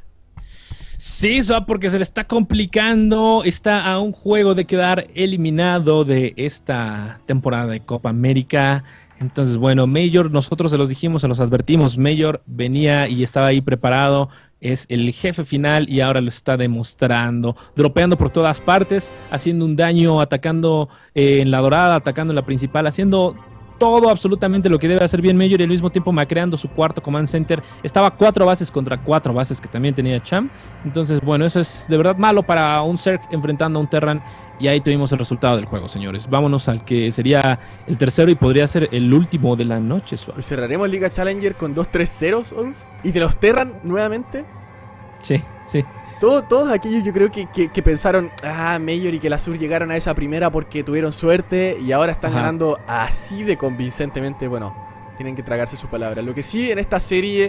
Sí, porque se le está complicando. Está a un juego de quedar eliminado de esta temporada de Copa América. Entonces, bueno, Mayor, nosotros se los dijimos, se los advertimos. Mayor venía y estaba ahí preparado. Es el jefe final y ahora lo está demostrando. Dropeando por todas partes, haciendo un daño, atacando en la dorada, atacando en la principal, haciendo todo absolutamente lo que debe hacer bien Mayor y al mismo tiempo macreando su cuarto command center. Estaba 4 bases contra 4 bases que también tenía Cham. Entonces, bueno, eso es de verdad malo para un Zerg enfrentando a un Terran. Y ahí tuvimos el resultado del juego, señores. Vámonos al que sería el tercero y podría ser el último de la noche. Pues cerraremos Liga Challenger con 2-3-0, Horus. Y de los Terran nuevamente. Sí. Todos aquellos yo creo que pensaron, Mayor y que la Sur llegaron a esa primera porque tuvieron suerte y ahora están ganando así de convincentemente. Bueno, tienen que tragarse su palabra. Lo que sí en esta serie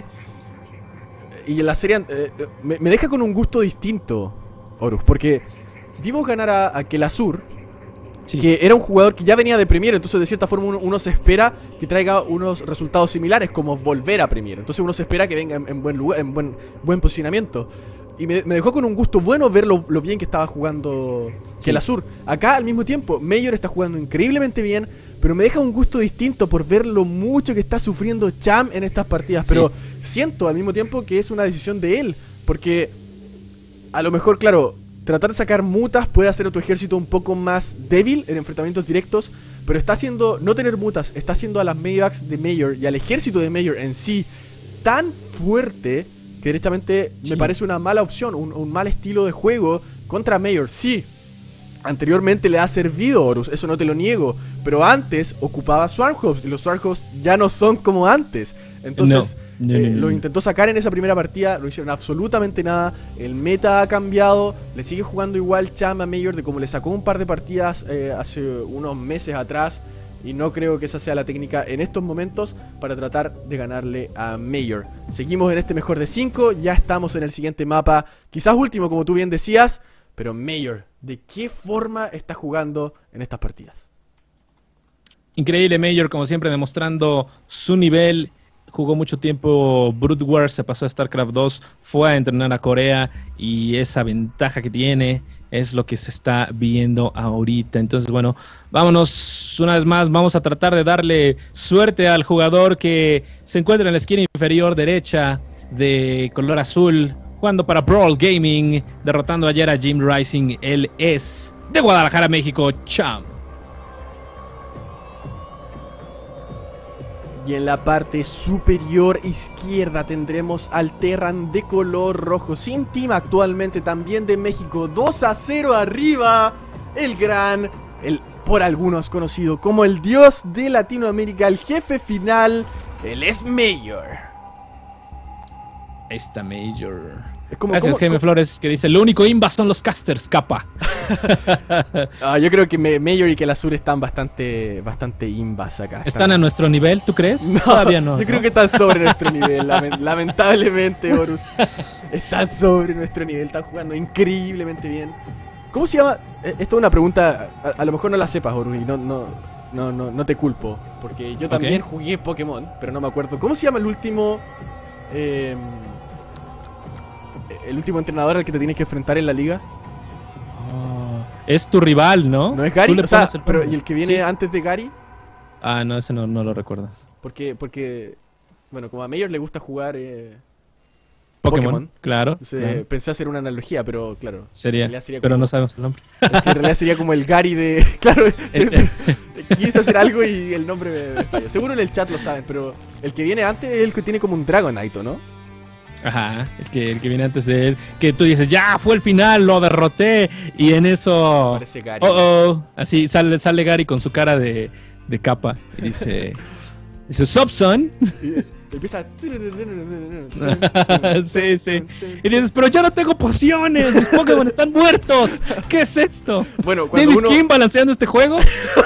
y en la serie me deja con un gusto distinto, Horus, porque vimos ganar a Kelasur Sí. que era un jugador que ya venía de Premier, entonces de cierta forma uno se espera que traiga unos resultados similares, como volver a Premier. Entonces uno se espera que venga en buen lugar, en buen posicionamiento. Y me dejó con un gusto bueno ver lo bien que estaba jugando Kelasur. Acá al mismo tiempo, Mayor está jugando increíblemente bien, pero me deja un gusto distinto por ver lo mucho que está sufriendo Cham en estas partidas. Pero siento al mismo tiempo que es una decisión de él, porque a lo mejor, claro, tratar de sacar mutas puede hacer a tu ejército un poco más débil en enfrentamientos directos, pero está haciendo, no tener mutas, está haciendo a las medivacs de Mayor y al ejército de Mayor en sí tan fuerte que derechamente me parece una mala opción, un mal estilo de juego contra Mayor. Sí, anteriormente le ha servido Horus, eso no te lo niego, pero antes ocupaba Swarmhost y los Swarmhost ya no son como antes. Entonces lo intentó sacar en esa primera partida, no hicieron absolutamente nada. El meta ha cambiado, le sigue jugando igual Cham a Mayor de como le sacó un par de partidas hace unos meses atrás. Y no creo que esa sea la técnica en estos momentos para tratar de ganarle a Mayor. Seguimos en este mejor de 5, ya estamos en el siguiente mapa, quizás último como tú bien decías. Pero Mayor, ¿de qué forma está jugando en estas partidas? Increíble Mayor, como siempre, demostrando su nivel. Jugó mucho tiempo Brood War, se pasó a StarCraft 2, fue a entrenar a Corea y esa ventaja que tiene es lo que se está viendo ahorita. Entonces, bueno, vámonos una vez más. Vamos a tratar de darle suerte al jugador que se encuentra en la esquina inferior derecha de color azul, jugando para Brawl Gaming, derrotando ayer a Jim Rising. Él es de Guadalajara, México, Cham. Y en la parte superior izquierda tendremos al Terran de color rojo, sin team actualmente, también de México. 2-0 arriba, el gran, el por algunos conocido como el dios de Latinoamérica, el jefe final, él es Mayor. Esta Mayor. Gracias, Jaime Flores, que dice: lo único imba son los casters, capa. Yo creo que Mayor y Kelasur están bastante imbas acá. ¿Están a nuestro nivel, tú crees? No, todavía no. Yo creo que están sobre nuestro nivel. Lamentablemente, Horus. Están sobre nuestro nivel. Están jugando increíblemente bien. ¿Cómo se llama? Esto es una pregunta. A lo mejor no la sepas, Horus, y no te culpo. Porque yo también jugué Pokémon, pero no me acuerdo. ¿Cómo se llama el último entrenador al que te tienes que enfrentar en la liga? Es tu rival, ¿no? ¿No es Gary? O sea, pero ¿y el que viene antes de Gary? Ah, no, ese no lo recuerdo. Porque bueno, como a Mayor le gusta jugar Pokémon, claro, entonces, claro. Pensé hacer una analogía, pero claro. Sería pero como, no sabemos el nombre. Es que en realidad sería como el Gary de... Claro, quise hacer algo y el nombre me falla. Seguro en el chat lo saben, pero el que viene antes es el que tiene como un Dragonite, ¿no? Ajá, el que viene antes de él, que tú dices, ya fue el final, lo derroté, y en eso, parece Gary. Así sale Gary con su cara de capa, y dice, Sup, son? Y empieza sí, y dices, pero ya no tengo pociones, mis Pokémon están muertos, ¿qué es esto? Bueno, cuando ¿David King balanceando este juego?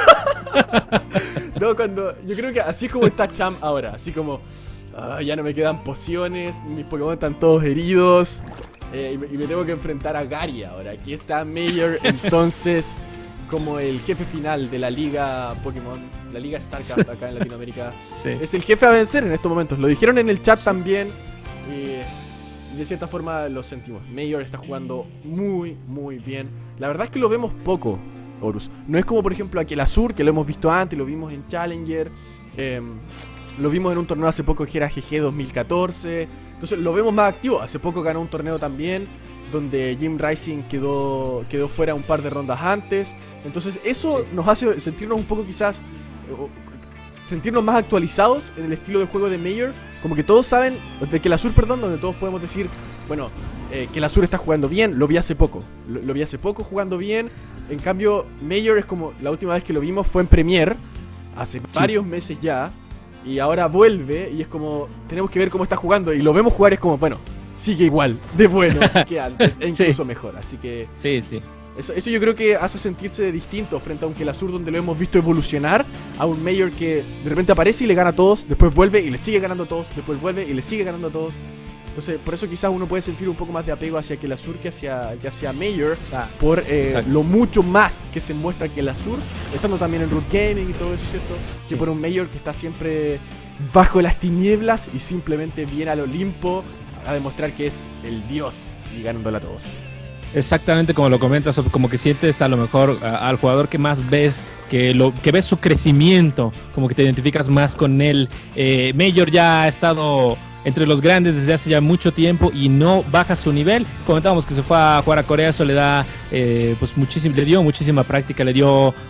No, yo creo que así como está Cham ahora, así como... ya no me quedan pociones, mis Pokémon están todos heridos, y me tengo que enfrentar a Gary ahora. Aquí está Mayor, entonces, como el jefe final de la liga Pokémon, la liga StarCraft acá en Latinoamérica. Sí. Es el jefe a vencer en estos momentos. Lo dijeron en el chat también, y de cierta forma lo sentimos. Mayor está jugando muy, muy bien. La verdad es que lo vemos poco, Horus. No es como por ejemplo a Kelasur, que lo hemos visto antes, lo vimos en Challenger, lo vimos en un torneo hace poco que era GG 2014. Entonces lo vemos más activo. Hace poco ganó un torneo también donde Jim Rising quedó fuera un par de rondas antes. Entonces eso nos hace sentirnos un poco quizás sentirnos más actualizados en el estilo de juego de Mayor. Como que todos saben, de Kelasur, perdón, donde todos podemos decir, bueno, Kelasur está jugando bien, lo vi hace poco. Lo vi hace poco jugando bien. En cambio, Mayor es como la última vez que lo vimos fue en Premier, hace varios meses ya. Y ahora vuelve y es como, tenemos que ver cómo está jugando. Y lo vemos jugar, es como, bueno, sigue igual de bueno que antes, e incluso mejor. Así que sí. Eso yo creo que hace sentirse distinto frente a un Kelasur donde lo hemos visto evolucionar, a un Mayor que de repente aparece y le gana a todos, después vuelve y le sigue ganando a todos, después vuelve y le sigue ganando a todos. Entonces, por eso quizás uno puede sentir un poco más de apego hacia Kelasur que hacia Major, por lo mucho más que se muestra Kelasur, estando también en Root Gaming y todo eso, ¿cierto? Que por un Major que está siempre bajo las tinieblas y simplemente viene al Olimpo a demostrar que es el dios y ganándola a todos. Exactamente como lo comentas, como que sientes a lo mejor al jugador que más ves, que ves su crecimiento, como que te identificas más con él. Major ya ha estado entre los grandes desde hace ya mucho tiempo y no baja su nivel. Comentábamos que se fue a jugar a Corea, eso le da pues le dio muchísima práctica, le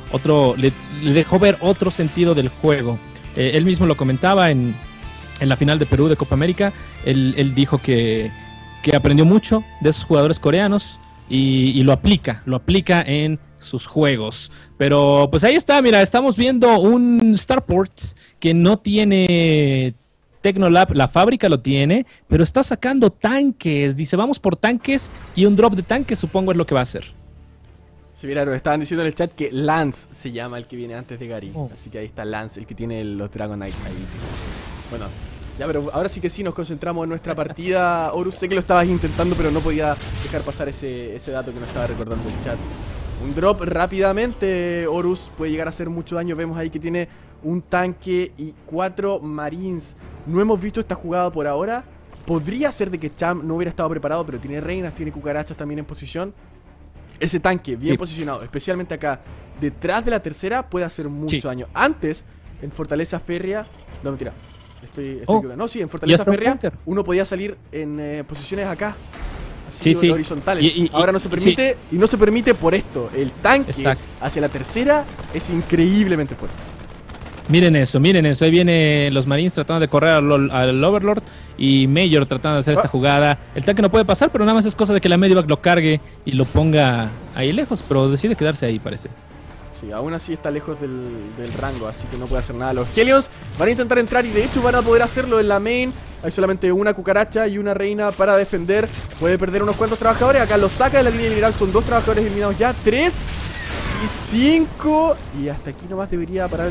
dejó ver otro sentido del juego. Él mismo lo comentaba en la final de Perú de Copa América. Él dijo que aprendió mucho de esos jugadores coreanos y lo aplica en sus juegos. Pero pues ahí está, mira, estamos viendo un Starport que no tiene Tecnolab, la fábrica lo tiene, pero está sacando tanques. Dice, vamos por tanques y un drop de tanques, supongo es lo que va a hacer. Sí, mira, nos estaban diciendo en el chat que Lance se llama el que viene antes de Gary. Así que ahí está Lance, el que tiene los Dragonite ahí. Bueno, ya, pero ahora sí que sí nos concentramos en nuestra partida. Horus, sé que lo estabas intentando, pero no podía dejar pasar ese dato que nos estaba recordando el chat. Un drop rápidamente, Horus puede llegar a hacer mucho daño. Vemos ahí que tiene un tanque y 4 Marines. No hemos visto esta jugada por ahora. Podría ser de que Cham no hubiera estado preparado, pero tiene reinas, tiene cucarachas también en posición. Ese tanque bien posicionado, especialmente acá, detrás de la tercera, puede hacer mucho daño. Antes, en Fortaleza Férrea... No, mentira. Estoy no, sí, en Fortaleza Férrea uno podía salir en posiciones acá, así horizontales. Ahora no se permite, y no se permite por esto. El tanque hacia la tercera es increíblemente fuerte. Miren eso, ahí vienen los Marines tratando de correr al Overlord y Major tratando de hacer esta jugada. El tanque no puede pasar, pero nada más es cosa de que la Medivac lo cargue y lo ponga ahí lejos, pero decide quedarse ahí, parece. Sí, aún así está lejos del rango, así que no puede hacer nada. Los Hellions van a intentar entrar y de hecho van a poder hacerlo en la main. Hay solamente una cucaracha y una reina para defender. Puede perder unos cuantos trabajadores. Acá lo saca de la línea general, son 2 trabajadores eliminados ya, 3 y 5. Y hasta aquí nomás debería parar el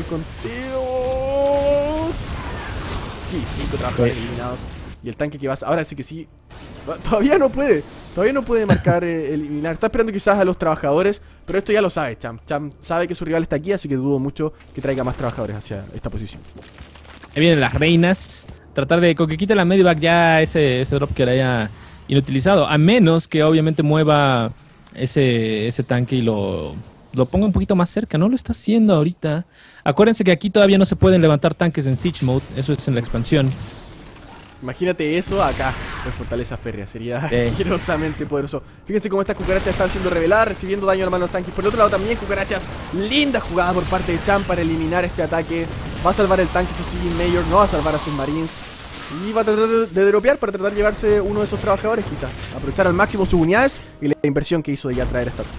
conteo. Sí, 5 trabajadores eliminados. Y el tanque que va... Ahora sí que sí. Todavía no puede marcar eliminar. Está esperando quizás a los trabajadores, pero esto ya lo sabe Cham. Cham sabe que su rival está aquí, así que dudo mucho que traiga más trabajadores hacia esta posición. Ahí vienen las reinas. Tratar de con que quite la Medivac ya ese drop que le haya inutilizado. A menos que obviamente mueva ese tanque y lo ponga un poquito más cerca. No lo está haciendo ahorita. Acuérdense que aquí todavía no se pueden levantar tanques en Siege Mode. Eso es en la expansión. Imagínate eso acá en Fortaleza Férrea, sería asquerosamente poderoso. Fíjense cómo estas cucarachas están siendo reveladas, recibiendo daño a la mano de los tanques. Por el otro lado también cucarachas, linda jugada por parte de Cham para eliminar este ataque. Va a salvar el tanque, eso sí, Major no va a salvar a sus Marines. Y va a tratar de dropear para tratar de llevarse uno de esos trabajadores quizás. Aprovechar al máximo sus unidades y la inversión que hizo de ya traer esta.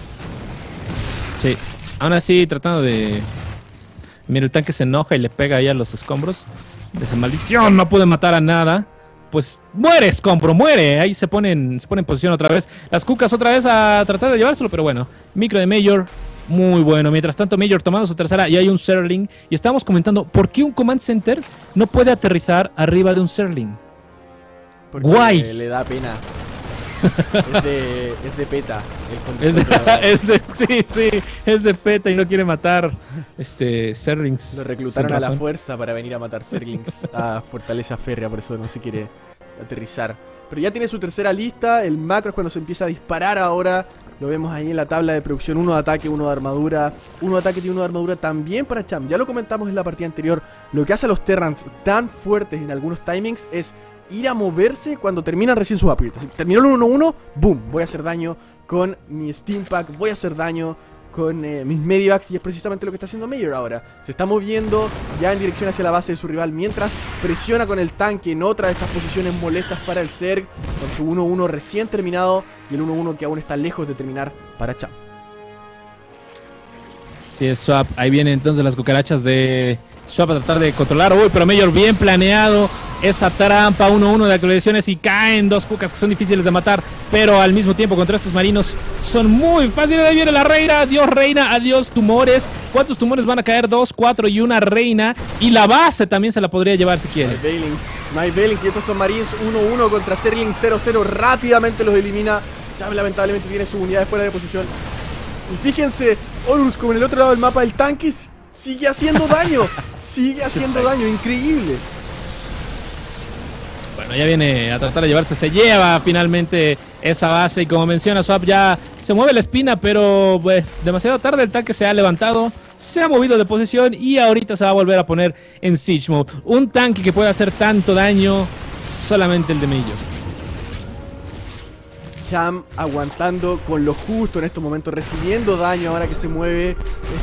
Sí, aún así tratando de... Mira, el tanque se enoja y le pega ahí a los escombros. Esa maldición, no puede matar a nada. Pues muere, escombro, muere. Ahí se pone en posición otra vez. Las cucas otra vez a tratar de llevárselo, pero bueno. Micro de Major, muy bueno. Mientras tanto, Major tomando su tercera y hay un Zerling. Y estábamos comentando, ¿por qué un Command Center no puede aterrizar arriba de un Zerling? Porque Guay. Le da pena. Es de PETA. Es de PETA y no quiere matar Zerlings. Lo reclutaron a la fuerza para venir a matar Zerlings a Fortaleza Férrea, por eso no se quiere aterrizar. Pero ya tiene su tercera lista. El macro es cuando se empieza a disparar ahora. Lo vemos ahí en la tabla de producción. 1 de ataque, 1 de armadura. 1 de ataque y 1 de armadura también para Cham. Ya lo comentamos en la partida anterior. Lo que hace a los Terrans tan fuertes en algunos timings es ir a moverse cuando terminan recién sus upgrades. Terminó el 1-1, boom, voy a hacer daño con mi Steam Pack, voy a hacer daño con mis Medivacs, y es precisamente lo que está haciendo Major ahora. Se está moviendo ya en dirección hacia la base de su rival, mientras presiona con el tanque en otra de estas posiciones molestas para el Zerg, con su 1-1 recién terminado, y el 1-1 que aún está lejos de terminar para Cham. Sí, es swap. Ahí vienen entonces las cucarachas de Swap a tratar de controlar. Uy, pero Major bien planeado. Esa trampa 1-1 de actualizaciones y caen dos cucas que son difíciles de matar. Pero al mismo tiempo contra estos marinos son muy fáciles. Ahí viene la reina. Adiós reina, adiós tumores. ¿Cuántos tumores van a caer? 2, 4 y una reina. Y la base también se la podría llevar si quiere. My Bailings y estos son Marines 1-1 contra Zergling 0-0. Rápidamente los elimina. Cham lamentablemente tiene sus unidades fuera de posición. Y fíjense, Horus como en el otro lado del mapa, el tanque sigue haciendo daño. Sigue haciendo daño, increíble. Bueno, ya viene a tratar de llevarse, se lleva finalmente esa base y como menciona Swap ya se mueve la espina, pero pues, demasiado tarde el tanque se ha levantado, se ha movido de posición y ahorita se va a volver a poner en Siege Mode. Un tanque que puede hacer tanto daño, solamente el de Major. Cham aguantando con lo justo en estos momentos, recibiendo daño ahora que se mueve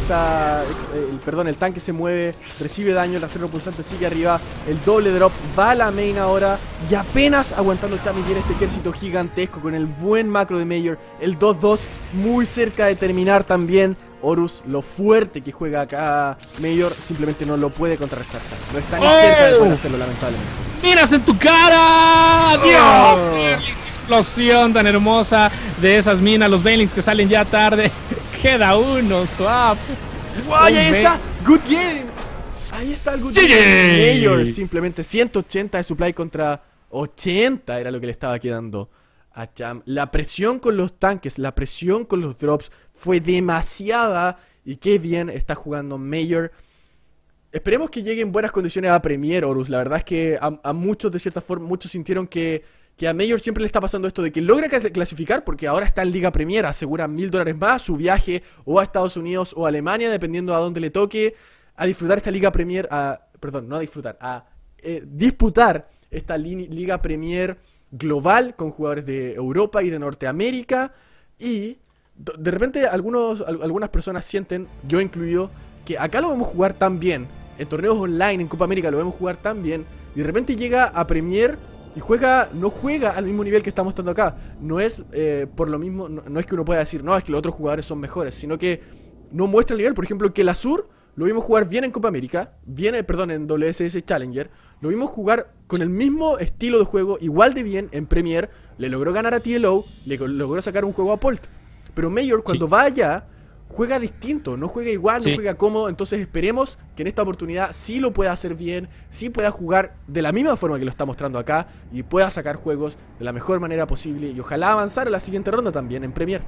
el tanque se mueve, recibe daño, el rastrero pulsante sigue arriba, el doble drop va a la main ahora y apenas aguantando Cham y viene este ejército gigantesco con el buen macro de Major, el 2-2 muy cerca de terminar también. Horus, lo fuerte que juega acá Major, simplemente no lo puede contrarrestar. No está ni cerca de poder hacerlo, lamentablemente. ¡Miras en tu cara! ¡Dios! ¡Qué explosión tan hermosa de esas minas! Los Bailings que salen ya tarde. Queda uno, Swap. ¡Guay! Ahí está. Good game. Ahí está el good game. Major, simplemente 180 de supply contra 80 era lo que le estaba quedando a Cham. La presión con los tanques, la presión con los drops fue demasiada. Y qué bien está jugando Major. Esperemos que llegue en buenas condiciones a Premier, Horus. La verdad es que a muchos, de cierta forma, muchos sintieron que a Major siempre le está pasando esto de que logra clasificar porque ahora está en Liga Premier, asegura $1000 más su viaje o a Estados Unidos o a Alemania, dependiendo a dónde le toque, a disfrutar esta Liga Premier, perdón, no a disfrutar, a disputar esta Liga Premier global con jugadores de Europa y de Norteamérica. Y de repente algunas personas sienten, yo incluido, que acá lo vemos jugar tan bien, en torneos online, en Copa América lo vemos jugar tan bien, y de repente llega a Premier y no juega al mismo nivel que está mostrando acá. No es por lo mismo, no es que uno pueda decir, no, es que los otros jugadores son mejores, sino que no muestra el nivel. Por ejemplo, que el Azur lo vimos jugar bien en Copa América, en WSS Challenger, lo vimos jugar con el mismo estilo de juego, igual de bien en Premier, le logró ganar a TLO, le logró sacar un juego a Polt. Pero Major cuando va allá, juega distinto, no juega igual, no juega cómodo. Entonces esperemos que en esta oportunidad sí lo pueda hacer bien, sí pueda jugar de la misma forma que lo está mostrando acá y pueda sacar juegos de la mejor manera posible y ojalá avanzar a la siguiente ronda también en Premier.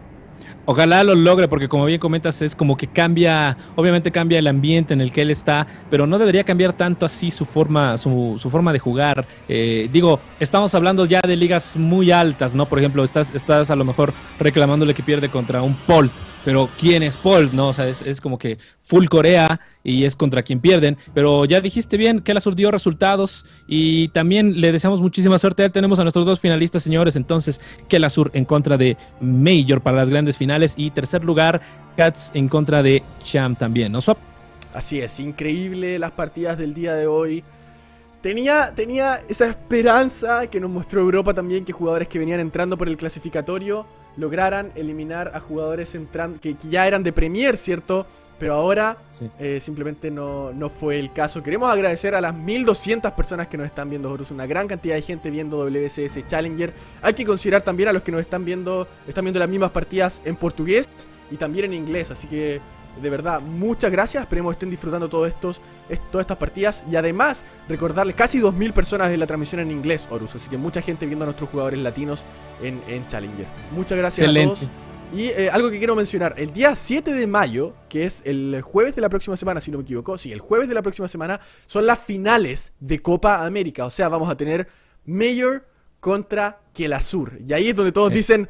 Ojalá lo logre porque como bien comentas es como que cambia, obviamente cambia el ambiente en el que él está, pero no debería cambiar tanto así su forma de jugar. Digo, estamos hablando ya de ligas muy altas, ¿no? Por ejemplo, estás a lo mejor reclamándole que pierde contra un Polt, pero ¿quién es Polt? ¿No? O sea, es como que full Corea y es contra quien pierden, pero ya dijiste bien que el Azur dio resultados y también le deseamos muchísima suerte a él. Tenemos a nuestros dos finalistas, señores, entonces que el Azur en contra de Major para las grandes finales y tercer lugar Cats en contra de Cham también, ¿no, Swap? Así es, increíble las partidas del día de hoy. Tenía esa esperanza que nos mostró Europa también, que jugadores que venían entrando por el clasificatorio lograran eliminar a jugadores que ya eran de Premier, ¿cierto? Pero ahora simplemente no fue el caso. Queremos agradecer a las 1200 personas que nos están viendo, Horus. Una gran cantidad de gente viendo WSS Challenger. Hay que considerar también a los que nos están viendo las mismas partidas en portugués y también en inglés. Así que, de verdad, muchas gracias. Esperemos que estén disfrutando todas estas partidas. Y además, recordarles, casi 2000 personas de la transmisión en inglés, Horus. Así que mucha gente viendo a nuestros jugadores latinos en Challenger. Muchas gracias a todos. Y algo que quiero mencionar, el día 7 de mayo, que es el jueves de la próxima semana, si no me equivoco, sí, el jueves de la próxima semana, son las finales de Copa América. O sea, vamos a tener Major contra Kelazur. Y ahí es donde todos dicen,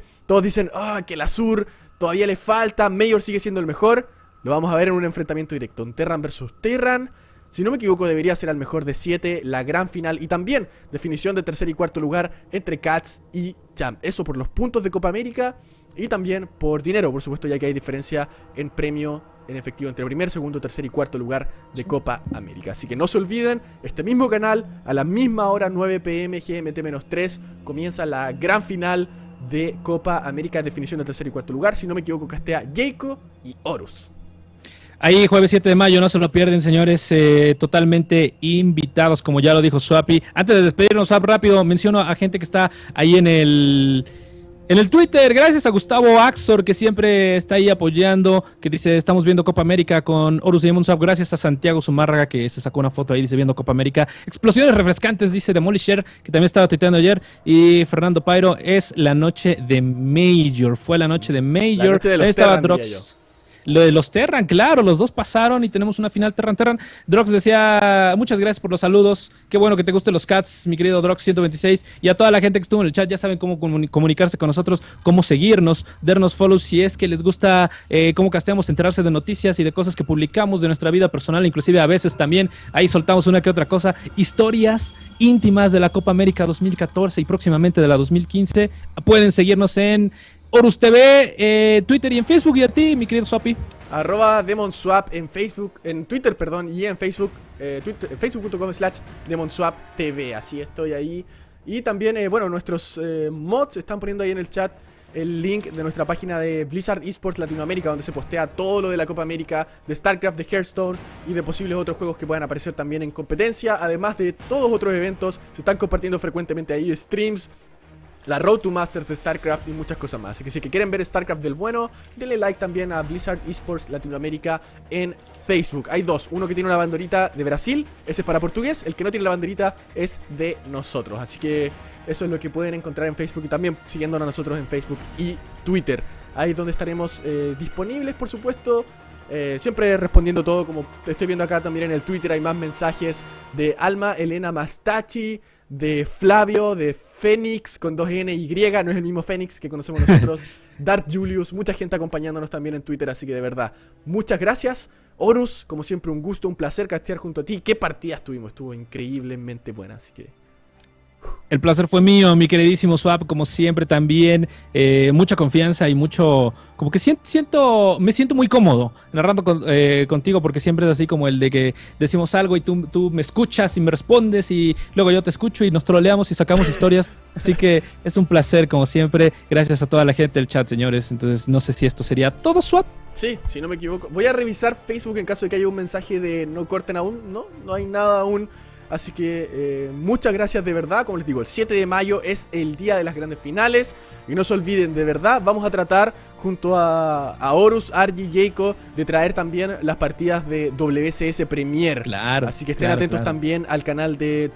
Kelazur todavía le falta, Major sigue siendo el mejor. Lo vamos a ver en un enfrentamiento directo, en Terran versus Terran. Si no me equivoco, debería ser al mejor de 7, la gran final y también definición de tercer y cuarto lugar entre Cats y Cham. Eso por los puntos de Copa América. Y también por dinero, por supuesto, ya que hay diferencia en premio en efectivo entre primer, segundo, tercer y cuarto lugar de Copa América. Así que no se olviden, este mismo canal, a la misma hora, 9 PM, GMT-3, comienza la gran final de Copa América, definición de tercer y cuarto lugar. Si no me equivoco, castea Jaco y Horus. Ahí, jueves 7 de mayo, no se lo pierden, señores, totalmente invitados, como ya lo dijo Swappy. Antes de despedirnos, Swap, rápido, menciono a gente que está ahí en el Twitter. Gracias a Gustavo Axor, que siempre está ahí apoyando, que dice, estamos viendo Copa América con Horus y Demon Swap. Gracias a Santiago Zumárraga, que se sacó una foto ahí, dice, viendo Copa América. Explosiones refrescantes, dice Demolisher, que también estaba tuiteando ayer. Y Fernando Pairo, es la noche de Major, fue la noche de Major. La noche de los ahí estaba Terran, Drox. Lo de los Terran, claro, los dos pasaron y tenemos una final Terran. Drox decía, muchas gracias por los saludos, qué bueno que te gusten los cats, mi querido Drox 126, y a toda la gente que estuvo en el chat, ya saben cómo comunicarse con nosotros, cómo seguirnos, darnos follow si es que les gusta cómo casteamos, enterarse de noticias y de cosas que publicamos de nuestra vida personal, inclusive a veces también ahí soltamos una que otra cosa, historias íntimas de la Copa América 2014 y próximamente de la 2015, pueden seguirnos en Horus TV, Twitter y en Facebook. Y a ti, mi querido Swappy. @DemonSwap en Facebook, en Twitter, perdón, y en Facebook, facebook.com/DemonSwapTV. Así estoy ahí. Y también, bueno, nuestros mods están poniendo ahí en el chat el link de nuestra página de Blizzard Esports Latinoamérica, donde se postea todo lo de la Copa América, de StarCraft, de Hearthstone y de posibles otros juegos que puedan aparecer también en competencia. Además de todos otros eventos, se están compartiendo frecuentemente ahí streams, la Road to Masters de StarCraft y muchas cosas más. Así que si quieren ver StarCraft del bueno, denle like también a Blizzard Esports Latinoamérica en Facebook. Hay dos, uno que tiene una banderita de Brasil, ese es para portugués, el que no tiene la banderita es de nosotros. Así que eso es lo que pueden encontrar en Facebook y también siguiéndonos a nosotros en Facebook y Twitter. Ahí es donde estaremos disponibles, por supuesto. Siempre respondiendo todo, como estoy viendo acá también en el Twitter hay más mensajes de Alma Elena Mastachi, de Flavio, de Fénix con 2NY, no es el mismo Fénix que conocemos nosotros, Darth Julius, mucha gente acompañándonos también en Twitter, así que de verdad, muchas gracias. Horus, como siempre un gusto, un placer castear junto a ti. Qué partidas tuvimos, estuvo increíblemente buena, así que... El placer fue mío, mi queridísimo Swap, como siempre también, mucha confianza y mucho, como que me siento muy cómodo narrando contigo, porque siempre es así como el de que decimos algo y tú me escuchas y me respondes y luego yo te escucho y nos troleamos y sacamos historias, así que es un placer como siempre, gracias a toda la gente del chat, señores. Entonces no sé si esto sería todo, Swap. Sí, si no me equivoco, voy a revisar Facebook en caso de que haya un mensaje de no corten aún, no hay nada aún. Así que muchas gracias de verdad. Como les digo, el 7 de mayo es el día de las grandes finales. Y no se olviden, de verdad, vamos a tratar junto a Horus, Argy, Jaco, de traer también las partidas de WCS Premier. Claro. Así que estén atentos también al canal de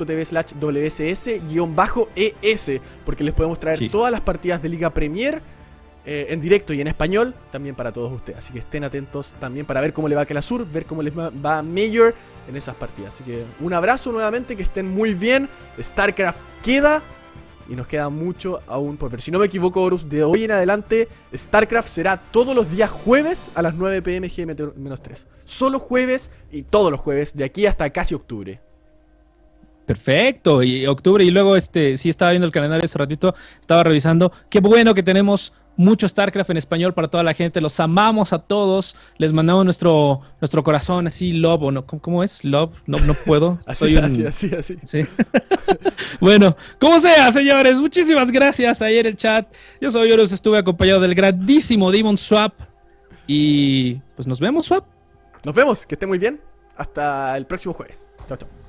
twitch.tv/WCS-ES, porque les podemos traer todas las partidas de Liga Premier en directo y en español también para todos ustedes. Así que estén atentos también para ver cómo le va a Kelasur, ver cómo les va a Major en esas partidas. Así que un abrazo nuevamente, que estén muy bien. StarCraft queda y nos queda mucho aún por ver. Si no me equivoco, Horus, de hoy en adelante StarCraft será todos los días jueves a las 9 PM GMT-3. Solo jueves y todos los jueves de aquí hasta casi octubre. Perfecto, y octubre, y luego sí estaba viendo el calendario hace ratito, estaba revisando. Qué bueno que tenemos mucho StarCraft en español para toda la gente. Los amamos a todos. Les mandamos nuestro corazón así, love, o no, ¿cómo es? Love, no puedo. Así. Sí. Bueno, como sea, señores, muchísimas gracias ahí en el chat. Yo soy Horus, estuve acompañado del grandísimo Demon Swap. Y pues nos vemos, Swap. Nos vemos, que esté muy bien. Hasta el próximo jueves. Chao, chao.